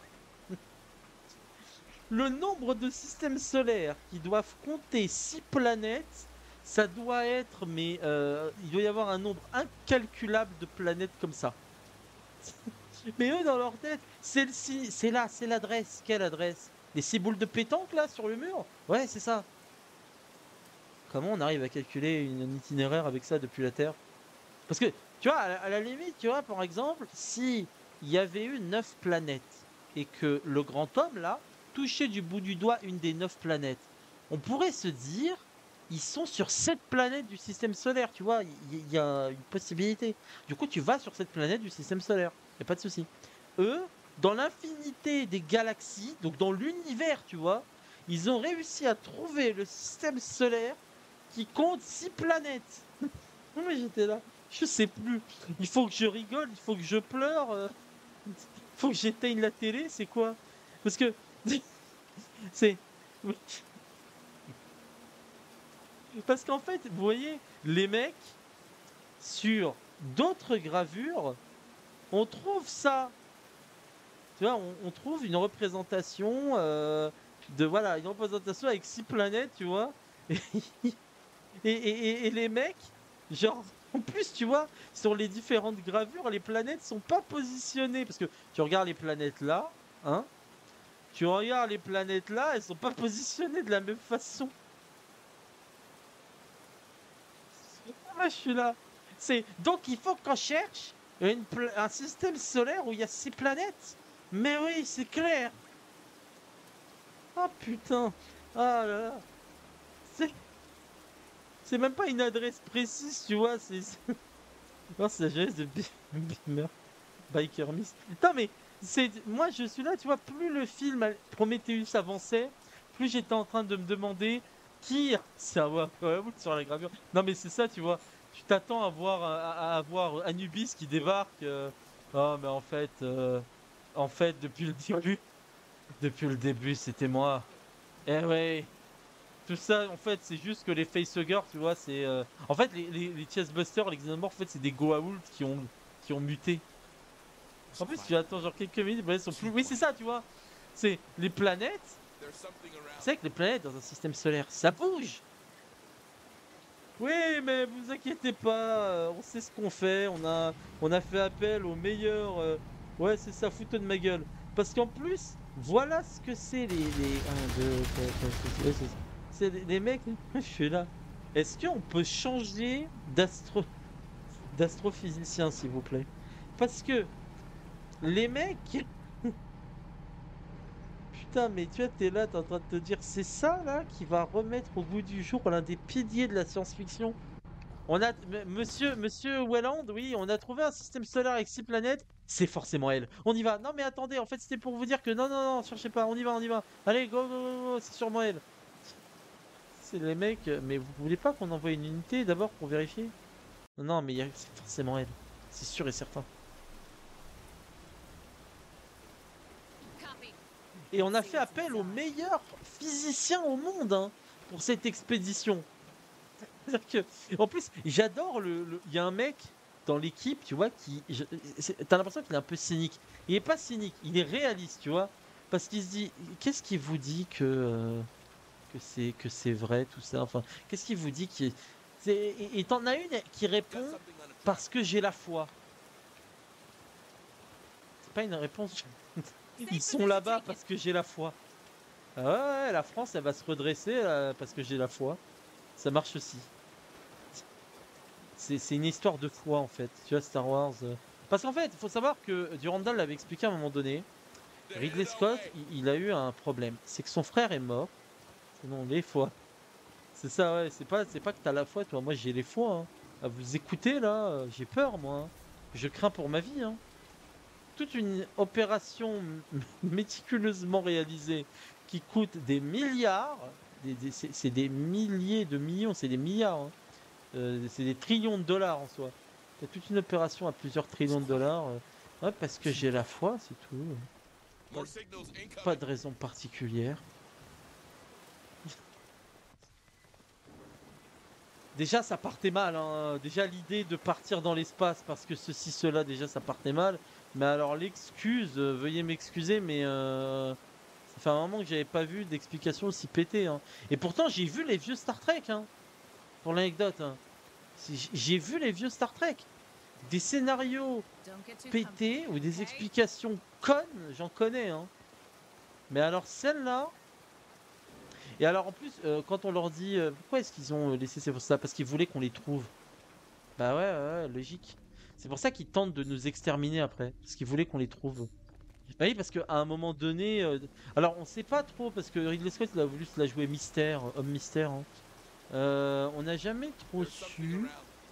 Le nombre de systèmes solaires qui doivent compter six planètes, ça doit être, mais euh, il doit y avoir un nombre incalculable de planètes comme ça. Mais eux, dans leur tête, celle-ci, c'est là, c'est l'adresse. Quelle adresse? Les six boules de pétanque là sur le mur? Ouais, c'est ça. Comment on arrive à calculer une, un itinéraire avec ça depuis la Terre? Parce que, tu vois, à la, à la limite, tu vois, par exemple, si il y avait eu neuf planètes et que le grand homme là touchait du bout du doigt une des neuf planètes, on pourrait se dire, ils sont sur cette planète du système solaire, tu vois, il y, y a une possibilité. Du coup, tu vas sur cette planète du système solaire, y a pas de souci. Eux, dans l'infinité des galaxies, donc dans l'univers, tu vois, ils ont réussi à trouver le système solaire qui compte six planètes. Non mais j'étais là, je sais plus. Il faut que je rigole, il faut que je pleure, euh, il faut que j'éteigne la télé, c'est quoi? Parce que c'est parce qu'en fait, vous voyez, les mecs sur d'autres gravures, on trouve ça. Tu vois, on, on trouve une représentation euh, de voilà, une représentation avec six planètes, tu vois. Et, et, et- et les mecs, genre, en plus, tu vois, sur les différentes gravures, les planètes sont pas positionnées. Parce que tu regardes les planètes là, hein, tu regardes les planètes là, elles sont pas positionnées de la même façon. Moi, je suis là. C'est donc il faut qu'on cherche une pla- un système solaire où il y a six planètes. Mais oui, c'est clair. Ah putain. Ah là là. C'est c'est même pas une adresse précise, tu vois. C'est c'est- non, c'est la jeunesse de Bi- Beamer. Biker Miss. Non mais c'est moi je suis là, tu vois, plus le film a- Prometheus avançait, plus j'étais en train de me demander qui c'est à voir sur la gravure. Non mais c'est ça, tu vois. Tu t'attends à voir à, à- à voir Anubis qui débarque. euh, Oh mais en fait euh, En fait, depuis le début, depuis le début, c'était moi. Eh ouais. Tout ça, en fait, c'est juste que les facehuggers, tu vois, c'est... euh, En fait, les, les, les chestbusters, les xénomorphes, en fait, c'est des Goa'uld qui ont, qui ont muté. En plus, tu attends genre quelques minutes, bah, elles sont plus... Oui, c'est ça, tu vois. C'est les planètes. There's something Tu around. sais que les planètes dans un système solaire, ça bouge. Oui, mais vous inquiétez pas, euh, on sait ce qu'on fait. On a, on a fait appel aux meilleurs. euh, Ouais, c'est ça, fouteux de ma gueule. Parce qu'en plus, voilà ce que c'est les, les un, deux, trois, quatre, cinq, six, sept. C'est les, les mecs. Je suis là. Est-ce qu'on peut changer d'astro, d'astrophysicien, s'il vous plaît? Parce que les mecs. Putain, mais tu vois, t'es là, t'es en train de te dire, c'est ça là qui va remettre au goût du jour l'un des piliers de la science-fiction. On a, m- monsieur, monsieur Welland, oui, on a trouvé un système solaire avec six planètes. C'est forcément elle. On y va. Non, mais attendez, en fait, c'était pour vous dire que non, non, non, cherchez pas. On y va, on y va. Allez, go, go, go, go, c'est sûrement elle. C'est les mecs, euh, mais vous voulez pas qu'on envoie une unité d'abord pour vérifier? Non, non, mais il y a- c'est forcément elle. C'est sûr et certain. Copy. Et on a fait appel aux meilleurs physiciens au monde hein, pour cette expédition. C'est-à-dire que, en plus, j'adore le. le- Il y a un mec dans l'équipe, tu vois, qui. je- c'est- T'as l'impression qu'il est un peu cynique. Il est pas cynique, il est réaliste, tu vois. Parce qu'il se dit, qu'est-ce qui vous dit que euh, que c'est que c'est vrai tout ça. Enfin, qu'est-ce qui vous dit qui c'est et et t'en as une qui Got répond something on the parce que j'ai la foi. C'est pas une réponse. Ils sont là-bas parce que j'ai la foi. Ah ouais, ouais, la France, elle va se redresser euh, parce que j'ai la foi. Ça marche aussi. C'est c'est une histoire de foi en fait, tu vois, Star Wars. euh. Parce qu'en fait, il faut savoir que Durandal l'avait expliqué à un moment donné, They're Ridley headed our Scott, way. il, il a eu un problème. C'est que son frère est mort. Sinon, les foi. C'est ça, ouais. C'est pas, c'est pas que t'as la foi, toi. Moi, j'ai les foi. Hein. À vous écouter, là, euh, j'ai peur, moi. hein. Je crains pour ma vie. Hein. Toute une opération m- méticuleusement réalisée qui coûte des milliards. Des, des- c'est c'est des milliers de millions, c'est des milliards. hein. Euh, c'est des trillions de dollars en soi. Il y a toute une opération à plusieurs trillions de dollars. euh, ouais, parce que j'ai la foi, c'est tout. More signals Pas incoming. de raison particulière. Déjà, ça partait mal. hein. Déjà, l'idée de partir dans l'espace parce que ceci, cela, déjà, ça partait mal. Mais alors, l'excuse, euh, veuillez m'excuser, mais euh, ça fait un moment que j'avais pas vu d'explication aussi pétée. hein. Et pourtant, j'ai vu les vieux Star Trek, hein, pour l'anecdote. hein. Si- J'ai vu les vieux Star Trek. Des scénarios Don't get too pétés comfy, ou des okay? explications connes, j'en connais. Hein. Mais alors, celle-là. Et alors, en plus, euh, quand on leur dit euh, pourquoi est-ce qu'ils ont euh, laissé ces ça? Parce qu'ils voulaient qu'on les trouve. Bah ouais, ouais, ouais, logique. C'est pour ça qu'ils tentent de nous exterminer après. Parce qu'ils voulaient qu'on les trouve. Bah oui, parce qu'à un moment donné. euh, Alors, on sait pas trop, parce que Ridley Scott, il a voulu se la jouer mystère, euh, homme mystère. hein. Euh, on n'a jamais trop There's something su. around.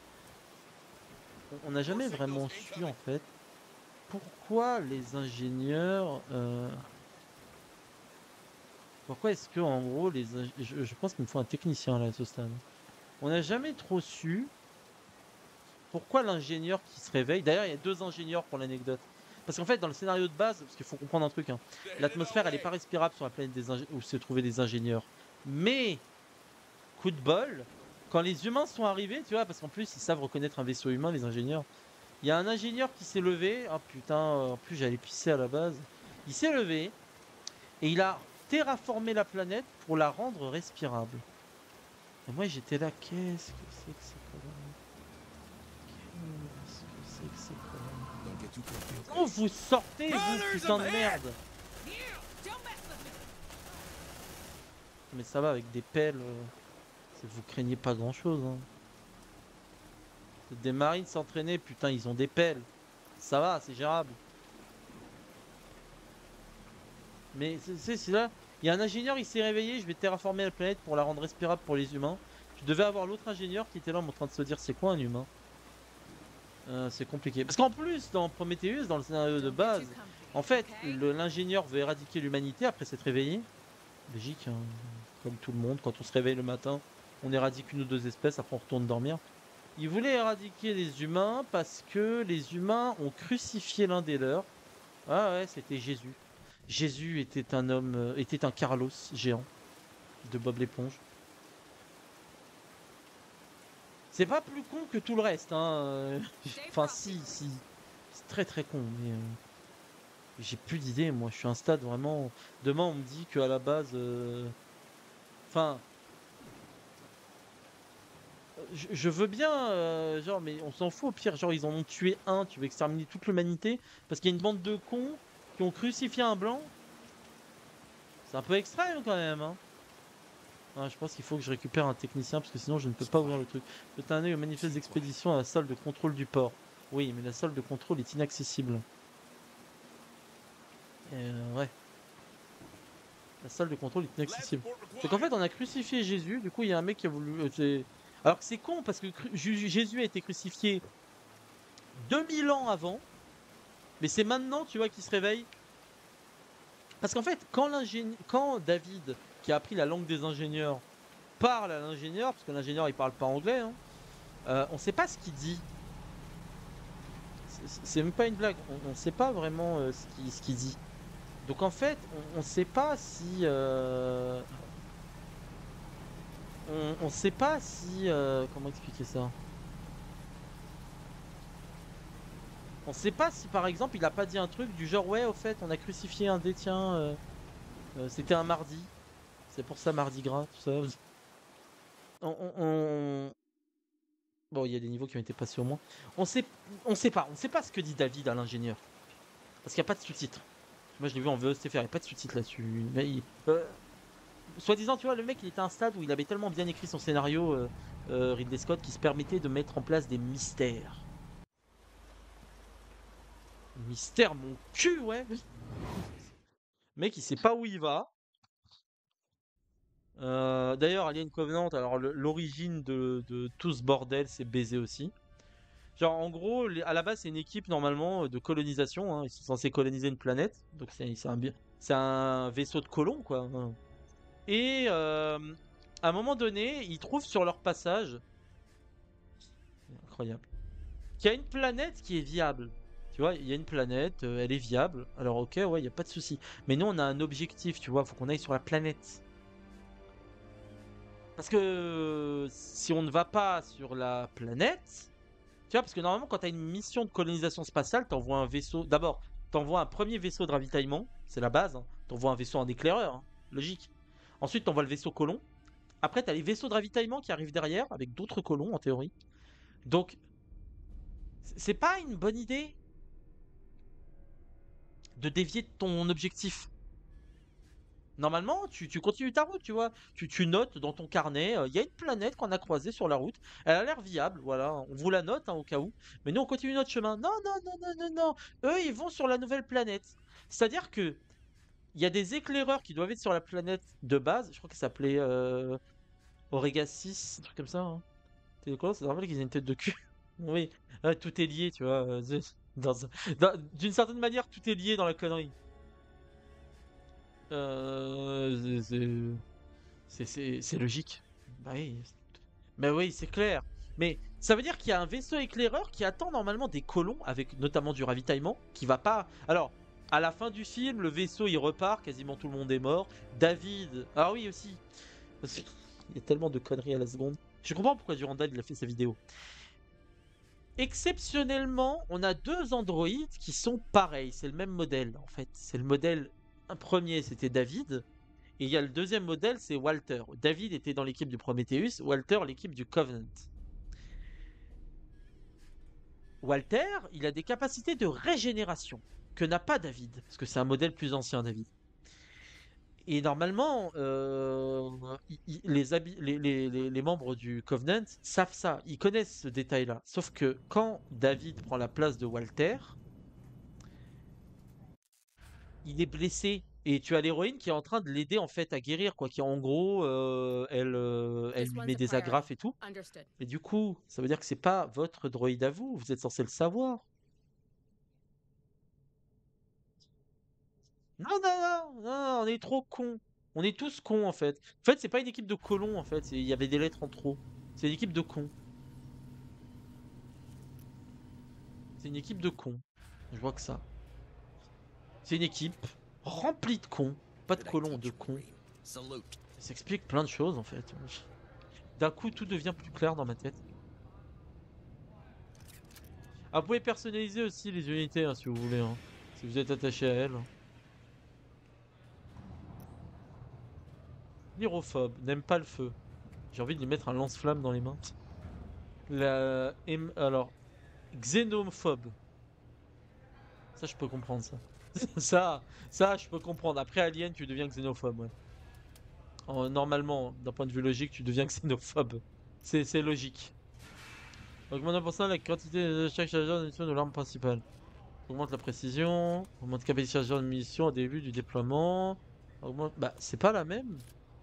On n'a jamais vraiment su, en fait, pourquoi les ingénieurs. euh, Pourquoi est-ce que, en gros, les. ing- Je, je pense qu'il me faut un technicien là à ce stade. On n'a jamais trop su pourquoi l'ingénieur qui se réveille. D'ailleurs, il y a deux ingénieurs pour l'anecdote. Parce qu'en fait, dans le scénario de base, parce qu'il faut comprendre un truc, hein, They're headed l'atmosphère our elle est way. pas respirable sur la planète des ingé- où se trouvaient des ingénieurs. Mais, coup de bol, quand les humains sont arrivés, tu vois, parce qu'en plus ils savent reconnaître un vaisseau humain, les ingénieurs. Il y a un ingénieur qui s'est levé. Ah putain, euh, en plus j'allais pisser à la base. Il s'est levé et il a terraformé la planète pour la rendre respirable. Et moi j'étais là, qu'est-ce que c'est que ces conneries? Qu'est-ce que c'est que ces conneries? Don't get too comfy, okay? Oh, vous sortez, vous, Brothers putain of de hell! merde! You, don't mess with me. Mais ça va, avec des pelles, euh, c'est- vous craignez pas grand-chose. Hein. C'est des marines s'entraîner, putain, ils ont des pelles. Ça va, c'est gérable. Mais c'est c'est- c'est là, il y a un ingénieur, il s'est réveillé, je vais terraformer la planète pour la rendre respirable pour les humains. Je devais avoir l'autre ingénieur qui était là en train de se dire c'est quoi un humain. Euh, c'est compliqué. Parce qu'en plus, dans Prometheus, dans le scénario de Don't get base, too comfy, en fait, okay? le- l'ingénieur veut éradiquer l'humanité après s'être réveillé. Logique, hein, comme tout le monde, quand on se réveille le matin, on éradique une ou deux espèces, après on retourne dormir. Il voulait éradiquer les humains parce que les humains ont crucifié l'un des leurs Ah ouais, c'était Jésus. Jésus était un homme, euh, était un Carlos géant de Bob l'éponge. C'est pas plus con que tout le reste, hein. euh, Enfin, si, si. C'est très très con, mais euh, j'ai plus d'idées. Moi, je suis à un stade vraiment. Demain, on me dit qu'à la base. euh, Enfin, je, je veux bien, euh, genre, mais on s'en fout au pire. Genre, ils en ont tué un, tu veux exterminer toute l'humanité parce qu'il y a une bande de cons qui ont crucifié un blanc. C'est un peu extrême quand même, hein. Ah, je pense qu'il faut que je récupère un technicien parce que sinon je ne peux pas ouvrir le truc. Jetez un œil au manifeste d'expédition à la salle de contrôle du port. Oui, mais la salle de contrôle est inaccessible. Euh, ouais. La salle de contrôle est inaccessible. C'est qu'en fait, on a crucifié Jésus. Du coup, il y a un mec qui a voulu. euh, c'est- Alors que c'est con parce que cru- Ju- Jésus a été crucifié deux mille ans avant. Mais c'est maintenant, tu vois, qu'il se réveille. Parce qu'en fait, quand, l'ingénie- quand David, qui a appris la langue des ingénieurs, parle à l'ingénieur, parce que l'ingénieur il parle pas anglais, hein, euh, on sait pas ce qu'il dit. C'est- C'est même pas une blague. On, on sait pas vraiment euh, ce qu'il ce qu'il dit. Donc en fait, on, on sait pas si. euh, on, on sait pas si. euh, comment expliquer ça? On sait pas si par exemple il a pas dit un truc du genre ouais au fait on a crucifié un détient. euh, euh, C'était un mardi. C'est pour ça mardi gras, tout ça. On, on- on- Bon, il y a des niveaux qui ont été passés au moins. On sait, on sait pas, on sait pas ce que dit David à l'ingénieur. Parce qu'il n'y a pas de sous-titres. Moi je l'ai vu en V O S T F R, il n'y a pas de sous-titres là-dessus. Mais il- euh, Soi-disant, tu vois, le mec il était à un stade où il avait tellement bien écrit son scénario, euh, euh, Ridley Scott, qui se permettait de mettre en place des mystères. Mystère, mon cul, ouais! Le mec il sait pas où il va. Euh, D'ailleurs, Alien Covenant, alors le- l'origine de, de tout ce bordel, c'est baiser aussi. Genre, en gros, les- à la base, c'est une équipe normalement de colonisation, hein. Ils sont censés coloniser une planète. Donc, c'est c'est un, bi- c'est un vaisseau de colons, quoi, hein. Et euh, à un moment donné, ils trouvent sur leur passage, incroyable, qu'il y a une planète qui est viable. Tu vois, il y a une planète, euh, elle est viable. Alors, ok, ouais, il n'y a pas de souci. Mais nous, on a un objectif, tu vois, faut qu'on aille sur la planète. Parce que si on ne va pas sur la planète, tu vois, parce que normalement, quand tu as une mission de colonisation spatiale, tu envoies un vaisseau. D'abord, tu envoies un premier vaisseau de ravitaillement, c'est la base. Hein. Tu envoies un vaisseau en éclaireur, hein, logique. Ensuite, tu envoies le vaisseau colon. Après, tu as les vaisseaux de ravitaillement qui arrivent derrière, avec d'autres colons en théorie. Donc, c'est pas une bonne idée de dévier de ton objectif. Normalement, tu, tu continues ta route, tu vois. Tu, tu notes dans ton carnet, il y a une planète qu'on a croisée sur la route. Elle a l'air viable, voilà. On vous la note hein, au cas où. Mais nous, on continue notre chemin. Non, non, non, non, non, non. Eux, ils vont sur la nouvelle planète. C'est-à-dire que il y a des éclaireurs qui doivent être sur la planète de base. Je crois qu'elle s'appelait euh, Orega six, un truc comme ça. Hein. T'es quoi? Ça te rappelle qu'ils aient une tête de cul? Oui, ouais, tout est lié, tu vois. euh, dans un- dans- D'une certaine manière, tout est lié dans la connerie. Euh, c'est- c'est c'est- c'est logique. Bah oui. Mais oui, c'est clair. Mais ça veut dire qu'il y a un vaisseau éclaireur qui attend normalement des colons, avec notamment du ravitaillement, qui va pas. Alors, à la fin du film, le vaisseau il repart, quasiment tout le monde est mort. David. Ah oui, aussi. Parce qu'il y a tellement de conneries à la seconde. Je comprends pourquoi Durandal il a fait sa vidéo. Exceptionnellement, on a deux androïdes qui sont pareils. C'est le même modèle en fait. C'est le modèle. Un premier, c'était David. Et il y a le deuxième modèle, c'est Walter. David était dans l'équipe du Prometheus, Walter l'équipe du Covenant. Walter, il a des capacités de régénération que n'a pas David, parce que c'est un modèle plus ancien, David. Et normalement, euh, i- i- les, habi- les- les- les- les membres du Covenant savent ça, ils connaissent ce détail-là. Sauf que quand David prend la place de Walter, il est blessé. Et tu as l'héroïne qui est en train de l'aider en fait à guérir, quoi. Qui en gros, euh, elle, euh, elle This lui one's met a des priority. agrafes et tout. Understood. Et du coup, ça veut dire que c'est pas votre droïde à vous, vous êtes censé le savoir. Non, non, non, non, on est trop cons. On est tous cons en fait. En fait, c'est pas une équipe de colons en fait, c'est- il y avait des lettres en trop. C'est une équipe de cons. C'est une équipe de cons. Je vois que ça. C'est une équipe remplie de cons, pas de colons, de cons. Ça explique plein de choses en fait. D'un coup, tout devient plus clair dans ma tête. Ah, vous pouvez personnaliser aussi les unités hein, si vous voulez, hein, si vous êtes attaché à elles. Pyrophobe, n'aime pas le feu. J'ai envie de lui mettre un lance-flamme dans les mains. La... Alors, xénophobe. Ça, je peux comprendre ça. ça, ça, je peux comprendre. Après Alien, tu deviens xénophobe, ouais. En, normalement, d'un point de vue logique, tu deviens xénophobe. C'est logique. Augmente un pour cent la quantité de chaque chargeur de munitions de l'arme principale. Augmente la précision. Augmente la capacité de chargeur de munitions au début du déploiement. Augmente... Bah, c'est pas la même.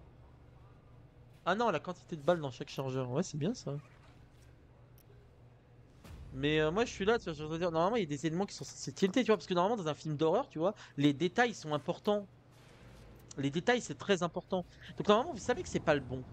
Ah non, la quantité de balles dans chaque chargeur. Ouais, c'est bien ça. Mais euh, moi je suis là, tu vois, je veux dire, normalement il y a des éléments qui sont censés tilter, tu vois, parce que normalement dans un film d'horreur, tu vois, les détails sont importants. Les détails c'est très important. Donc normalement vous savez que c'est pas le bon.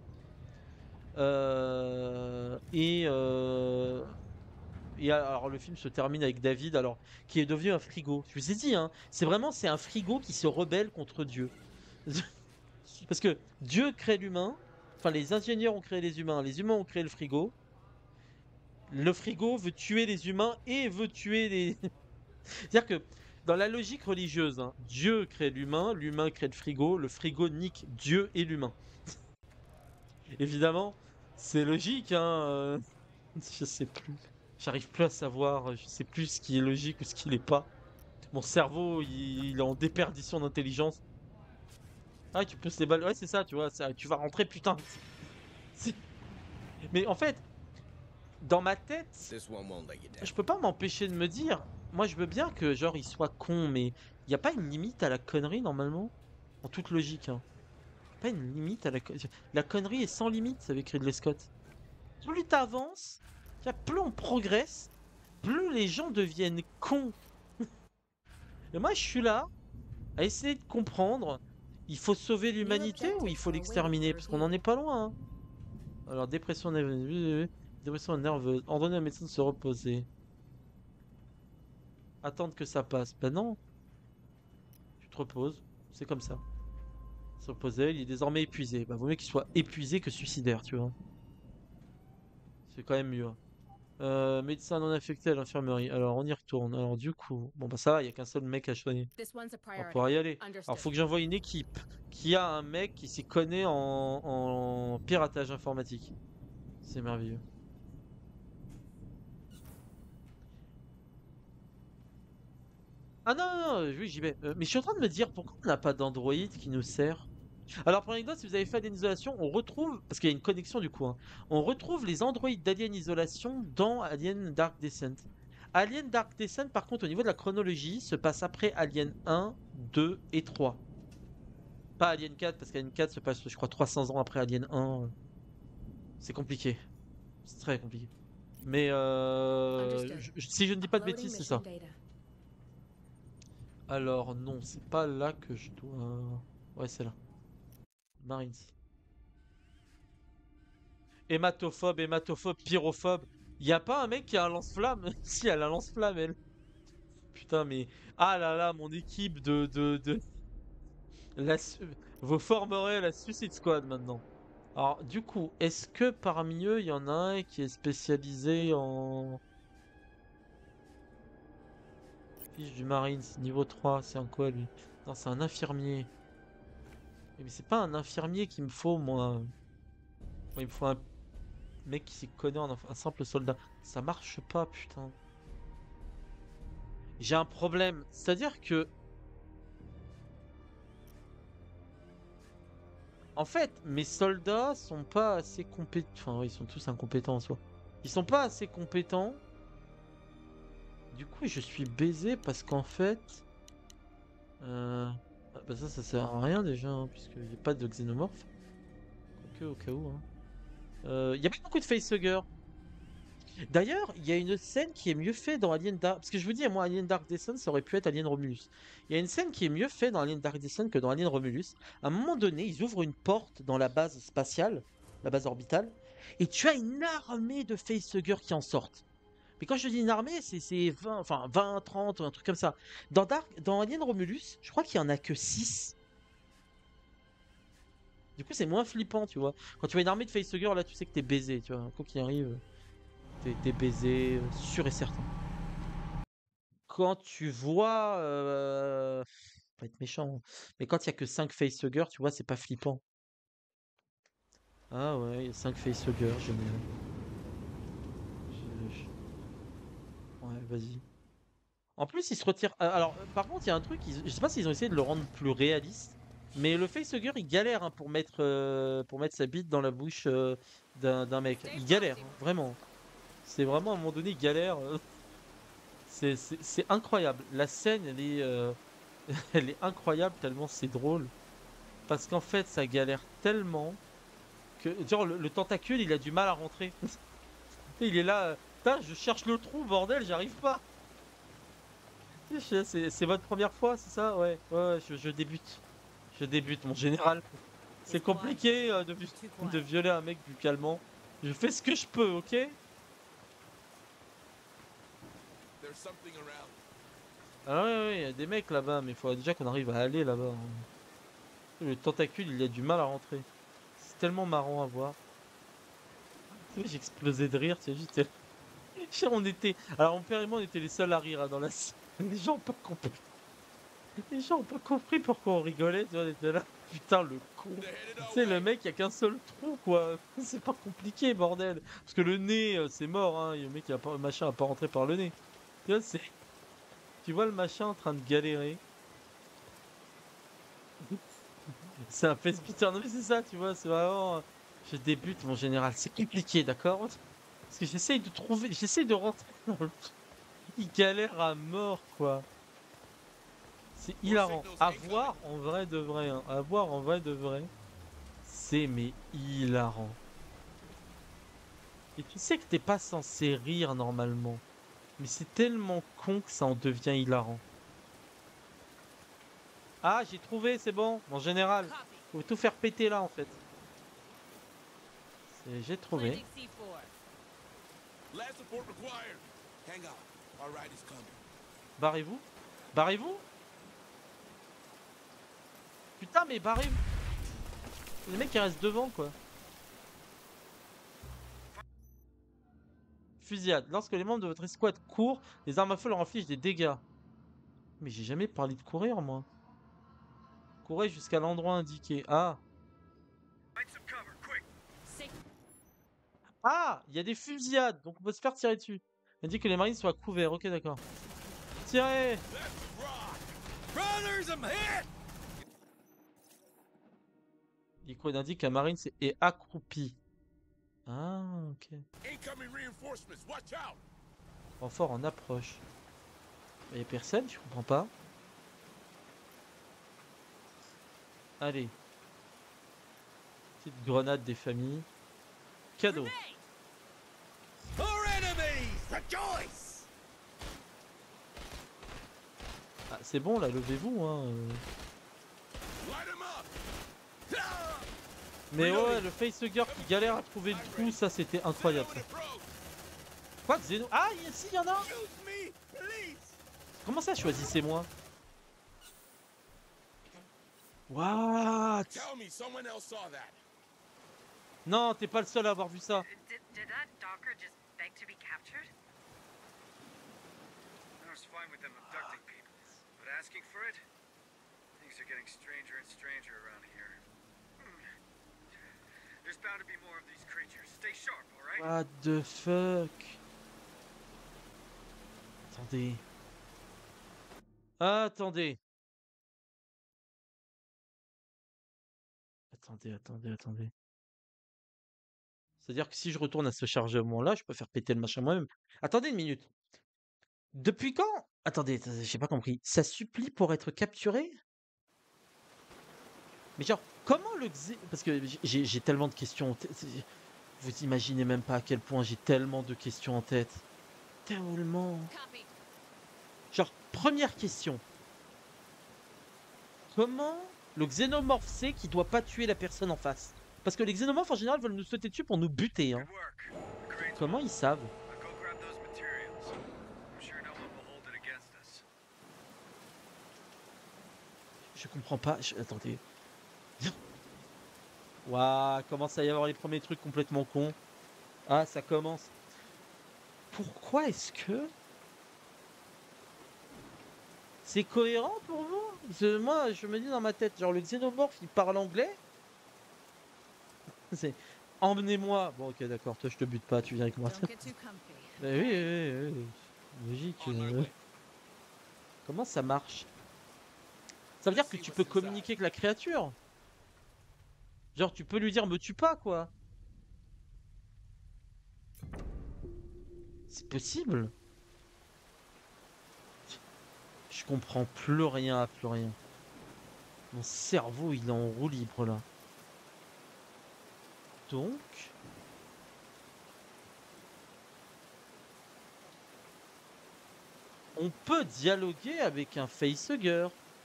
Euh... Et, euh... et alors le film se termine avec David, alors qui est devenu un frigo. Je vous ai dit, hein, c'est vraiment c'est un frigo qui se rebelle contre Dieu. Parce que Dieu crée l'humain, enfin les ingénieurs ont créé les humains, les humains ont créé le frigo. Le frigo veut tuer les humains et veut tuer les... C'est-à-dire que dans la logique religieuse, hein, Dieu crée l'humain, l'humain crée le frigo, le frigo nique Dieu et l'humain. Évidemment, c'est logique, hein. Euh... Je sais plus. J'arrive plus à savoir, je sais plus ce qui est logique ou ce qui l'est pas. Mon cerveau, il, il est en déperdition d'intelligence. Ah, tu pousses les balles. Ouais, c'est ça, tu vois, ça, tu vas rentrer, putain. Mais en fait... Dans ma tête, je peux pas m'empêcher de me dire, moi je veux bien que genre il soit con, mais il n'y a pas une limite à la connerie normalement, en toute logique. Hein. Pas une limite à la connerie. La connerie est sans limite avec Ridley Scott. Plus t'avances, plus on progresse, plus les gens deviennent cons. Et moi je suis là à essayer de comprendre, il faut sauver l'humanité ou il faut l'exterminer, parce qu'on n'en est pas loin. Hein. Alors dépression nerveuse. Dépression nerveuse. Ordonner à un médecin de se reposer. Attendre que ça passe. Ben non. Tu te reposes. C'est comme ça. Se reposer. Il est désormais épuisé. Ben vaut mieux qu'il soit épuisé que suicidaire, tu vois. C'est quand même mieux. Euh, médecin non affecté à l'infirmerie. Alors on y retourne. Alors du coup. Bon bah ça va, il n'y a qu'un seul mec à soigner. On va pouvoir y aller. Alors faut que j'envoie une équipe qui a un mec qui s'y connaît en, en piratage informatique. C'est merveilleux. Ah non, non, non, oui, j'y vais. Euh, mais je suis en train de me dire pourquoi on n'a pas d'Android qui nous sert. Alors pour l'anecdote, si vous avez fait Alien Isolation, on retrouve, parce qu'il y a une connexion du coup, hein, on retrouve les Android d'Alien Isolation dans Alien Dark Descent. Alien Dark Descent, par contre, au niveau de la chronologie, se passe après Alien un, deux et trois. Pas Alien quatre, parce qu'Alien quatre se passe, je crois, trois cents ans après Alien un. C'est compliqué. C'est très compliqué. Mais euh, je, je, si je ne dis pas de bêtises, c'est ça. Alors non, c'est pas là que je dois... Ouais, c'est là. Marines. Hématophobe, hématophobe, pyrophobe. Y a pas un mec qui a un lance-flamme? Si, elle a un lance-flamme, elle. Putain, mais... Ah là là, mon équipe de... de, de... La... Vous formerez la Suicide Squad maintenant. Alors, du coup, est-ce que parmi eux, il y en a un qui est spécialisé en... Fiche du Marines, niveau trois, c'est un quoi lui? Non, c'est un infirmier. Mais c'est pas un infirmier qu'il me faut, moi. Il me faut un mec qui s'y connaît en un simple soldat. Ça marche pas, putain. J'ai un problème. C'est-à-dire que... En fait, mes soldats sont pas assez compétents. Enfin, oui, ils sont tous incompétents en soi. Ils sont pas assez compétents. Du coup, je suis baisé parce qu'en fait... Euh... Ah bah ça, ça sert à rien déjà, hein, puisqu'il n'y a pas de xénomorphe. Quoique, au cas où. Hein. Euh, il y a pas beaucoup de facehugger. D'ailleurs, il y a une scène qui est mieux faite dans Alien Dark... Parce que je vous dis, moi, Alien Dark Descent, ça aurait pu être Alien Romulus. Il y a une scène qui est mieux faite dans Alien Dark Descent que dans Alien Romulus. À un moment donné, ils ouvrent une porte dans la base spatiale, la base orbitale, et tu as une armée de facehuggers qui en sortent. Mais quand je dis une armée, c'est c'est vingt, enfin vingt, trente, un truc comme ça. Dans Dark, dans Alien Romulus, je crois qu'il y en a que six. Du coup, c'est moins flippant, tu vois. Quand tu vois une armée de facehugger, là, tu sais que t'es baisé, tu vois. Quoi qu'il arrive, t'es t'es baisé, euh, sûr et certain. Quand tu vois... Euh... Pas être méchant, hein, mais quand il y a que cinq facehuggers, tu vois, c'est pas flippant. Ah ouais, il y a cinq facehuggers, génial. Je- je- Ouais, vas-y. En plus, ils se retirent. euh, Alors, euh, par contre, il y a un truc, ils- je sais pas s'ils ont essayé de le rendre plus réaliste, mais le facehugger, il galère hein, pour mettre, euh, pour mettre sa bite dans la bouche euh, d'un d'un mec. Il galère, hein, vraiment. C'est vraiment à un moment donné, il galère. euh, C'est c'est- c'est incroyable. La scène, elle est, euh, elle est incroyable tellement c'est drôle. Parce qu'en fait, ça galère tellement que, genre, le, le tentacule, il a du mal à rentrer. Il est là, euh, putain, je cherche le trou, bordel, j'arrive pas. Je- C'est c'est votre première fois, c'est ça? Ouais, ouais, ouais, je, je débute. Je débute, mon général. C'est compliqué euh, de, vi- de violer un mec buccalement. Je fais ce que je peux, ok? There's something around. Ah ouais, ouais, il y a des mecs là-bas, mais il faudrait déjà qu'on arrive à aller là-bas, hein. Le tentacule, il a du mal à rentrer. C'est tellement marrant à voir. Tu sais, j'ai explosé de rire, tu sais, j'étais... On était... Alors, mon père et moi, on était les seuls à rire hein, dans la scène. Les gens ont pas compris. Les gens ont pas compris pourquoi on rigolait, tu vois, on était là. Putain, le con. They're headed Tu our sais, le way. mec, il y a qu'un seul trou, quoi. C'est pas compliqué, bordel. Parce que le nez, euh, c'est mort, hein. Et le mec, il a pas... le machin a pas rentré par le nez. Tu vois, c'est... Tu vois le machin en train de galérer. C'est un face Peter. Non, mais c'est ça, tu vois, c'est vraiment... euh, Je débute, mon général. C'est compliqué, d'accord? Parce que j'essaye de trouver... J'essaye de rentrer dans le... Il galère à mort, quoi. C'est hilarant. À voir en vrai de vrai, hein. À voir en vrai de vrai. C'est mais hilarant. Et tu sais que t'es pas censé rire normalement. Mais c'est tellement con que ça en devient hilarant. Ah, j'ai trouvé, c'est bon. En général, Copy. faut tout faire péter là en fait. C'est- J'ai trouvé. Planting C four. Last support required. Hang on. Our ride is coming. Barrez-vous. Barrez-vous. Putain, mais barrez-vous. Les mecs qui restent devant quoi. Fusillade. Lorsque les membres de votre escouade courent, les armes à feu leur infligent des dégâts. Mais j'ai jamais parlé de courir moi. Courez jusqu'à l'endroit indiqué. Ah. Find some cover, quick! Safe. Ah, il y a des fusillades, donc on peut se faire tirer dessus. Il dit que les marines soient couverts, ok d'accord. Tirez! Let's rock. Brothers, I'm hit. Il indique qu'un marine c'est- est accroupi. Ah, ok. Incoming reinforcements. Watch out. Renfort en approche. Il y a personne, je comprends pas. Allez. Petite grenade des familles. Cadeau. Our enemies, rejoice. Ah, c'est bon là, levez-vous hein. euh. Light 'em up. Ah! Mais ouais, le facehugger qui galère à trouver le trou, ça c'était incroyable. Zeno Ça. in approach. Quoi, Zeno? Ah, ici il y en a un. Shoot me, please. Comment ça, choisissez-moi? What? Tell me someone else saw that. Non, t'es pas le seul à avoir vu ça. Did, did that Docker just beg to be captured? I was fine with them abducting people, but asking for it? Things are getting stranger and stranger around here. Hmm. There's bound to be more of these creatures. Stay sharp, alright? What the fuck? Attendez. Attendez. Attendez, attendez, attendez. C'est-à-dire que si je retourne à ce chargement-là, je peux faire péter le machin moi-même. Attendez une minute. Depuis quand? Attendez, attendez, j'ai pas compris. Ça supplie pour être capturé? Mais genre, comment le Xé... Parce que j'ai j'ai tellement de questions en tête. Vous imaginez même pas à quel point j'ai tellement de questions en tête. Tellement. Copy. Genre, première question. Comment le xénomorphe sait qu'il doit pas tuer la personne en face? Parce que les xénomorphes en général veulent nous sauter dessus pour nous buter. Hein. Good work. The crane's Comment ils savent? Now go grab those materials. Je comprends pas. Je... Attendez. Waouh, commence à y avoir les premiers trucs complètement cons. Ah, ça commence. Pourquoi est-ce que c'est cohérent pour vous? Parce que moi, je me dis dans ma tête, genre le xénomorphe, il parle anglais. C'est emmenez-moi. Bon, ok, d'accord. Toi, je te bute pas. Tu viens avec moi. Don't get too comfy. Bah oui, oui, oui, oui. Logique. euh. Comment ça marche? Ça veut dire que tu peux communiquer avec la créature. Genre, tu peux lui dire me tue pas, quoi. C'est possible? Je comprends plus rien à plus rien. Mon cerveau, il est en roue libre là. Donc. On peut dialoguer avec un facehugger.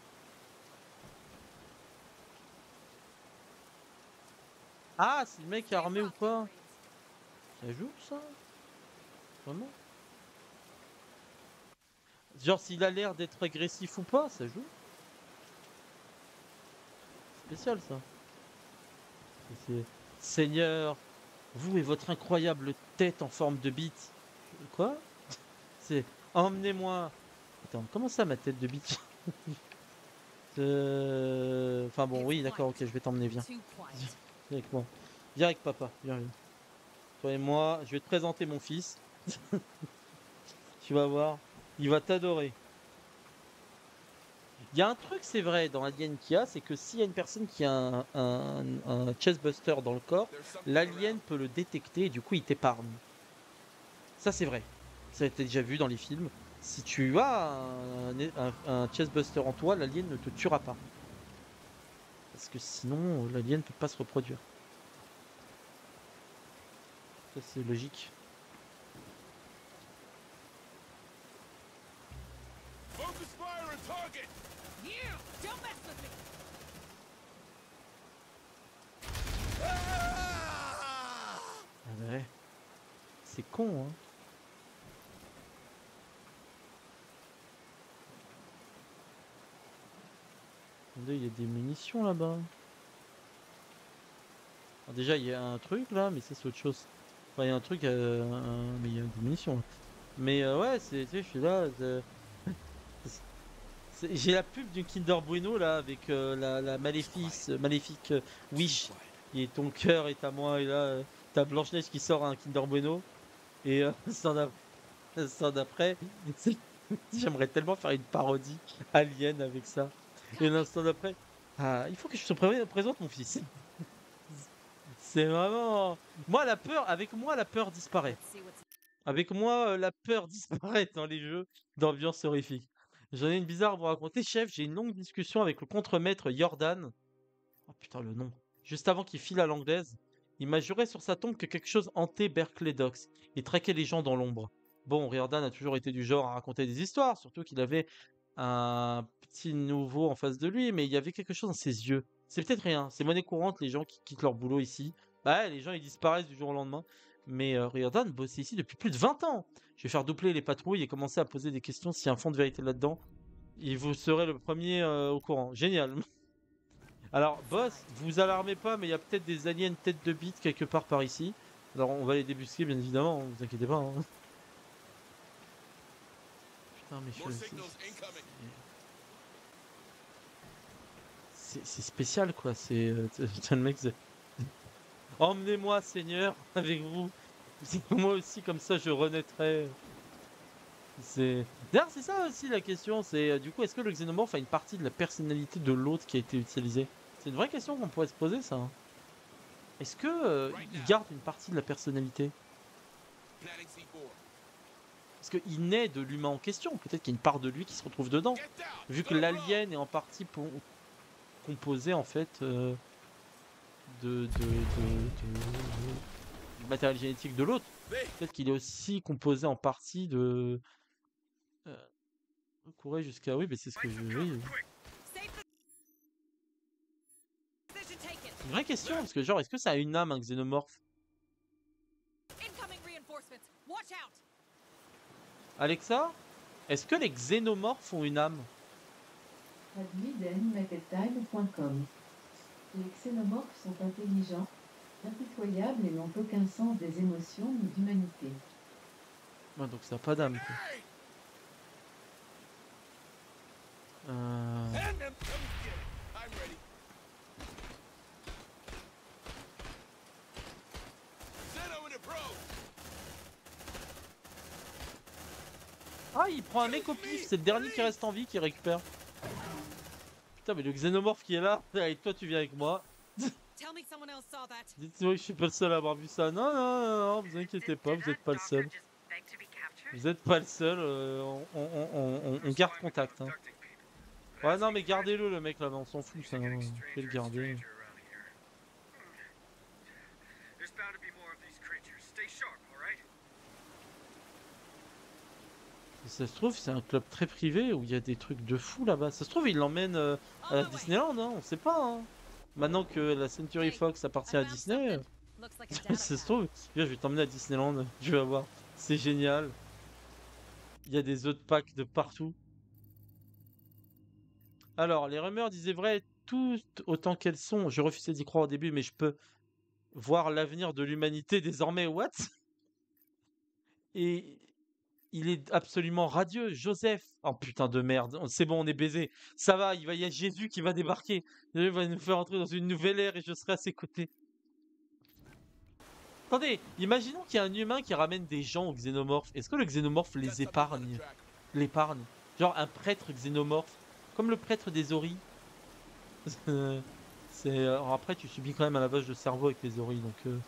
Ah, c'est le mec armé ou pas? Ça joue ça? Vraiment? Genre s'il a l'air d'être agressif ou pas, ça joue? Spécial ça. C'est Seigneur, vous et votre incroyable tête en forme de bite. Quoi? C'est emmenez-moi. Attends, comment ça ma tête de bite? euh... Enfin bon, oui, d'accord, ok, je vais t'emmener, viens. Too quiet. Viens avec moi. Viens avec papa, viens, viens. Toi et moi, je vais te présenter mon fils. Tu vas voir, il va t'adorer. Il y a un truc, c'est vrai, dans Alien qu'il y a, c'est que s'il y a une personne qui a un, un, un chestbuster dans le corps, l'alien peut le détecter et du coup il t'épargne. Ça c'est vrai. Ça a été déjà vu dans les films. Si tu as un, un, un chestbuster en toi, l'alien ne te tuera pas. Parce que sinon, l'alien ne peut pas se reproduire. Ça c'est logique. Focus fire and target! You! Don't mess with me! Ah! Ah ouais. C'est con, hein. Attendez, il y a des munitions là-bas. Alors déjà, il y a un truc là, mais ça c'est autre chose. Enfin, il y a un truc, euh, un- mais il y a des munitions là. Mais euh, ouais, c'est, tu sais, je suis là. c'est- c'est- J'ai la pub du Kinder Bueno là, avec euh, la, la maléfice, maléfique euh, Wish. Qui est ton cœur est à moi, et là, euh, t'as Blanche-Neige qui sort un Kinder Bueno. Et euh, l'instant d'ap- l'instant d'après, c'est- j'aimerais tellement faire une parodie alien avec ça. Et l'instant d'après, ah, il faut que je te pré- présente mon fils. C'est vraiment. Moi, la peur, avec moi, la peur disparaît. Let's see what's Avec moi, euh, la peur disparaît dans les jeux d'ambiance horrifique. J'en ai une bizarre à vous raconter, chef. J'ai une longue discussion avec le contremaître Jordan. Oh putain, le nom. Juste avant qu'il file à l'anglaise, il m'a juré sur sa tombe que quelque chose hantait Berkeley Docks et traquait les gens dans l'ombre. Bon, Riordan a toujours été du genre à raconter des histoires, surtout qu'il avait un petit nouveau en face de lui, mais il y avait quelque chose dans ses yeux. C'est peut-être rien, c'est monnaie courante, les gens qui quittent leur boulot ici. Bah, ouais, les gens ils disparaissent du jour au lendemain. Mais euh, Riordan bossait ici depuis plus de vingt ans. Je vais faire doubler les patrouilles et commencer à poser des questions s'il y a un fond de vérité là-dedans. Et vous serez le premier euh, au courant. Génial. Alors, boss, vous alarmez pas, mais il y a peut-être des aliens tête de bite quelque part par ici. Alors, on va les débusquer, bien évidemment, hein, vous inquiétez pas. hein. Putain, mais More je- c'est- signals incoming. c'est c'est spécial, quoi. C'est euh, c'est le mec. c'est- Emmenez-moi, Seigneur, avec vous. Moi aussi, comme ça, je renaîtrai. C'est. D'ailleurs, c'est ça aussi la question. C'est euh, du coup, est-ce que le xénomorphe a une partie de la personnalité de l'autre qui a été utilisée? C'est une vraie question qu'on pourrait se poser, ça. hein. Est-ce que euh, il garde une partie de la personnalité? Planning C four. Parce qu'il naît de l'humain en question. Peut-être qu'il y a une part de lui qui se retrouve dedans. Get down! Vu que Gonna blow. l'alien est en partie po- composé en fait euh, de, de, de- de- du matériel génétique de l'autre. There. Peut-être qu'il est aussi composé en partie de. Euh, courir jusqu'à. Oui, mais c'est ce que je. Oui. Stay position taken. C'est une vraie question parce que genre, est-ce que ça a une âme un xénomorphe? Incoming reinforcements. Watch out. Alexa, est-ce que les xénomorphes ont une âme? Traduit d'animatedtime point com. Les xénomorphes sont intelligents, impitoyables et n'ont aucun sens des émotions ni d'humanité. Ouais, donc ça n'a pas d'âme. quoi. Hey! Euh... Hand them, come get it. I'm ready. Zeno and the pros. Ah, il prend un mec au pif, c'est le dernier qui reste en vie qui récupère. Putain, mais le xénomorphe qui est là, allez, toi tu viens avec moi. Tell me someone else saw that. Dites-moi que je suis pas le seul à avoir vu ça. Non, non, non, non, vous inquiétez pas, vous êtes pas le seul. Vous êtes pas le seul, euh, on, on, on, on, on garde contact. Hein. Ouais, non, mais gardez-le, le mec là-bas, on s'en fout, ça. On peut le garder. There's bound to be more of these creatures. Stay sharp, all right? Ça se trouve, c'est un club très privé où il y a des trucs de fou là-bas. Ça se trouve, il l'emmène euh, à Disneyland, hein, on sait pas. Hein. Maintenant que la Century Fox appartient à Disney, Looks like a data ça se pad. trouve, je vais t'emmener à Disneyland, tu vas voir. C'est génial. Il y a des autres packs de partout. Alors, les rumeurs disaient vrai toutes autant qu'elles sont. Je refusais d'y croire au début, mais je peux voir l'avenir de l'humanité désormais. What? Et il est absolument radieux. Joseph. Oh putain de merde. C'est bon, on est baisé. Ça va, il va y a Jésus qui va débarquer. Il va nous faire entrer dans une nouvelle ère et je serai à ses côtés. Attendez, imaginons qu'il y a un humain qui ramène des gens au xénomorphe. Est-ce que le xénomorphe les épargne? L'épargne? Genre un prêtre xénomorphe? Comme le prêtre des oris. C'est... Alors après, tu subis quand même un lavage de cerveau avec les oris, donc... Euh...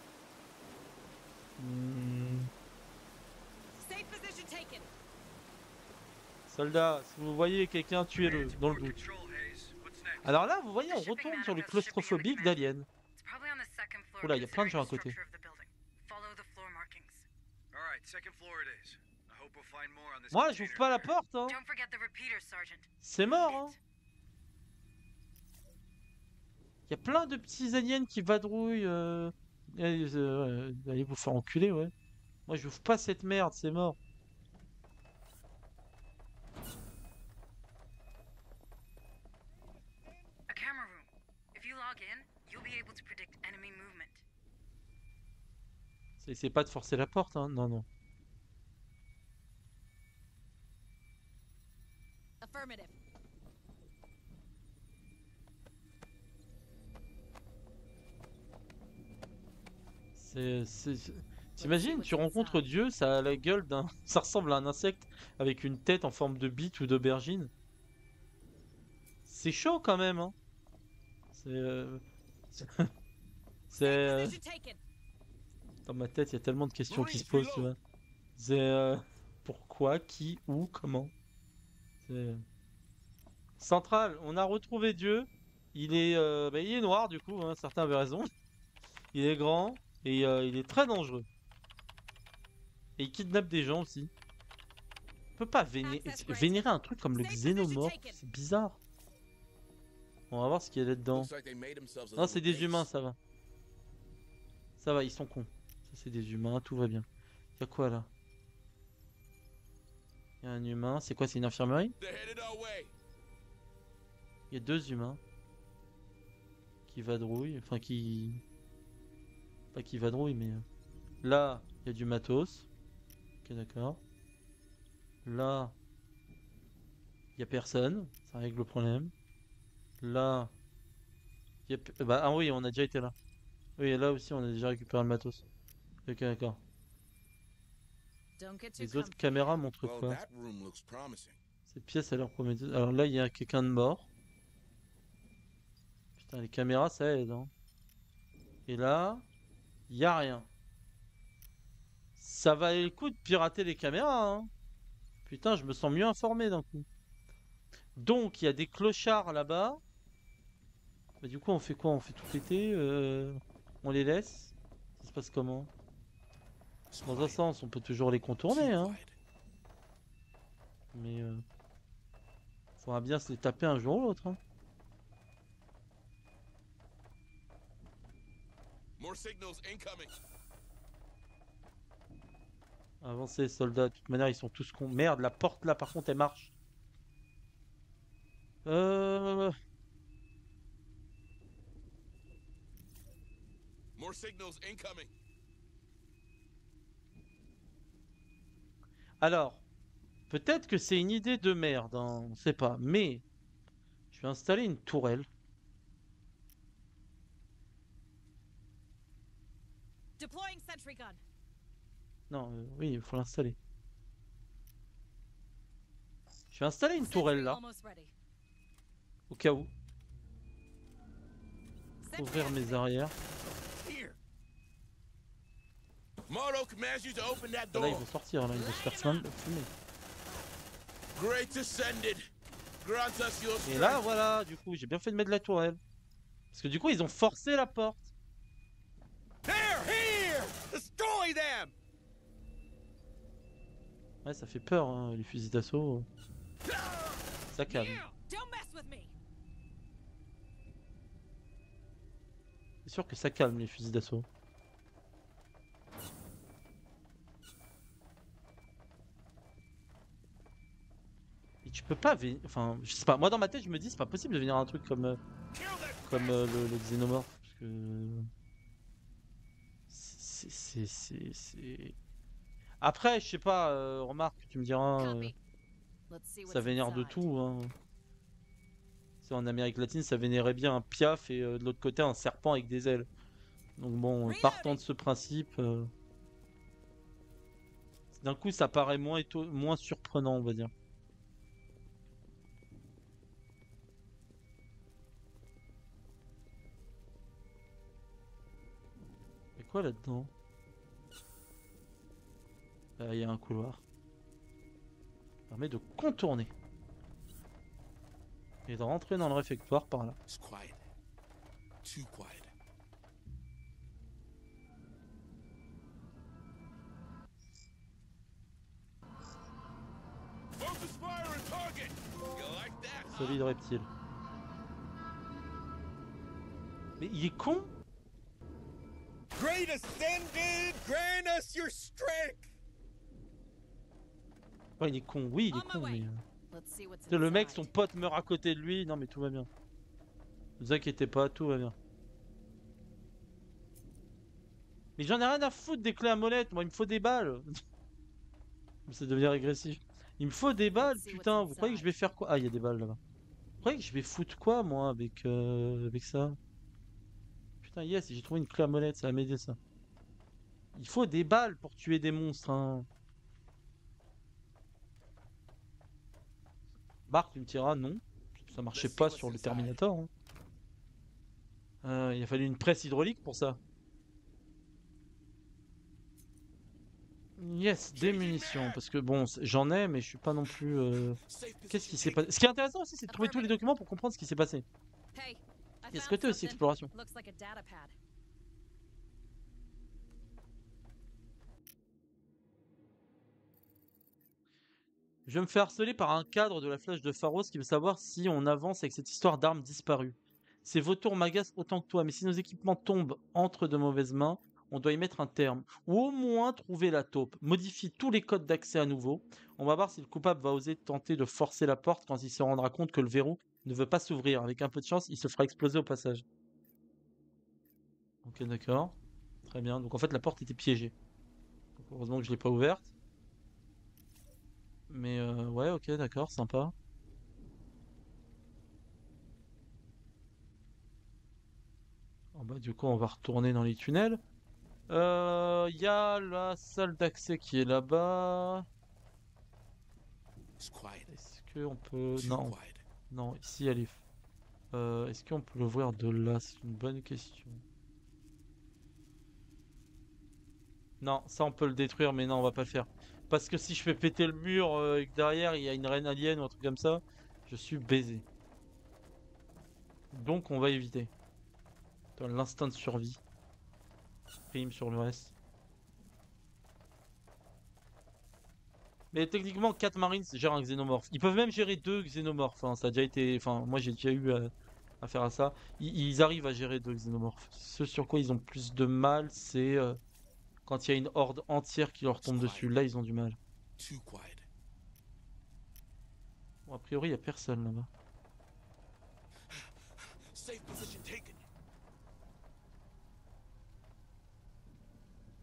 Hmm. Safe position taken. Soldat, si vous voyez quelqu'un, tuez-le, dans le doute. Control, Hayes. What's next? Alors là, vous voyez, on retourne sur le claustrophobique d'Alien. Oula, il y a plein de gens à côté. All right, second floor it is. I hope we'll find more on this Moi, j'ouvre container pas la there. porte, hein. Don't forget the repeater, Sergeant. C'est mort, hein. Il y a plein de petits aliens qui vadrouillent. Euh... Allez, euh, allez vous faire enculer, ouais. Moi, j'ouvre pas cette merde, c'est mort. A camera room. If you log in, you'll be able to predict enemy movement. Essayez pas de forcer la porte, hein. Non, non. Affirmative. C'est... c'est- T'imagines, tu rencontres Dieu, ça a la gueule d'un... Ça ressemble à un insecte avec une tête en forme de bite ou d'aubergine. C'est chaud quand même, hein. C'est... euh, C'est... euh, Position taken. Dans ma tête, il y a tellement de questions qui se posent, tu vois. C'est... euh, Pourquoi, qui, où, comment. C'est... Central, on a retrouvé Dieu. Il est, euh, bah, il est noir, du coup, hein, certains avaient raison. Il est grand et euh, il est très dangereux. Et il kidnappe des gens aussi. On peut pas véné- vénérer un truc comme le xénomorphe, c'est bizarre. On va voir ce qu'il y a là-dedans. Looks like they made themselves a Non, little c'est des base. humains, ça va. Ça va, ils sont cons. Ça, c'est des humains, tout va bien. Y'a quoi là? Y'a un humain, c'est quoi? C'est une infirmerie? They're headed our way. Il y a deux humains qui vadrouillent, enfin qui... Pas qui vadrouillent, mais... euh, Là, il y a du matos. Ok, d'accord. Là, il y a personne, ça règle le problème. Là, il y a... pe- Bah, ah oui, on a déjà été là. Oui, et là aussi, on a déjà récupéré le matos. Ok, d'accord. Don't get too Les autres comfy. caméras montrent Well, quoi? that room looks promising. Cette pièce a l'air prometteuse. Alors là, il y a quelqu'un de mort. Putain, les caméras, ça aide, hein. Et là, il y a rien. Ça valait le coup de pirater les caméras, hein. Putain, je me sens mieux informé d'un coup. Donc, il y a des clochards là-bas. Bah, du coup, on fait quoi? On fait tout péter euh, On les laisse? Ça se passe comment? Dans un sens, on peut toujours les contourner, hein. Mais... Euh... Faudra bien se les taper un jour ou l'autre, hein. More signals incoming. Avancez, soldats. De toute manière, ils sont tous cons. Merde, la porte là, par contre, elle marche. Euh... More signals incoming. Alors, peut-être que c'est une idée de merde, hein, on sait pas. Mais je vais installer une tourelle. Deploying sentry gun. Non, euh, oui, il faut l'installer. Je vais installer une Sentry tourelle là, almost ready. au cas où. Sentry Ouvrir mes activated. arrières. Here. Mardo commands you to open that Ah, là, il door. veut sortir, là, il veut se faire flam- fumer. Great Ascended. Grant us your Et là, strength. voilà, du coup, j'ai bien fait de mettre la tourelle. Parce que du coup, ils ont forcé la porte. They're here! Destroy them! Ouais, ça fait peur, hein, les fusils d'assaut. Ça calme. Don't mess with me. C'est sûr que ça calme, les fusils d'assaut. Et tu peux pas venir. Enfin, je sais pas. Moi, dans ma tête, je me dis, c'est pas possible de venir à un truc comme, euh, comme euh, le, le xénomorphe. Parce que. C'est. c'est- c'est- c'est- Après, je sais pas, euh, remarque, tu me diras. euh, Copy. Let's see what's ça vénère de inside. tout. Hein. C'est en Amérique latine, ça vénérait bien un piaf et euh, de l'autre côté, un serpent avec des ailes. Donc, bon, partant de ce principe. euh, D'un coup, ça paraît moins, éto- moins surprenant, on va dire. Il y a quoi là-dedans? Il y a un couloir. Ça permet de contourner. Et de rentrer dans le réfectoire par là. It's quiet. Too quiet. Focus fire and target. You like that? huh? Solide reptile. Mais il est con? Great Ascended, grant us your strength. Ouais, il est con, oui, il est On my con, way. mais... euh, Let's see what's tu sais, le mec, son inside. pote meurt à côté de lui. Non, mais tout va bien. Ne vous inquiétez pas, tout va bien. Mais j'en ai rien à foutre des clés à molette. Moi, il me faut des balles. C'est devenir agressif. Il me faut des balles, see what's putain. Vous croyez que je vais inside. faire quoi? Ah, il y a des balles là-bas. Vous croyez que je vais foutre quoi, moi, avec, euh, avec ça? Putain, yes, j'ai trouvé une clé à molette. Ça va m'aider, ça. Il faut des balles pour tuer des monstres, hein. Marc, tu me diras non. Ça marchait pas sur le Terminator. Hein. Euh, il a fallu une presse hydraulique pour ça. Yes, des munitions. Parce que bon, c'est- j'en ai, mais je suis pas non plus. euh, Safe Qu'est-ce qui position s'est passé? Ce qui est intéressant aussi, c'est de trouver tous les documents pour comprendre ce qui s'est passé. Hey, I Il y a ce found côté aussi something. exploration. Looks like a data pad. Je vais me faire harceler par un cadre de la flash de Pharos qui veut savoir si on avance avec cette histoire d'armes disparues. Ces vautours m'agacent autant que toi, mais si nos équipements tombent entre de mauvaises mains, on doit y mettre un terme. Ou au moins trouver la taupe. Modifie tous les codes d'accès à nouveau. On va voir si le coupable va oser tenter de forcer la porte quand il se rendra compte que le verrou ne veut pas s'ouvrir. Avec un peu de chance, il se fera exploser au passage. Ok, d'accord. Très bien. Donc en fait, la porte était piégée. Donc, heureusement que je l'ai pas ouverte. Mais euh, ouais, ok, d'accord, sympa. Oh, bah, du coup, on va retourner dans les tunnels. Il euh, y a la salle d'accès qui est là-bas. It's quiet. Est-ce qu'on peut... Too Non, quiet. non, ici, elle est... Euh, est-ce qu'on peut le voir de là? C'est une bonne question. Non, ça, on peut le détruire, mais non, on va pas le faire. Parce que si je fais péter le mur euh, et que derrière, il y a une reine alien ou un truc comme ça, je suis baisé. Donc, on va éviter. Dans l'instinct de survie. Prime sur le reste. Mais techniquement, quatre Marines gèrent un xénomorphe. Ils peuvent même gérer deux xénomorphes. Hein. Ça a déjà été. Enfin, moi j'ai déjà eu à, à faire à ça. Ils, ils arrivent à gérer deux xénomorphes. Ce sur quoi ils ont plus de mal, c'est euh, quand il y a une horde entière qui leur tombe dessus. Là, ils ont du mal. Too quiet. Bon, a priori, il n'y a personne là-bas.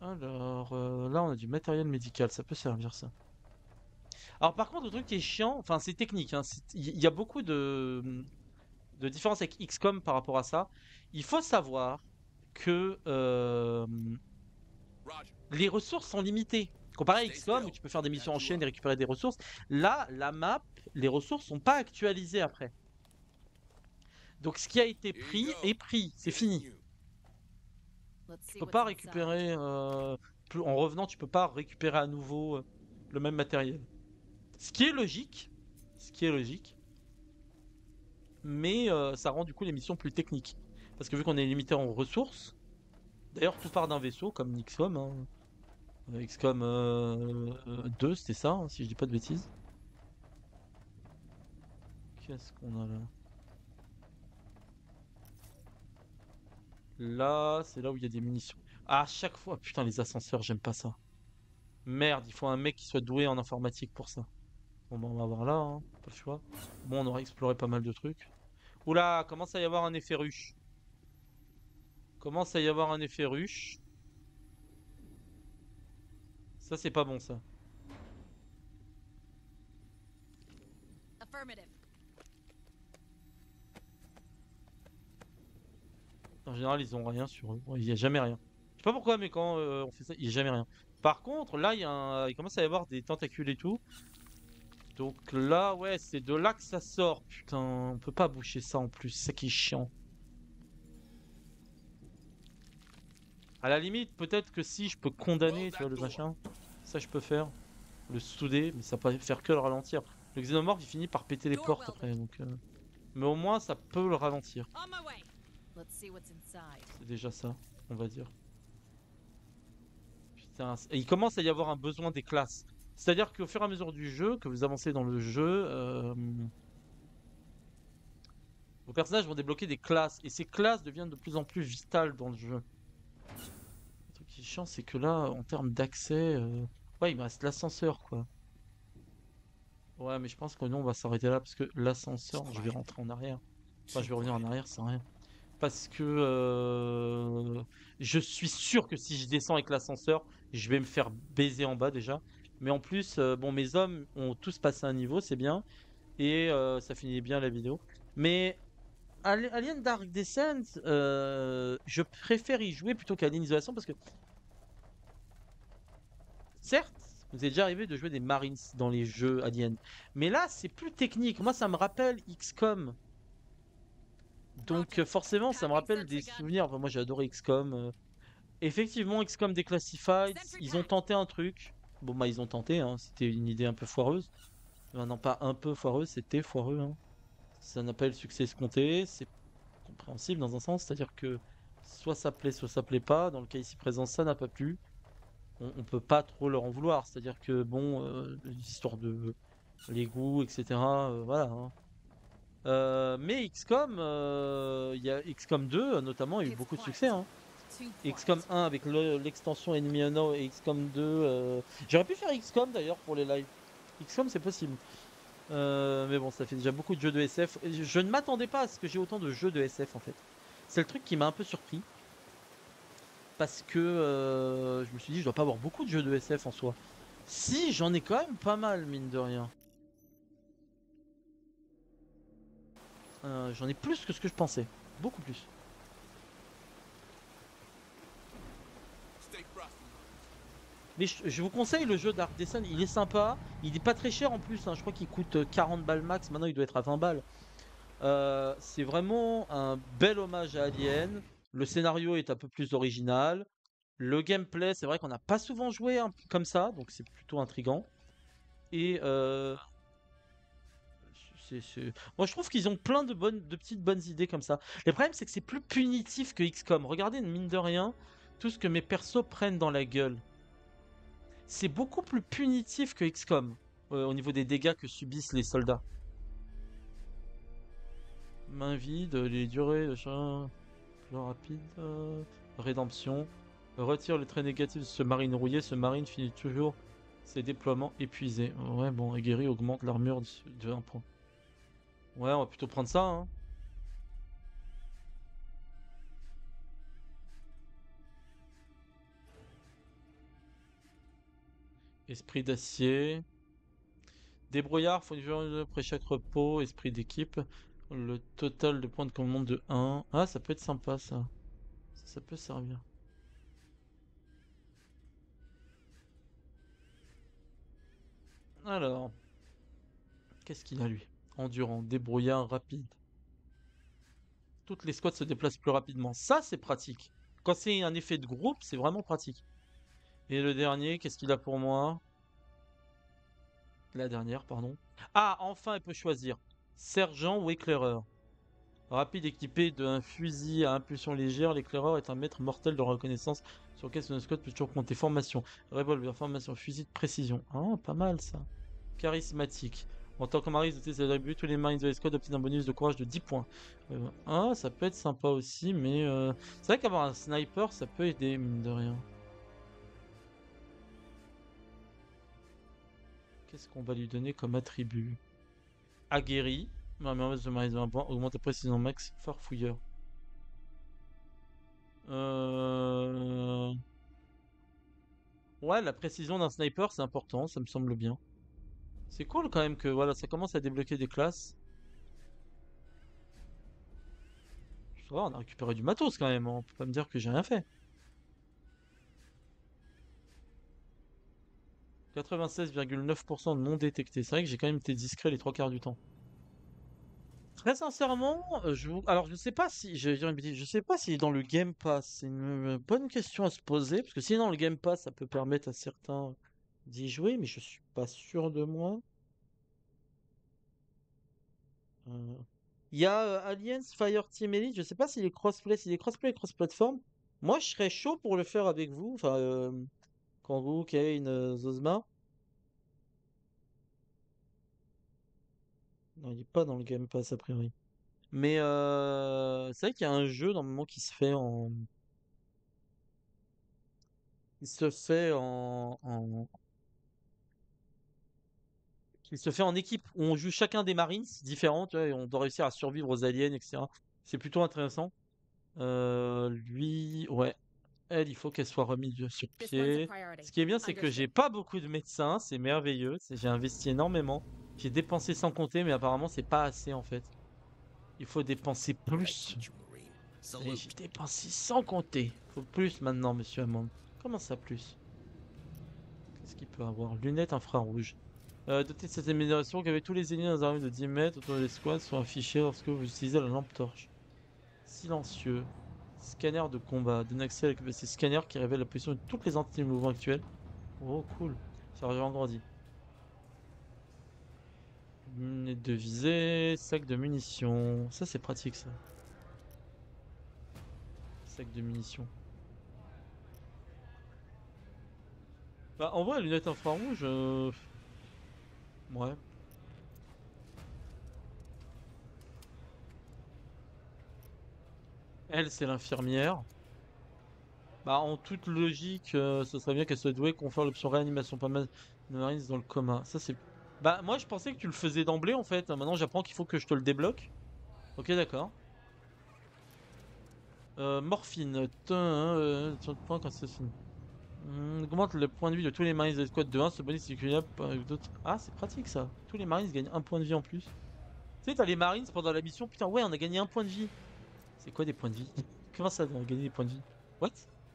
Alors, euh, là, on a du matériel médical, ça peut servir ça. Alors, par contre, le truc qui est chiant, enfin, c'est technique, hein, c'est- il y, y a beaucoup de, de différences avec X COM par rapport à ça. Il faut savoir que euh, Roger. les ressources sont limitées. Comparé à Stay X COM, où still. tu peux faire des missions en Back you chaîne et up. récupérer des ressources, là, la map, les ressources sont pas actualisées après. Donc, ce qui a été Here you pris go. est pris, c'est Here's fini. new. Let's Tu see peux what's pas inside. récupérer, euh, plus- en revenant, tu peux pas récupérer à nouveau euh, le même matériel. Ce qui est logique, ce qui est logique, mais euh, ça rend du coup les missions plus techniques. Parce que vu qu'on est limité en ressources, d'ailleurs tout part d'un vaisseau comme X COM, hein. Euh, X COM euh, euh, deux, c'était ça, hein, si je dis pas de bêtises. Qu'est-ce qu'on a là? Là, c'est là où il y a des munitions. Ah, à chaque fois, putain, les ascenseurs, j'aime pas ça. Merde, il faut un mec qui soit doué en informatique pour ça. Bon, bah, on va voir là, hein, pas le choix. Bon, on aura exploré pas mal de trucs. Oula, commence à y avoir un effet ruche. Commence à y avoir un effet ruche. Ça, c'est pas bon, ça. Affirmative. En général, ils ont rien sur eux. Ouais, il y a jamais rien. Je sais pas pourquoi, mais quand euh, on fait ça, il y a jamais rien. Par contre, là, il y a un... il commence à y avoir des tentacules et tout. Donc là, ouais, c'est de là que ça sort. Putain, on peut pas boucher ça en plus. C'est ça qui est chiant. À la limite, peut-être que si je peux condamner, tu vois, le machin. Ça, je peux faire. Le souder, mais ça peut faire que le ralentir. Le xénomorphe, il finit par péter les portes après. Donc, euh, mais au moins, ça peut le ralentir. On my way. Let's see what's inside. C'est déjà ça, on va dire. Putain, et il commence à y avoir un besoin des classes. C'est-à-dire qu'au fur et à mesure du jeu, que vous avancez dans le jeu, euh, vos personnages vont débloquer des classes. Et ces classes deviennent de plus en plus vitales dans le jeu. Le truc qui est chiant, c'est que là, en termes d'accès... euh, ouais, il me reste l'ascenseur, quoi. Ouais, mais je pense que nous, on va s'arrêter là, parce que l'ascenseur, je vais rentrer en arrière. Enfin, je vais revenir en arrière, c'est rien. Parce que euh, je suis sûr que si je descends avec l'ascenseur, je vais me faire baiser en bas déjà. Mais en plus, euh, bon, mes hommes ont tous passé un niveau, c'est bien. Et euh, ça finit bien la vidéo. Mais Ali- Alien Dark Descent, euh, je préfère y jouer plutôt qu'Alien Isolation parce que, certes, vous êtes déjà arrivé de jouer des Marines dans les jeux Alien. Mais là, c'est plus technique. Moi, ça me rappelle X COM. Donc euh, forcément, ça me rappelle des souvenirs. Enfin, moi, j'ai adoré X COM. euh. Effectivement, X COM Declassified, ils ont tenté un truc. Bon, bah, ils ont tenté, hein. C'était une idée un peu foireuse. Enfin, non, pas un peu foireuse, c'était foireux, hein. Ça n'a pas eu le succès escompté. C'est compréhensible dans un sens. C'est-à-dire que soit ça plaît, soit ça plaît pas. Dans le cas ici présent, ça n'a pas plu. On, on peut pas trop leur en vouloir. C'est-à-dire que, bon, euh, l'histoire de les goûts, et cetera. euh, voilà, hein. Euh, mais X COM, euh, il y a X COM deux notamment, a eu beaucoup de succès, hein. Two X COM points. un avec le- l'extension Enemy Unknown et X COM deux. euh, J'aurais pu faire X COM d'ailleurs pour les lives. X COM c'est possible. Euh, mais bon, ça fait déjà beaucoup de jeux de S F. Et Je je ne m'attendais pas à ce que j'ai autant de jeux de S F en fait. C'est le truc qui m'a un peu surpris. Parce que euh, je me suis dit, je dois pas avoir beaucoup de jeux de S F en soi. Si, j'en ai quand même pas mal, mine de rien. Euh, j'en ai plus que ce que je pensais. Beaucoup plus. Stay frosty. Mais je, je vous conseille le jeu Dark Descent, il est sympa. Il est pas très cher en plus, hein. Je crois qu'il coûte euh, quarante balles max. Maintenant, il doit être à vingt balles. Euh, c'est vraiment un bel hommage à Alien. Le scénario est un peu plus original. Le gameplay, c'est vrai qu'on n'a pas souvent joué un- comme ça, donc c'est plutôt intriguant. Et euh, c'est- c'est- moi, je trouve qu'ils ont plein de bonnes, de petites bonnes idées comme ça. Le problème, c'est que c'est plus punitif que X COM. Regardez, mine de rien, tout ce que mes persos prennent dans la gueule. C'est beaucoup plus punitif que X COM euh, au niveau des dégâts que subissent les soldats. Main vide, les durées, machin, plus rapide, euh, rédemption. Retire les traits négatifs de ce marine rouillé. Ce marine finit toujours ses déploiements épuisés. Ouais, bon, aguerri augmente l'armure de, de un point. Ouais, on va plutôt prendre ça, hein. Esprit d'acier. Débrouillard, faut une journée après chaque repos. Esprit d'équipe. Le total de points de commande de un. Ah, ça peut être sympa ça. Ça, ça peut servir. Alors. Qu'est-ce qu'il a lui? Endurant, débrouillard, rapide. Toutes les squads se déplacent plus rapidement. Ça, c'est pratique. Quand c'est un effet de groupe, c'est vraiment pratique. Et le dernier, qu'est-ce qu'il a pour moi? La dernière, pardon. Ah, enfin, elle peut choisir. Sergent ou éclaireur. Rapide, équipé d'un fusil à impulsion légère, l'éclaireur est un maître mortel de reconnaissance sur lequel son squad peut toujours compter. Formation. Revolver, formation, fusil de précision. Ah, pas mal ça. Charismatique. En tant que marine doté de ses attributs, tous les marines de l'escouade obtiennent un bonus de courage de dix points. Euh, ah, ça peut être sympa aussi, mais euh, c'est vrai qu'avoir un sniper, ça peut aider, mine de rien. Qu'est-ce qu'on va lui donner comme attribut? Aguerri. Augmente la précision max. Farfouilleur. Euh... Ouais, la précision d'un sniper, c'est important, ça me semble bien. C'est cool quand même que voilà, ça commence à débloquer des classes. Ça va, on a récupéré du matos quand même, hein. On peut pas me dire que j'ai rien fait. quatre-vingt-seize virgule neuf pour cent de non détecté. C'est vrai que j'ai quand même été discret les trois quarts du temps. Très sincèrement, euh, je vous... alors je sais pas si je, je sais pas s'il est dans le Game Pass. C'est une bonne question à se poser parce que si dans le Game Pass, ça peut permettre à certains d'y jouer, mais je suis pas sûr de moi. Euh, Il y a euh, Aliens Fireteam Elite. Je sais pas s'il est crossplay, s'il est crossplay et cross-platform. Moi, je serais chaud pour le faire avec vous. Enfin, euh, Kangoo, Kane, euh, Zozma. Non, il est pas dans le Game Pass a priori. Mais euh, c'est vrai qu'il y a un jeu normalement qui se fait en, qui se fait en, en- qui se fait en équipe où on joue chacun des Marines différents, tu vois, et on doit réussir à survivre aux aliens, et cetera. C'est plutôt intéressant. Euh, lui, ouais, elle, il faut qu'elle soit remise sur This one's a pied. priority. Ce qui est bien, c'est que j'ai Understood. pas beaucoup de médecins, c'est merveilleux. c'est- J'ai investi énormément. J'ai dépensé sans compter, mais apparemment, c'est pas assez en fait. Il faut dépenser plus. Et j'ai dépensé sans compter. Faut plus maintenant, monsieur Hammond. Comment ça, plus? Qu'est-ce qu'il peut avoir? Lunettes infrarouges. Euh, doté de cette amélioration, qu'avec tous les ennemis dans un rayon de dix mètres autour de l'escouade sont affichés lorsque vous utilisez la lampe torche. Silencieux. Scanner de combat. Donne accès à la capacité scanner qui révèle la position de toutes les entités mouvements actuelles. Oh, cool. Ça a grandi. Lunettes de visée. Sac de munitions. Ça, c'est pratique, ça. Sac de munitions. Bah, en vrai, lunettes infrarouges. Euh... Ouais. Elle, c'est l'infirmière. Bah, en toute logique, euh, ce serait bien qu'elle soit douée, qu'on fasse l'option réanimation pas mal de Marines dans le coma. Ça, c'est. Bah, moi, je pensais que tu le faisais d'emblée en fait. Maintenant, j'apprends qu'il faut que je te le débloque. Ok, d'accord. Euh, morphine. Tain, euh, sur le point quand c'est fini. Hmm, augmente le point de vie de tous les Marines de l'escouade de un. Ce bonus est cumulable avec d'autres. Ah, c'est pratique ça. Tous les Marines gagnent un point de vie en plus. Tu sais, t'as les Marines pendant la mission. Putain, ouais, on a gagné un point de vie. C'est quoi des points de vie? Comment ça, on a gagné des points de vie? What?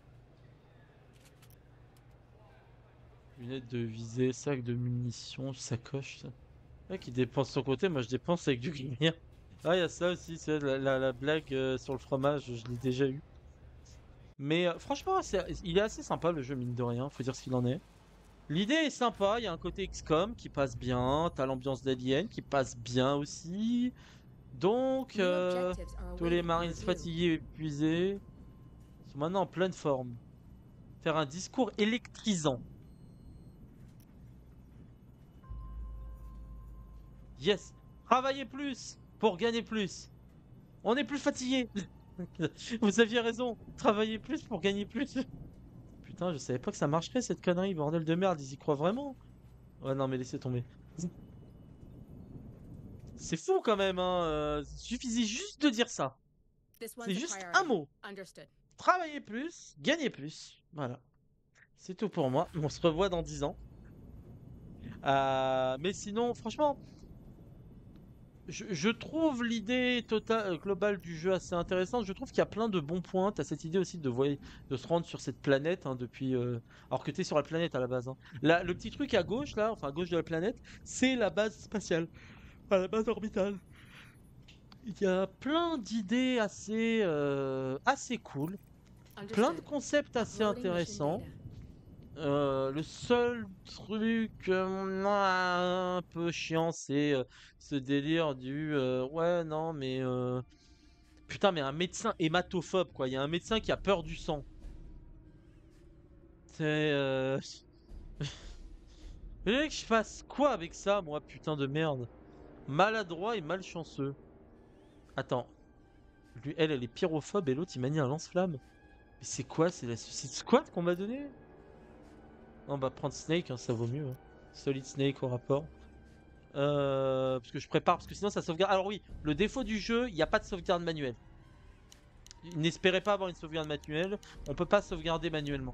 Lunettes de visée, sac de munitions, sacoche. Ça. Ouais, qui dépense son côté, moi je dépense avec du lumière. Ah, il y a ça aussi, c'est la, la, la blague euh, sur le fromage, je l'ai déjà eu. Mais euh, franchement, c'est- il est assez sympa le jeu, mine de rien, faut dire ce qu'il en est. L'idée est sympa, il y a un côté X COM qui passe bien, t'as l'ambiance d'Alien qui passe bien aussi. Donc, New euh, objectives are tous les awaiting marines review. fatigués et épuisés sont maintenant en pleine forme. Faire un discours électrisant. Yes. Travaillez plus pour gagner plus. On est plus fatigué. Vous aviez raison. Travaillez plus pour gagner plus. Putain, je savais pas que ça marcherait cette connerie, bordel de merde. Ils y croient vraiment? Ouais, non, mais laissez tomber. C'est fou quand même, hein. euh, Suffisait juste de dire ça. This one's C'est a juste un priority. mot. Understood. Travaillez plus, gagnez plus. Voilà. C'est tout pour moi. On se revoit dans dix ans. Euh, mais sinon, franchement, je, je trouve l'idée totale, euh, globale du jeu assez intéressante. Je trouve qu'il y a plein de bons points. T'as cette idée aussi de, voy- de se rendre sur cette planète hein, depuis. euh, Alors que t'es sur la planète à la base. hein. Là, le petit truc à gauche, là, enfin à gauche de la planète, c'est la base spatiale. Enfin, la base orbitale. Il y a plein d'idées assez, euh, assez cool. Plein de Understood. concepts assez Uploading mission intéressants. data. Euh, le seul truc euh, mouah, un peu chiant, c'est euh, ce délire du euh, ouais, non, mais euh, putain, mais un médecin hématophobe, quoi. Il y a un médecin qui a peur du sang. C'est. Euh... Vous voulez que je fasse quoi avec ça, moi, putain de merde? Maladroit et malchanceux. Attends. Lui, elle, elle est pyrophobe et l'autre, il manie un lance-flamme. Mais c'est quoi? C'est la Suicide Squad qu'on m'a donné? On va prendre Snake, hein, ça vaut mieux. hein. Solid Snake au rapport. Euh, parce que je prépare, parce que sinon ça sauvegarde. Alors oui, le défaut du jeu, il n'y a pas de sauvegarde manuelle. N'espérez pas avoir une sauvegarde manuelle. On peut pas sauvegarder manuellement.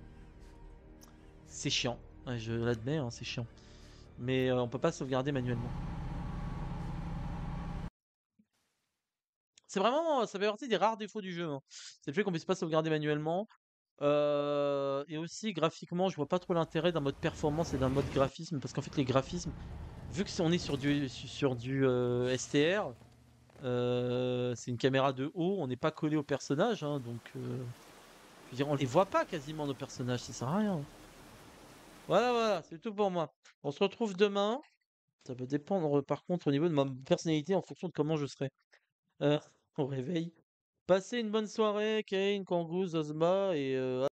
C'est chiant. Ouais, je l'admets, hein, c'est chiant. Mais euh, on peut pas sauvegarder manuellement. C'est vraiment, ça fait partie des rares défauts du jeu. hein. C'est le fait qu'on puisse pas sauvegarder manuellement. Euh, et aussi graphiquement, je vois pas trop l'intérêt d'un mode performance et d'un mode graphisme parce qu'en fait les graphismes, vu que si on est sur du sur du euh, S T R, euh, c'est une caméra de haut, on n'est pas collé au personnage, hein, donc euh, je veux dire, on les voit pas quasiment nos personnages, ça sert à rien. Voilà, voilà, c'est tout pour moi. On se retrouve demain. Ça va dépendre par contre au niveau de ma personnalité en fonction de comment je serai euh, au réveil. Passez une bonne soirée, Kane, Kangoo, Zozma et euh,